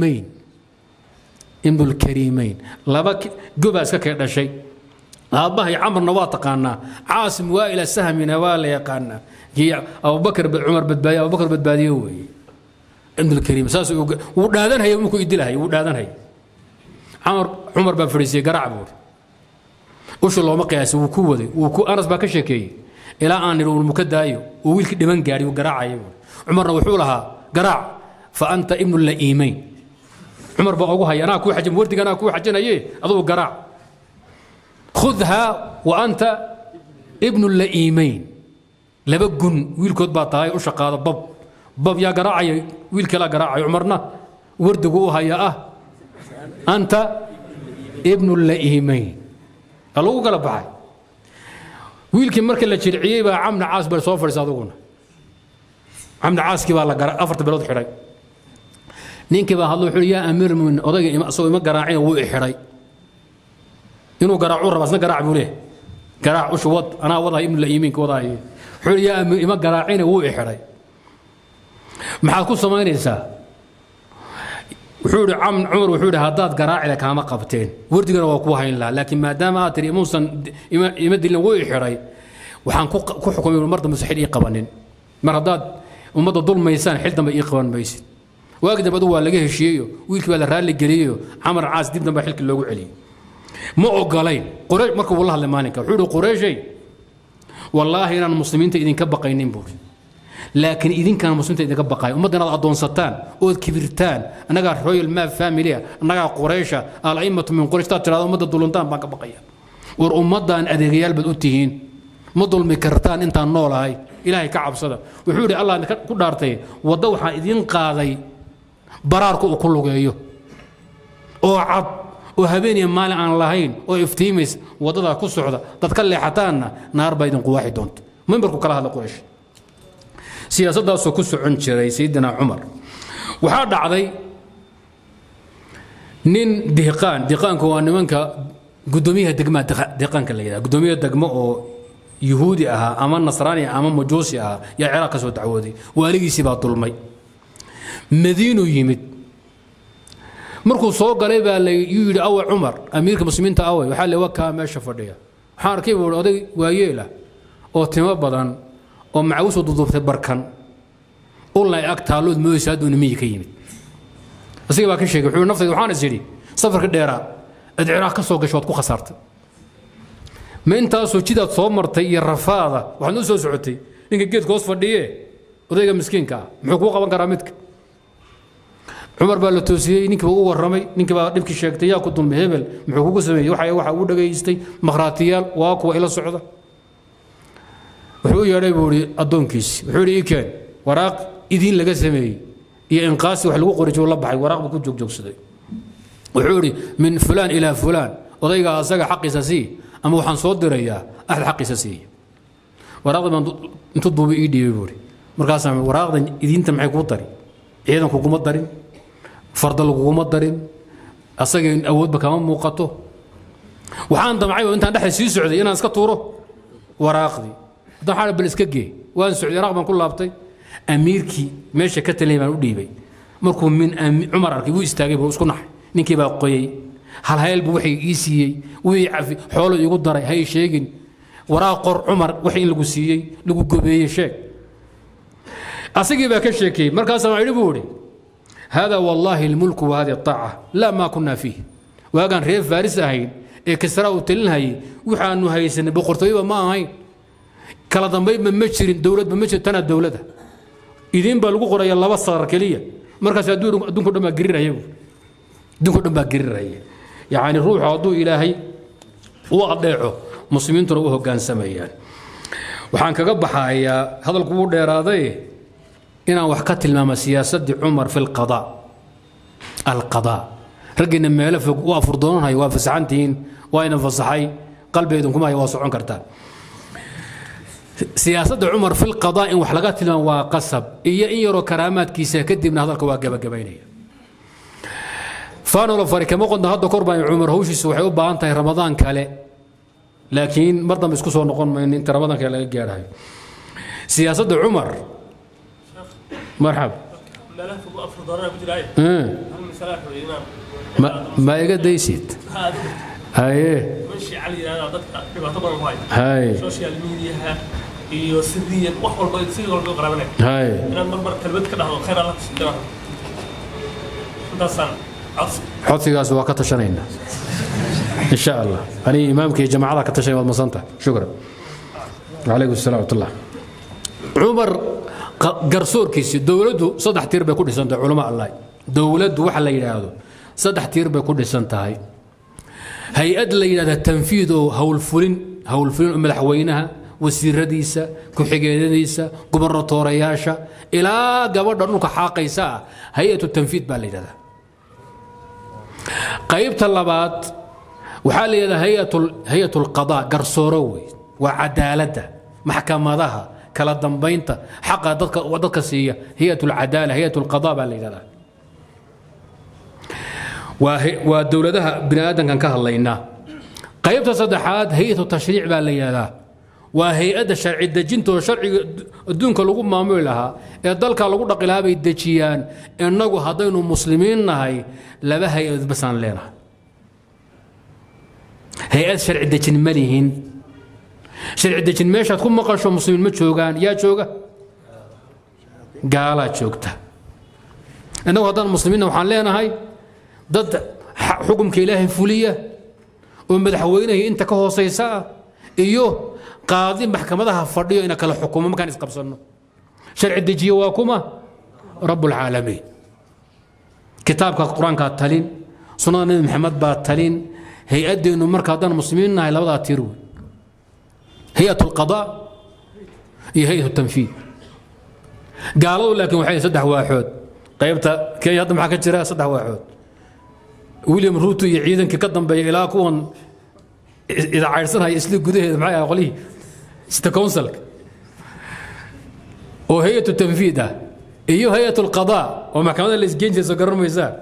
kariimayn laba goba iska ka dhashay aabahay Amarna waa taqaana Caasim waa ila sahmina waa la yaqaana Abu Bakr Umar badbaadiyo way ibnul kariim saas uu dhaadan hay markuu idilahay uu dhaadan hay Umar baa fariisay garaac buu وشو الله مقياس وكودي أنس باكشكي إلى أن يرون مكدايو وويلك دمن قاري وقراع عمرنا وحولها قراع فأنت ابن اللئيمين عمر بقوها أنا أكو حجم وردك أنا أكو حجنا أضو قراع خذها وأنت ابن اللئيمين لبقن ويلك باطاي وشقا باب يا قراع ويلك لا قراع عمرنا وردقوها يا أنت ابن اللئيمين الله قال بعد ويلكن مركز الشرعيه با عمنا عاص بل سو فرس ادغنا عمنا عاص كي با لا افرت بلود خيري نينكي با هادو خير يا امير من odayga soo ima garaacin wuu xiray inuu garaaco rabasna garaac buu leeyahay garaac u shwad ana wadahay ibn al-yimiin ka wadahay xul ya ima garaacin wuu xiray maxaa ku samaynaysaa وحول عمر وحول هداد قراعي لك ما قبتين وردقنا وكوها إلا لكن ما دام آتري موسى يمد لنا ويحري وحان كو حكم المرضى مستحيل يقبنين مرضات ومضى ظلم ميسان حلتا ما يقبن ميسان واجد بدو لقيه الشيء ويلك ولا رالي قليو عمر عاس دبنا بحلك اللي عليه ما قالين قريش مركب والله اللي مالك حول قريشي والله إن المسلمين إذن كبقينين بوري لكن إذن كان المسلمين إذا كبقاي ومدنا أضون ستان أو كبرتان أنا قال رويال ما فاميليا أنا قال قريشة الأئمة من قريش ترى مدة دولنتان ما كبقايا ورمضان أدريال بدؤتين مضل مكرتان أنت النور هاي إلهي كعب صدى وحوري الله كل دارتين وضوحة إذن قاضي براركو كله جايو أو عب وهبيني مال عن اللهين وإفتيمس وضدا كسعودة تتكلم حتانا نار بيدن قواحد دونت من بركو كلا هذا قريش siyaasaddaasoo ku socon jiray sayidina Umar waxa dhacday nin diiqaanku waa nimanka gudoomiyaha degmada diiqaanka la yiraahdo gudoomiyaha degmo oo yahuudi aha ama nasraani ama majuusi aha ya Ciraaq soo dacwooday waaligiisi baa dulmay Madiino yimid markuu soo galay baa la yiri aw Umar amiirka muslimiinta away waxa la wakaa meesha fadhiya waxaan arkay oday waayeela oo timo badan oo macawsoo dudubtay barkan ulna agtaalood mooysaad uu nimii ka yimid asiga baa ka sheegay wuxuu naftayda waxaan is yiri safarka dheeraa Ciraaq ka soo gashood ku khasartay ma intaasoo jidaad soo martay iyo rafaada waxaan u soo socotay ninka geedka hoos fadhiye odayga miskiinka muxuu ku qaban karaa midka Umar baa la toosiyay ninkii uu waramay ninkii baa dhibki sheegtay yaa ku dulmay hebel muxuu kugu sameeyay waxa uu dhageystay maqraatiyaal waa kuwa ila socda wuxuu yeeray buuri adoonkiisi wuxuu yiri keen waraaq idin laga sameeyay iyo inqaas wax lagu qoriyo la baxay waraaq ku joogjoogsaday wuxuu yiri min fulaan ila fulaan odayga asaga xaqiisa si ama waxaan soo dirayaa ahad xaqiisa si waraaqda intu duubi ii dhiyay buuri markaas aan waraaqdan idinta maxay ku tari ciidanku kuma darin farda laguma darin asaga awoodba kama muuqato waxaan damcay intaan dhaxay sii socday inaan iska tuuro waraaqdi waxaan bal iska geey waan socday Ciraaq baan ku laabtay amiirkii meesha ka talay baan u dhiibay markuu min Umar arkay wuu istaagay buu isku naxay ninkii baa qoyay hal hayl buu wixii ii siiyay wii cafi xoolo igu daray hay sheegin waraaq qor Umar wixii lagu siiyay lagu gobeeyay sheeg asagii baa ka sheekay markaas aan yiri buuri هذا والله الملك وهذه الطاعة لا ما كنا فيه وكان ريف فارس هاي كسرى وتلهاي وحانو هاي سنة بقرطبة ما هاي كلا ضمبي من مشر دولة بمشر تنا الدولة إذن بلغوا قرية الله بصار كلية مركز دون كل ما قرر هي دون كل ما قرر هي يعني روح عضو إلهي وأضيعه مسلمين تروه كان سميان waxaan kaga baxayaa hadalku uu dheeraaday inaan wax ka tilmaamo siyaasadii Umar fi القضاء رجنا ميله فوق وافردون هاي وافسحنتين وين فصحي قلبيدكم كما يواسعون كرتان سياسة عمر في القضاء وحلقات لنا وقصب يرو كرامات كيسا كدي من هذا الكواكب قبينية فانو لفريق ما قلنا هذا قربان عمر هوش يسوحي وبا انت رمضان كالي لكن مرضى مسكوسو نقول من انت رمضان كالي جارهاي سياسة عمر مرحبا ما يقدر يسيت هاي ماشي علي انا بعتبر وايد هاي سوشيال ميديا iyo sidii wax walba sidii walba qaraabana hay inaan marmar kalbad ka dhaxdo khayr Allah sidoo intaasaan xodsigaas waa ka tashanayna insha Allah ani imaamkii jamaacada ka tashay wad masanta shukran alaykum asalaam wa rahmatullah Umar garsoorkiisi dawladdu saddex tiir bay ku dhisantay culimo Allah dawladdu waxa la yiraahdo saddex tiir bay ku dhisantahay hay-ad la yiraahdo tanfiid oo hawlfulin madaxweynaha wasiiradiisa ku-xigeenadiisa gobernatoorayaasha ilaa gabadha dhulka xaaqaysa hay-atu tanfiid baa la yiraahdaa qaybta labaad waxaa la yiraahdaa hay-atul qadaa garsooro wey waa cadaaladda maxkamadaha kala dambeynta xaqa dadka siiya hay-atul cadaala hay-atul qadaa baa la yiraahdaa waa dowladaha bini aadankan ka hadlaynaa qaybta saddexaad hay-atu tashriic baa la yiraahdaa waa hay-adda sharci dejinta oo sharciga adduunka lagu maamuli lahaa ee dalka lagu dhaqi lahaa bay dejiyaan innagu haddaynu muslimiin nahay laba hay-ad basaan leenahay hay-ad sharci dejin ma lihin sharci dejin meeshaad ku maqasho muslimiin ma joogaan yaa jooga gaalaa joogta innagu haddaan muslimiinna waxaan leenahay dad xukumka ilaahay fuliya oo madaxweynaha inta ka hooseysa iyo qaadi maxkamadaha fadhiyo ina kala xukumo markaan isqabsano sharci dejiyo waa kuma rabbul caalamiin kitaabka quraanka talin sunnada nabi maxamed baa talin hay-adeenu marka haddaan muslimiin nahay labada tiir hay-atul qadaa iyo hay-atul tanfiid gaaladu laakiin waxay saddex waaxood qaybta kenya hadda maxaa ka jira saddex waaxood William Ruto iyo ciidankii ka dambeeyay ilaa kuwan إذا عرسنا يسلي جده معي أقولي ستكونسل وهيئة التنفيذ أيوه هيئة القضاء ومحكمة الإسجين جزء ميزان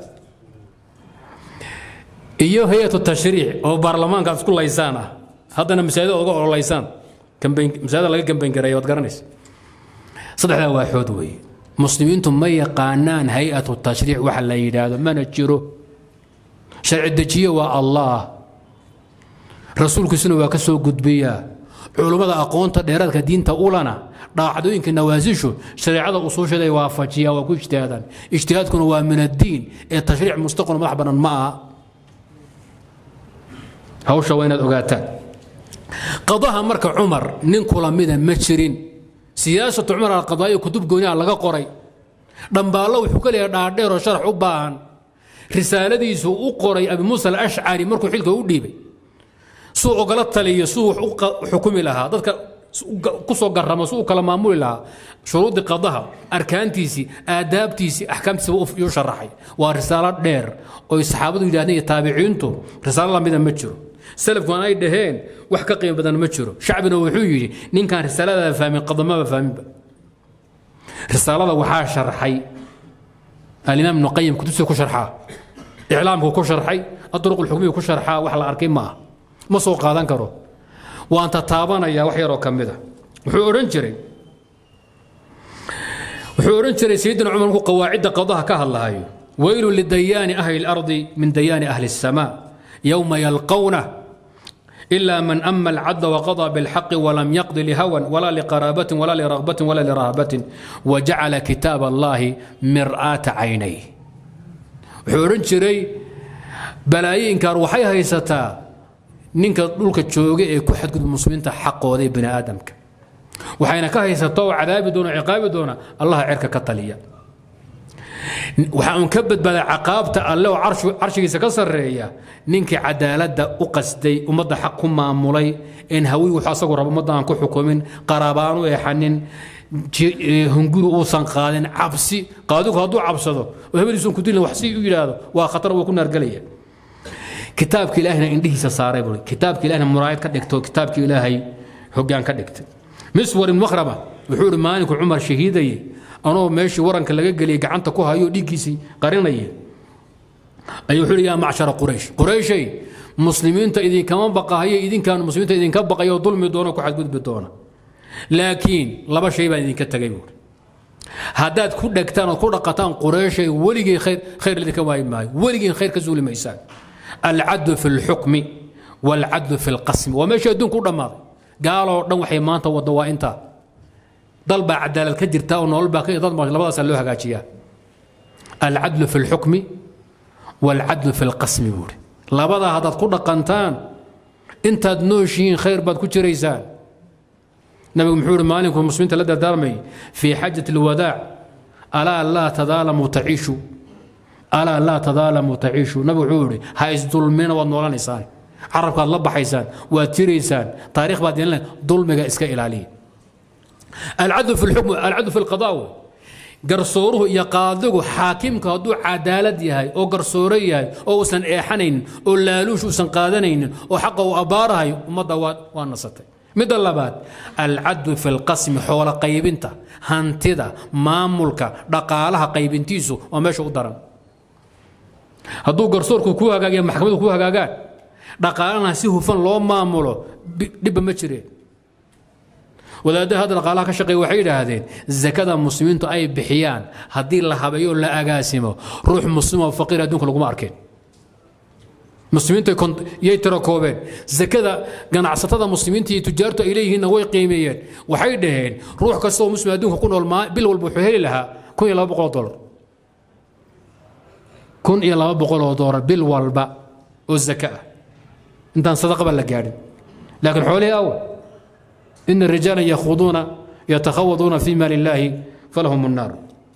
أيوه هيئة التشريع أو برلمان قاعد كل ليسانه هذا أنا مساعد أقول ليسان كم بين مساعد لقى كم بين كرايات قرنيس صدق هذا واحد وي مسلمين ثم يقانان هيئة التشريع وحلا يداد ما نجره شرع الدجية والله رسولك سنة وكسو قدبية علماء أقوانتا ديرادك دينتا أولنا راعدوين كنا وازيشو شريعة أصوشة دي وافجية وكو اجتهادا اجتهادكم هو من الدين التشريع مستقل محبنا معها هوشا وين الأوقاتان قضاها مركع عمر ننكولا ميدا متشرين سياسة عمر على القضايا كتب قونيا لغا قري دنبالو حكالي داردير وشرح عبان رسالة دي سوء قري أبي موسى الأشعري مركو حلقة وديبي سوء غلط لي سوء حكم لها ضدك كسو قرما سوء كلام معمول لها شروط قضاها اركان تيسي اداب تيسي احكام تيسي يشرحي ورسالات دير او الصحابه يدانيه تابعينتو رساله الله ميدا مجرو سلف وانا يدهين وحكا قيم بدن مجرو شعبنا وحو يجي نين كان رساله فاهمين قضا ما فاهمين رساله وحا شرحي الامام ابن القيم كتبته كشرحها اعلامه كشرحي الطرق الحكميه كشرحها وحلا اركين معه ما سوق قادن كرو وانت تابانا يا وحيرو كميده وحو اورن جري سيدنا عمر قواعد قضاها كهلاهايو ويل للديان اهل الارض من ديان اهل السماء يوم يلقونه الا من اما العدل وقضى بالحق ولم يقض لهوى ولا لقرابه ولا لرغبه ولا لرهبه وجعل كتاب الله مرآة عينيه وحو اورن جري بلايين كروحي هيستا ninka dhulka jooga ee ku xadgudub muslimiinta xaqooda ee bini aadamka waxayna ka haysato cadaabi doona ciqaabi doona Allah cirka ka taliya waxaan ka badbaaday caqaabta alle oo carshigiisa ka sarreeya ninkii cadaaladda u qasday ummadda xaq ku maamulay in hawi wuxuu asagu rabo ummadda aan ku xukumin qaraabaan u eexanin hunguri uusan qaadin cabsi qaadigu hadduu cabsado oo hebeliisun ku dilin wax si u yidhaahdo waa khatar wuu ku naargelaya kitaabka ilaahina indhihiisa saaray buri kitaabka ilaahina muraayad ka dhigto kitaabka ilaahay hoggaan ka dhigtay miswar ibn makhrama wuxuu yidhi maalinku cumar shahiidayey anoo meeshii waranka laga geliyay gacanta ku hayo dhiiggiisii qarinaya ayuu wuxuu yidhi yaa macshara quraysh qurayshay muslimiinta idinkama baqahayo idinkaan muslimiinta idinka baqayo dulmi doona ku xadgudbi doona laakiin laba shay baan idinka tagay buuri haddaad ku dhegtaan oo ku dhaqataan qurayshay weligii khayr idinka waayi maayo weligii khayr ka suuli maysaan alcadlu fi lxukmi waalcadlu fi lqasmi waa meesha adduunku u dhammaaday gaaloo dhan waxay maanta wadda waa intaa dal baa cadaalad ka jirta oo nolol baa ka dad labadaasaa loo hagaajiyaa alcadlu fi lxukmi waalcadlu fi lqasmi buuri labadaa haddaad ku dhaqantaan intaad nooshihiin khayr baad ku jiraysaan nabigu muxuu yidhi maalinkuu muslimiinta la dardaarmay fii xajati alwadaac alaa laa tadaalamuu taciishu alaa laa tadaalamuu taciishu nabigu wuxuu yidhi ha isdulmina waad noolanaysaan carabkaad la baxaysaan waad jiraysaan taariikh baad yeelan dulmiga iska ilaaliya alcadlu fi lxukm alcadlu fi lqadaa garsooruhu iyo qaadigu xaakimka hadduu cadaalad yahay oo garsoore yahay oo uusan eexanaynin oo laaluush uusan qaadanaynin oo xaqa uu abbaarahayo ummadda waa nasatay midda labaad alcadlu fi lqasmi xoolo qaybinta hantida maamulka dhaqaalaha qaybintiisu waa meesha u daran hadduu garsoorku ku hagaagiya maxkamadu ku hagaagaan dhaqaalana si hufan loo maamulo dhibba ma jireen wadaadaha hadda dhaqaalaha ka shaqeeya waxay yidhaahdeen zakada muslimiintu ay bixiyaan haddii la habeeyo la agaasimo ruux muslim oo faqiir adduunka laguma arkeen muslimiintu yay tiro koobeen zakada ganacsatada muslimiinta iyo tujaartu ay leeyihiinna way qiimeeyeen waxay dhaheen ruux kasta oo muslim adduunka ku nool bil walba wuxuu heli lahaa $1,200 $1,200 bil walba oo zaka ah intaan sadaqaba la gaadhin laakiin xoolihii awa إن الرجال يتخوضون في مال الله فلهم النار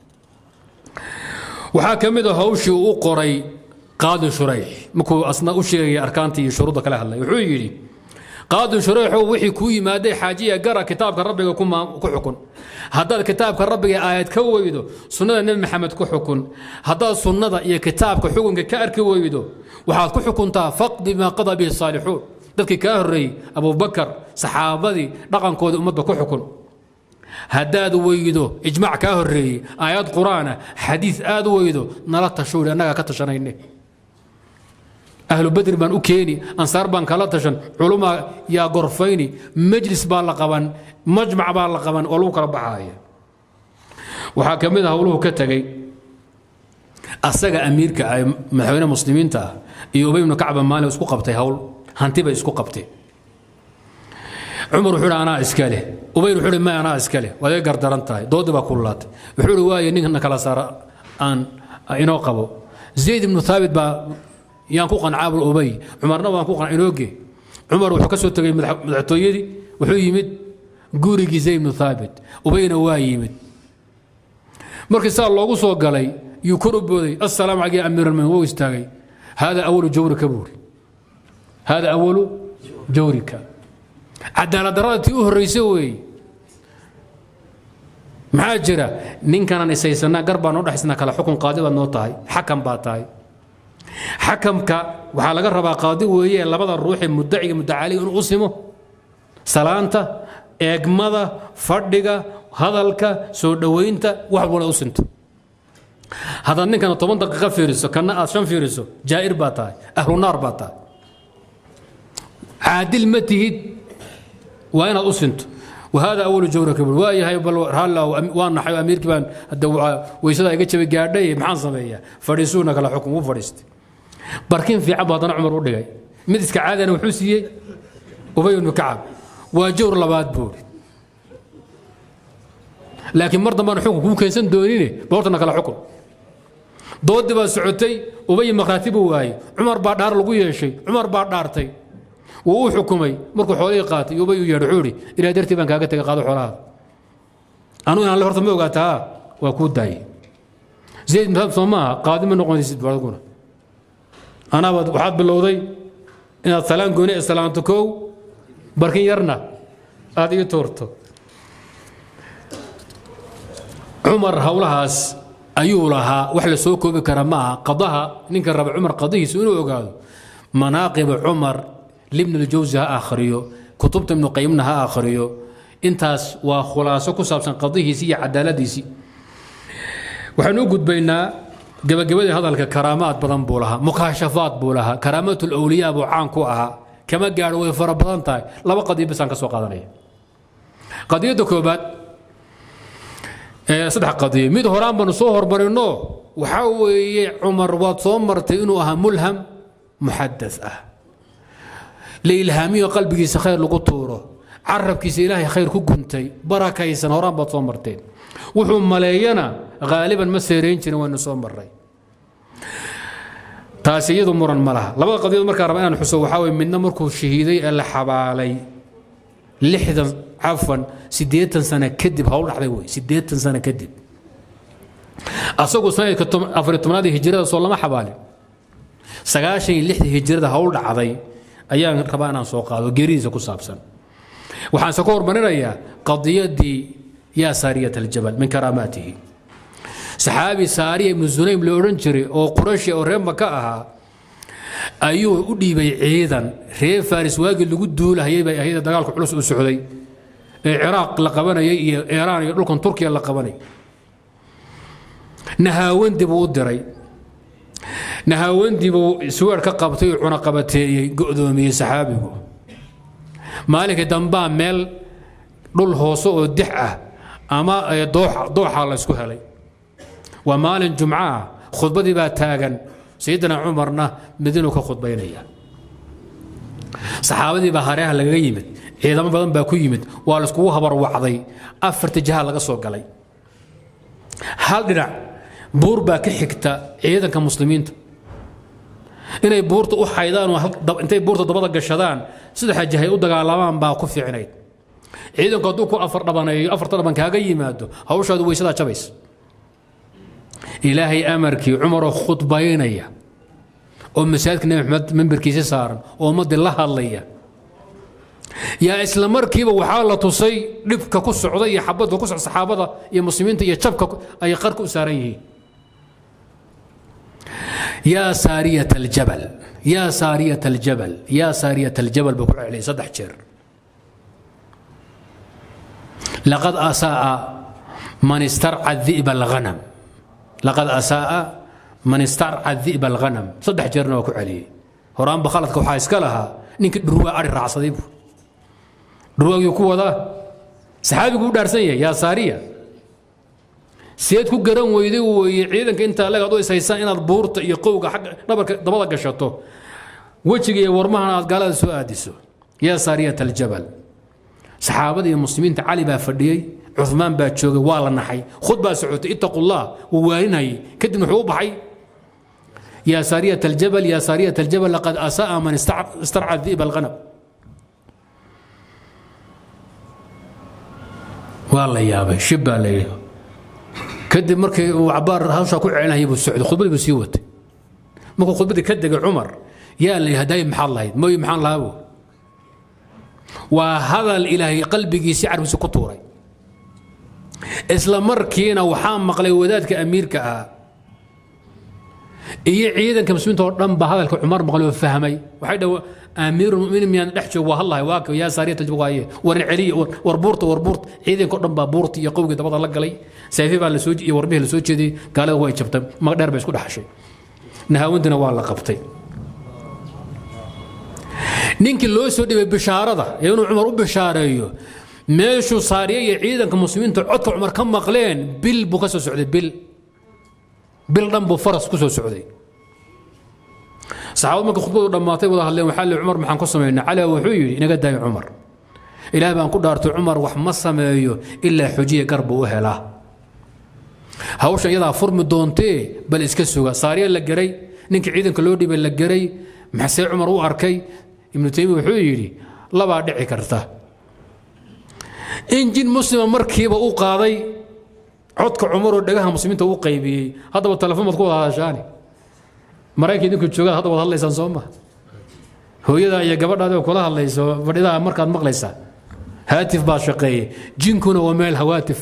وحاكم إذا هوشي وقري قاضي شريح مكو أصنع أشياء أركانتي شروط كلها الله يحيي قاضي شريح وحي كوي مادة حاجية قرأ كتاب ربك كحكم هذا الكتاب ربك آيات كويدو سنة النبي محمد كحكم هذا سنة يا كتاب كحكم كأرك ويدو وحال كحكم فقد ما قضى به الصالحون dadkii ka horreeyey abubakar saxaabadii dhaqankooda ummadda ku xukun haddaad weydo ijmaac kaa horreeyey aayad qur'aana xadiid aad weydo nala tashuuri annagaa ka tashanayne ahlu badri baan u keeni ansaar baan kala tashan culumaa yaa gorfayni majlis baa la qaban majmac baa la qaban oo lagu kala baxaaya waxaa ka mid ah howluhu ka tegey asaga amiirka ah madaxweyne muslimiinta ah iyo ubay ibnu kacba maalin isku qabtay hawl hanti bay isku qabtay cumar wuxuu yidhi anaa iska leh ubayr wuxuu yidhi ma anaa iska leh waad iga gardaran tahay doodii baa kululaatay wuxuu yidhi waaye ninkana kala saara aan inoo qabo zayd ibnu thaabit baa yaan ku qancaa ubay cumarna waan ku qanca inooge cumar wuxuu ka soo tegay madaxtooyadii wuxuu yimid gurigii zayd ibnu thaabit ubayna waa yimid markii saa loogu soo galay yuu kor u booday assalaamu calaykum ya amiir almu'miniin wuu istaagay hada awalu jawrika buuri هذا أول جورك عدالة دراتي أهريسوي محاجرة نين كان نسيسنا قربا نوضح سنا كلا حكم قاضي والنوطاي حكم باطاي حكم ك وحال قربا قاضي وهي لبدا الروح مدعي عليه أسمه سلانته إجماده فردقة هذلك سودوينته وحول أسنت هذا نين كان 8 دقيقة فيرسو كان أشان فيرسو جائر باطاي أهل النار باطاي عادل ما تهد وانا أسنت وهذا أول جورك واي هاي بل هلا وانا حي أمير كمان الدواء ويسدا يجتش بجاردي محصبة هي فريسونا كلا حكم وفرست بركين في عبادنا عمر ودقي مدرس كعادة أنا وحوسية وبين كعب وجور لباد بور لكن مرضى ما نحكم هو كيسن دونيني بورتنا كلا حكم ضد بس سعودي وبين مخاطبه واي عمر بعد دار لقويه شيء عمر بعد دارتي وهو حكمي مركو حولي قاتي يبي يرعوري الى درتي بان كاغا تغا قادو خولها انو ان الله هرت ما اوغاتا وا كو داي زيد بن ثابت سوماها قادم نقول سيد بارقونا أنا وحد باللوضي إن الثلان قوني السلام تكو بركين يرنا هذه تورتو عمر هولهاس أيولها وحل سوكو بكرمها قضاها ننكر ربع عمر قضيه سنو قالوا مناقب عمر لابن الجوزي آخريو كتبت ابن قيمنا آخريو انتاس وخلاصة كسابسا قضيه سي عدالة سي وحنوجد بين قبل هذا الكرامات بدن بولها مكاشفات بولها كرامات الأولياء أبو عانكوها كما قالوا يفر بدن تاي لا قضية بس انك سوق هذا قضية دكوبات صدح قضية ميد هرام بن صهر برنو وحاوي عمر وصمرت إنه ملهم محدث لإلهامي وقلبك خير لقطوره عرب كيس إلهي خير كنتي بركة يسن هرام بصمرتين وحوم ملاينا غالبا ما سيرين كانوا نصوم مري تاسيد مرن ملها لما قضيه مركا ربنا نحسو وحاوي من مركو الشهيدي اللي حبالي لحدا عفوا 8 سنه كدب هول دحدي وي 8 سنه كدب اسقو سنه كتم افرتمنادي هجرده سو لما حبالي 96 هجرده هول دحدي ayaan rabaa inaan soo qaado geeriisa ku saabsan waxaan soo hormarinayaa qadiyadii yaa saariyat aljabal min karaamaatihi saxaabi saariya ibn zunaym la oran jiray oo quraysh oo reer maka ahaa ayuu u dhiibay ciidan reer faris waagi lagu duulahayay bay ahayd dagaalku culus u socday ee Ciraaq la qabanayay iyo Iiraan iyo dhulkan Turkiya la qabanay nahaawandi buu diray nahaawandi buu suwar ka qabtay cuna qabateeyay go'doomiyay saxaabigu maalinka dambaa meel dhul hoose oo dix ah ama dooxa la isku helay waa maalin jumca khudbadii baa taagan sayyidina umarna madiino ka khudbaynaya saxaabadii baa hareeraha laga yimid ciidamo badan baa ku yimid waa la isku habar wacday afarta jaha laga soo galay hal dhinac buur baa ka xigta ciidanka muslimiinta inay buurta u xaydaan oo intay buurta dabada gashadaan saddex jahay u dagaalamaan baa ku fiicnayd ciidanku hadduu ku afar dhabaneeyo afarta dhaban kaaga yimaado hawshaadu weysadaa jabays ilaahay amarkii cumar oo khudbaynaya oo masaajidka nabi maxamed mimbarkiisa saaran oo ummadii la hadlaya yaa isla markiiba waxaa la tusay dhibka ku socda iyo xabadda ku socda saxaabada iyo muslimiinta iyo jabka ay qarka u saaran yihiin يا سارية الجبل يا سارية الجبل يا سارية الجبل بقول عليه صدح جر لقد أساء من استرعى الذئب الغنم لقد أساء من استرعى الذئب الغنم صدح جرنا وكو عليه هران بخلطك وحايسك لها نينك دروا أري الرعصديب دروا يكو ذا صحابي يقول دارسية يا سارية سيد ku garan weyday way ciidanka inta laga doo isaysan inaad buurta iyo qowga xaq nabarka dabada gashato wajiga iyo warmahan aad galada soo aadiso ya sariyat aljabal saxaabada iyo muslimiinta cali baa fadhiyay uthman baa joogay waa la naxay khudba socotay ittaqullah wawarinay kadib wuxuu baxay ya sariyat aljabal laqad asaa man istar'a dhib alghanam wala yaabay shibba leeyahay كدب مركي وعبار هاوشا كل عينها يبو السعود خطبتي بسيوت ممكن خطبتي كدق عمر يا اللي هداي محل الله ما يمحل الله وهذا الالهي قلبي سعر وسكتوري اسلام مركينا وحام مقلي وداد كامير كا اي عيدا كمسلمين دم بهذا عمر مقلي فهمي وحيد امير المؤمنين من دحجو والله واك يا ساريه الجوايه ورعلي وربورت عيدا كدم بابورت يا قوغي دبد لا غلي سيفي با لسو جي وربيه لسو جيدي قال way jabtay ma dheer bay isku dhaxashay nahaawandina waa la qabtay ninkii loo soo dhibay bishaarada inuu Umar u bishaareeyo meeshu saariye iyo ciidanka muslimiinta codka Umar ka maqleen bil buu ka soo socday bil dhan buu faras ku soo socday saxaabadu markay khudbadu dhamaatay wada hadleen waxa la Umar maxaan ku sameeynaa cali wuxuu yiri inaga daay Umar ilaahay baan ku dhaartay Umar wax ma sameeyo ilaa xujiye garbu u helaa hawshan yadaa furmi doontee bal iska suga saariya la garay ninka ciidanka loo dhibay la garay maxay Umar u arkay ibn Taymiyyah wuxuu yiri laba dhici karta injin muslima markiiba u qaaday codka cumar oo dhagaha muslimiinta uu qaybiyay haddaba telefoon ku wada hadashaani maraykanka idinku joogaan hadda wada hadlaysaan soo ma hooyada iyo gabadhaada kula hadlayso fadhidaa markaad maqlaysaa haatif baa shaqeeyay jinkuna waa meel hawaatif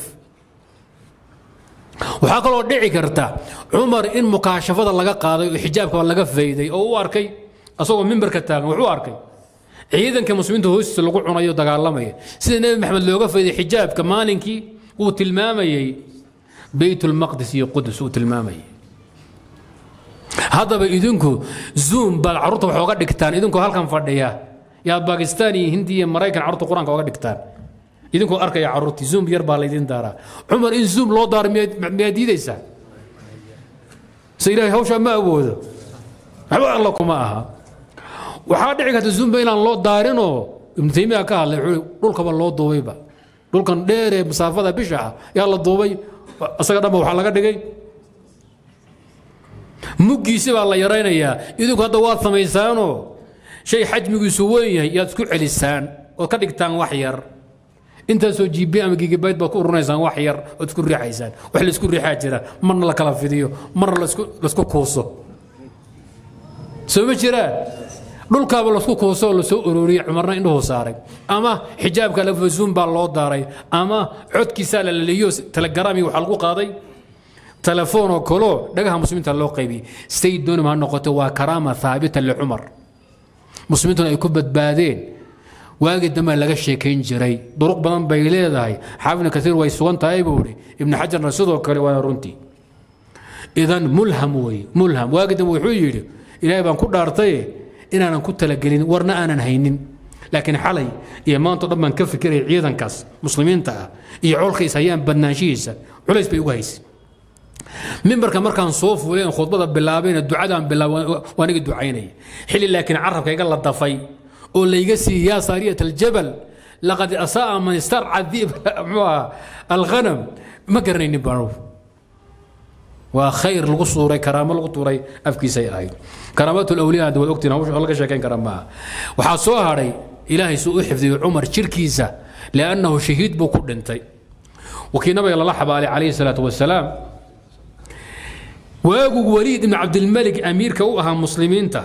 waxaa kaloo dhici karta cumar in mukaashafada laga qaaday oo xijaabka laga fayday oo uu arkay asagoo mimbarka taagan wuxuu arkay ciidanka muslimiinta hoostiisa lagu cunayo dagaalamaya sida nabi maxamed looga fayday xijaabka maalinkii uu tilmaamayay baytul maqdis iyo qudus uu tilmaamayay haddaba idinku zoom baad carruurta wax oga dhigtaan idinku halkan fadhiya yaa Pakistan iyo Hindi iyo Maraykan carruurta quraanka oga dhigtaan idinku arkaya carruurtii zoom yar baa laydin daaraa cumar in zoom loo daaro miyaad diidaysaa sayidaahay hawsha ma awoodo waxba alla kuma aha waxaa dhici karta zoom inaan loo daarinoo ibnu taymiya ka hadlay dhulkaba loo duubayba dhulkan dheer ee masaafada bisha ah yaa la duubay asaga dhanba waxaa laga dhigay muggiisi baa la yaraynayaa idinku hadda waad samaysaanoo shay xajmigiisu weyn yahay yaad isku celisaan ood ka dhigtaan wax yar intaasoo GB ama gigabyte baad ku ururinaysaan wax yar ood isku riixaysaan wax la isku riixaa jira marna la kala fidiyo marna la isku kuuso soo ma jiraan dhulkaaba la isku kuuso la soo ururiyay cumarna indhuhu saaray ama xijaabka la zoom baa loo daaray ama codkiisa la leeyo telegrami waxa lagu qaaday تلفون وكلو دغها مسلمين لو قيبي سيد دون ما نقطه وكرامه ثابته لعمر مسلمين اي كبد بادين واجد ما لغا شيكين جري طرق بدن باي ليداهي حافظ كثير way sugan tahay buuri ibn hajar sidoo kale waa runtii idan mulham waagid wuxuu yiri ilaahay baan ku dhaartay inaanan ku talagelin warna aanan haynin laakiin xalay iyo maanta dhammaan ka fikiray ciidankaas muslimiinta iyo colkiisa ayaan badnaanshiisa culays bay ugu haysay منبرك مركان صوف ولين خطبه بلابين الدعاء بلابين وانا دعيني حلي لكن عرفك يقال الضفي ولا يقسي يا ساريه الجبل لقد اساء من استرعى الذئب الغنم ما قرني بعرف وخير القصور كرامه القطوري افكي سيراي كرامات الاولياء دول وقتنا وش الله شاكين كرامها وحاسوها هري الهي سوء حفظ عمر شركيسه لانه شهيد بو كدنتي وكي نبي الله حبالي عليه الصلاه والسلام واجو وليد بن عبد الملك امير كوها مسلمين تا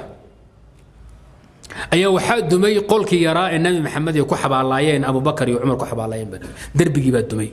ايا وحاد دمي قولك يرى النبي محمد يكو حبالايين ابو بكر وعمر كو حبالايين بدل دربي با دمي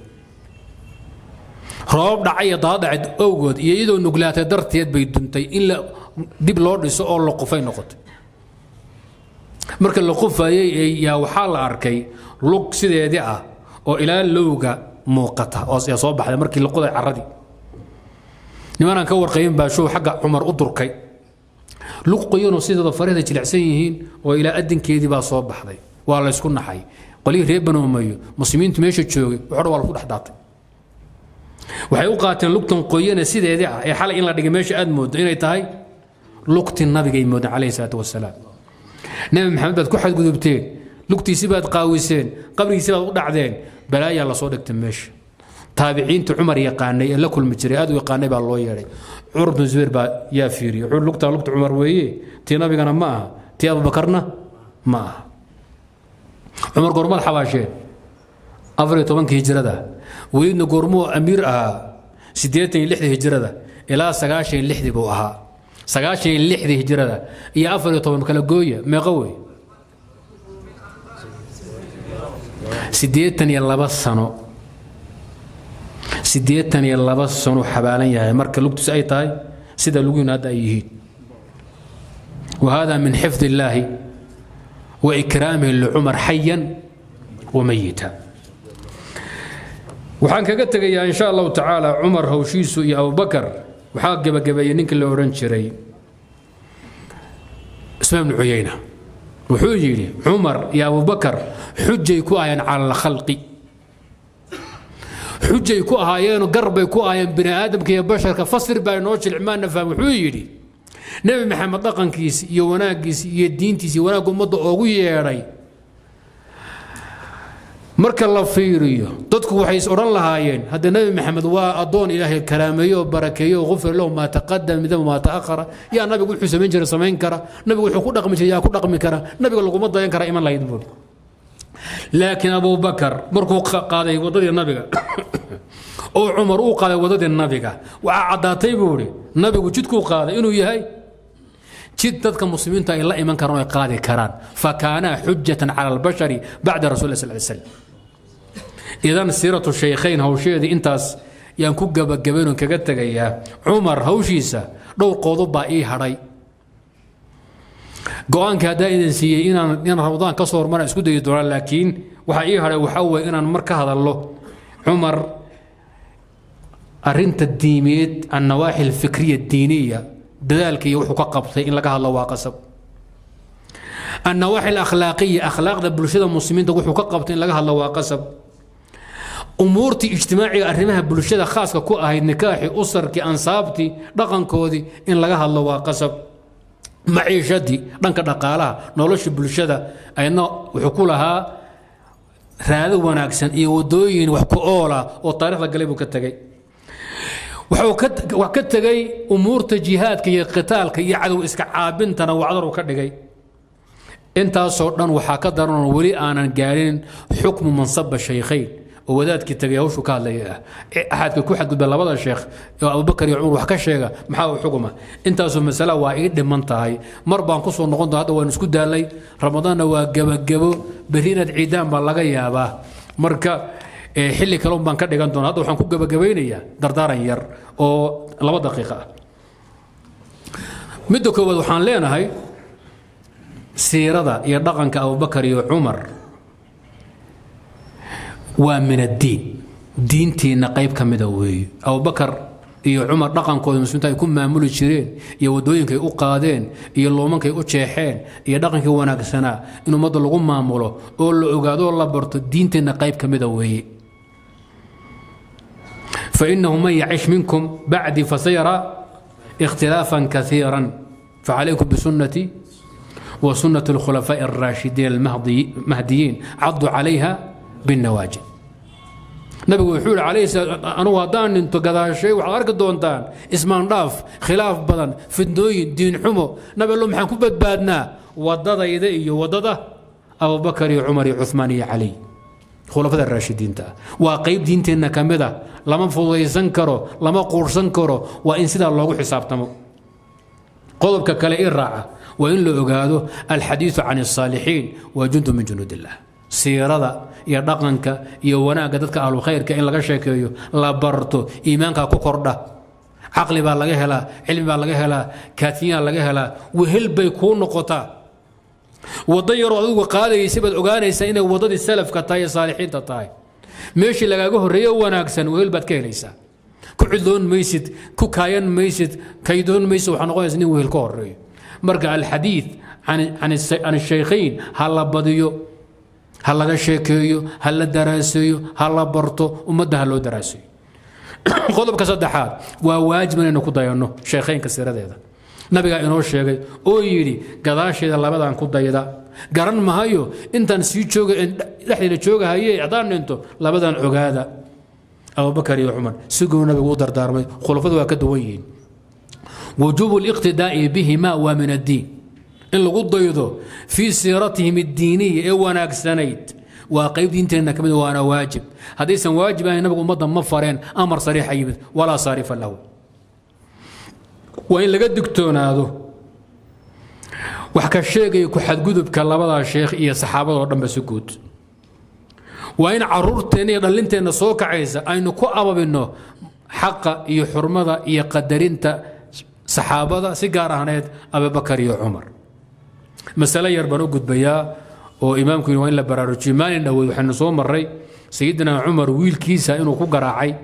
روب دعي ضادعد اوغود ييدو نغلات درتيد بي دنتي الا ديب لو ديسو او لقفاي نقط marka la qofayay yaa waxa la arkay lug sideedii ah oo ilaa lowga muuqata oo soo baxday markii la qoday caradii nimanaan ka warqayn baa shuu xagga Umar u durkay luqayno sidoo farida jilicsan yihiin oo ila adinkeedii baa soo baxday waa la isku naxay qolii reeban umayo muslimiintu meesha joogay wuxuu wal ku dhaxdaatay waxay u qaateen luqtan qoyana sideedii ah ee xalay in la dhigay meesha aad moodo inay tahay luqti nabiga ay moodo kaleey salaatu wasalaam nabi maxamed baad ku xadgudubteen luqtiisi baad qaawiseen qabrigiisi baad u dhacdeen balaaya la soo dhigtay meesha تابعين عمر يقاني لكل مجريات ويقاني بالله يري عمر بن زبير با يا فيري عمر لقطه عمر وي تي نبي كان ما تي ابو بكرنا ما عمر قرمال حواشين افري 10 هجرده وين قرمو امير سيديتين 6 هجرده الى 96 بو اها 96 هجرده يا افري 10 كلا gooya ما قوي سيديتين يا 2 سنه سيديتن يا لبا سنو حبالن ياهي marka lugtus ay tahay sida lagu yinaad ay yihiin وهذا من حفظ الله واكرامه لعمر حيا وميتا waxaan kaga tagayaa insha Allah taala Umar hawshiisu iyo Abu Bakar waxa gabagabeeyay ninka la oran jiray Ismaa'il ibn Uyayna wuxuu yiri Umar iyo Abu Bakar xujay ku ayaan ala khalqi حجي كو هايين وقربي كو هايين بني ادم كي بشر كفسر باي نوش العمان نفهم وحيري نبي محمد دقن كيس يوناقيس يدينتيس وناق امده اوغو ييري marka la fiiriyo dadku waxay is oran lahaayeen hada nabi maxamed waa adoon ilaahay karaameeyo barakeeyo qofir lahu ma taqaddam midaba ma ta'akhara ya nabigu wuxuu sameyn jiray sameyn kara nabigu wuxuu ku dhaqmi jiray ku dhaqmi kara nabiga lagu ma dayan kara iman lahayd buu لكن أبو بكر مركو قاضي وضد النبي oo cumar uu qaaday wadadii nabiga waxa cadaatay buuri nabigu jidku qaaday inuu yahay jid dadka muslimiinta ay la iman karaan oo ay qaadi karaan fakaana xujjatan cala albashari bacda rasuul sallallahu alayhi wasallam idan siiratu shaykhayn hawsheedii intaas yaan ku gabagabayno kaga tagayaa cumar hawshiisa dhowr qodob baa ii hadhay go'aanka hadaa idin siiyay inaan ramadaan ka soo hormara isku dayi doonaa laakiin waxa ii hadhay waxa weeye inaan mar ka hadallo cumar arinta diimeed annawaaxi alfikriya diiniya dadaalka iyo wuxuu ka qabtay in laga hadlo waa qasab annawaaxi alakhlaaqiya akhlaaqda bulshada muslimiinta wuxuu ka qabtay in laga hadlo waa qasab umuurtii ijtimaaciga arrimaha bulshada khaaska ku ahayd nikaaxi usarkii ansaabtii dhaqankoodii in laga hadlo waa qasab maciishadii dhanka dhaqaalaha nolosha bulshada ayna wuxuu ku lahaa raado wanaagsan iyo wadooyin wax ku oola oo taariikhda galay buu ka tagay wax ka tagay umuurta jihaadka iyo qitaalka iyo cadow iska caabintana wacdar uu ka dhigay intaasoo dhan waxaa ka daran weli aanan gaarin xukmu mansaba shaykhayn oo wadaadkii tagay hawshu ka hadlaya axadka ku xadgudba labada sheekh oo abubakar iyo cumar wax ka sheega maxaa uu xukuma intaasoo masala waa ii dhiman tahay mar baan ku soo noqon doonaa hadda waan isku daalay ramadaanna waa gabagabo berinaad ciidaan baa laga yaabaa marka xilli kale baan ka dhigan doonaa hadda waxaan ku gabagabaynayaa dardaaran yar oo 2 daqiiqo ah midda koowaad waxaan leenahay siirada iyo dhaqanka abubakar iyo cumar waa min addiin diintiina qayb ka mida weeye abubakar iyo cumar dhaqankooda muslimiinta ay ku maamuli jireen iyo wadooyinkay u qaadeen iyo loomankay u jeexeen iyo dhaqankii wanaagsanaa in ummadda lagu maamulo oo la ogaado oo la barto diinteena qayb ka mida weeye فإنه من يعيش منكم بعدي فسيرى اختلافا كثيرا فعليكم بسنتي وسنة الخلفاء الراشدين المهديين عضوا عليها بالنواجذ نبي يقول عليه أنا وضان أنتو قضاء شيء وعارك دونتان اسمان ضاف خلاف بدن في الدين دين حمو نبي لهم حنكون بدبادنا وضد يدي وضد أبو بكر عمر عثمان علي خلفاء الراشدين تا وقيب دينتنا كمده لما فضيسن كرو لما قرسن كرو وإن سيدا الله حساب تمو قضبك كلا الراعة وإن لو أقادو الحديث عن الصالحين وجند من جنود الله سيرada iyo dhaqanka iyo wanaagga dadka ahlu khayrka in laga sheekeeyo la barto iimaanka ku kordha aqli baa laga helaa cilmi baa laga helaa kaatiya laga helaa wehel bay ku noqotaa wada yar oo adigu qaadaysa baad ogaanaysaa inay wadadii salafka tahay saalixiinta tahay meeshii lagaaga horeeyo wanaagsan wehel baad ka helaysaa ku cidoon maysid ku kaayan maysid kaydoon maysid waxa noqonaysa in wehel ka horeeyo marka alxadiith an الشيخين hala badiyo هل لغا شيكيو هل دراسيو هل برتو ومده لو دراسيو قضب كصدحات وواجب انه كداينو شيخين كسيرده نبيغا انو شيغاي او يري غداشيدا لبدان كدايدا غران ماهيو انتان سي جوغا دخيله جوغا هيي عدان انتو لبدان اوغادا ابو بكر وعمر سيغو نبي و دردارمي خلفadu waa ka duwayeen وجوب الاقتداء بهما ومن الدين إن لو ضيضوا في سيرتهم الدينية وناك سنيد وقيب دينتنا كمد وانا واجب حديثا واجب أن نبقى مضى مفرين أمر صريح يبث ولا صارف له وإن لقد دكتون هذا وحكى الشيخ يكحد قدب كالله الشيخ إيا صحابة ورم بسكوت وإن عرورتني ضلنتنا صوك عيسى أين كو أبا بأنه حق إيا حرمة إيا قدرينتا صحابة سيقارة هنيد أبي بكر يا عمر مسألة يربنا قد بيا وإمامكم وين لبرارجي ما إنه وحنا صوم مري سيدنا عمر ويل كيسا إنه كو قراعي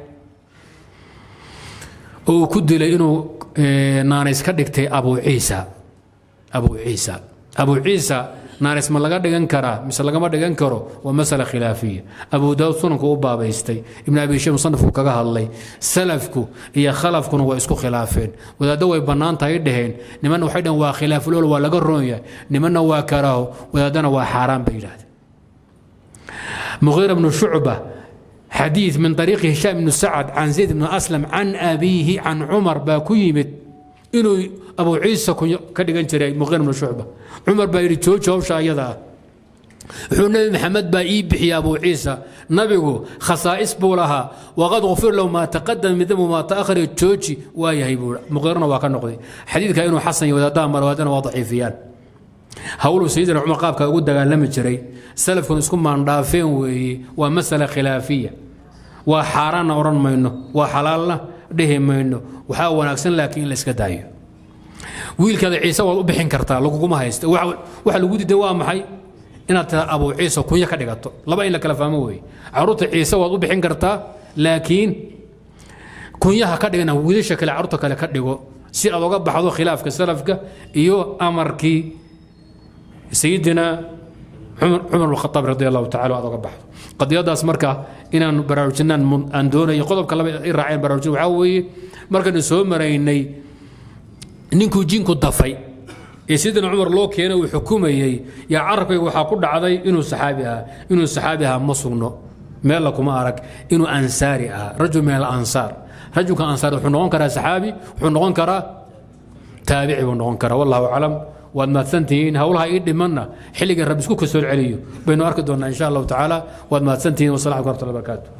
وكد لإنه نانيس كدكتي أبو عيسى نارس ما لقى دغان كرا مثل لقى ما دغان كرو ومساله خلافيه ابو داود سنن كو بابيستي ابن ابي شيخ مصنف كغا هادلay salafku iyo khalafkuna waa isku khilaafeen wadaado way banaan tahay dhaheen niman waxay dhan waa khilaaf lool waa laga roonya nimanna waa karaaho wadaadana waa xaraam bay yiraahdeen مغيرة بن شعبة حديث من طريق هشام بن سعد عن زيد بن اسلم عن ابيه عن عمر باكيمت إنه أبو عيسى كدغان جري مغيرة بن شعبة عمر بايري جوج هوشا يدا النبي محمد باي بحي ابو عيسى نبيه خصائص بولها وقد غفر له ما تقدم من ذنبه وما تاخر التوجي وايهي بول مغيرنا واكن نقدي حديث كانه حسن ودا مروادنا وضعيفيان هولو سيدنا عمر قابك ugu dagaalami jiray salafkuna isku maandhaafeen weeye waa mas'ala khilaafiya waa xaraan oran mayno waa xalaalna dhihi mayno waxa wanaagsan laakiin la iska daayo wiilkada ciise waad u bixin kartaa laguma haysto waxa lagu diiday waa maxay inaad abu ciise kunya ka dhigato laba in la kala fahmo weeye caruurta ciise waad u bixin kartaa laakiin kunyaha ka dhigana wiilasha kale caruurta kale ka dhigo si aad uga baxdo khilaafka salafka iyo amarkii سيدنا عمر بن الخطاب رضي الله تعالى عنه قبحه قد يداس مركا إن براوجنا أندونا يقضب كلام الراعين براوجنا وعوي مركا نسوي مريني نينكو جينكو ضفي سيدنا عمر لو كان وحكومه يا عربي وحاقود عضي إنه صحابها مصونو مال لكم أرك إنه أنصارها رجل من الأنصار رجل كان أنصار وحنقون كرا صحابي وحنقون كرا تابعي وحنقون كرا والله أعلم وأن ما تنتهين هؤلاء يدي منا حلق الرب سكوك السؤال عليه بينو أركضنا إن شاء الله تعالى وأن ما تنتهين والسلام عليكم ورحمة الله وبركاته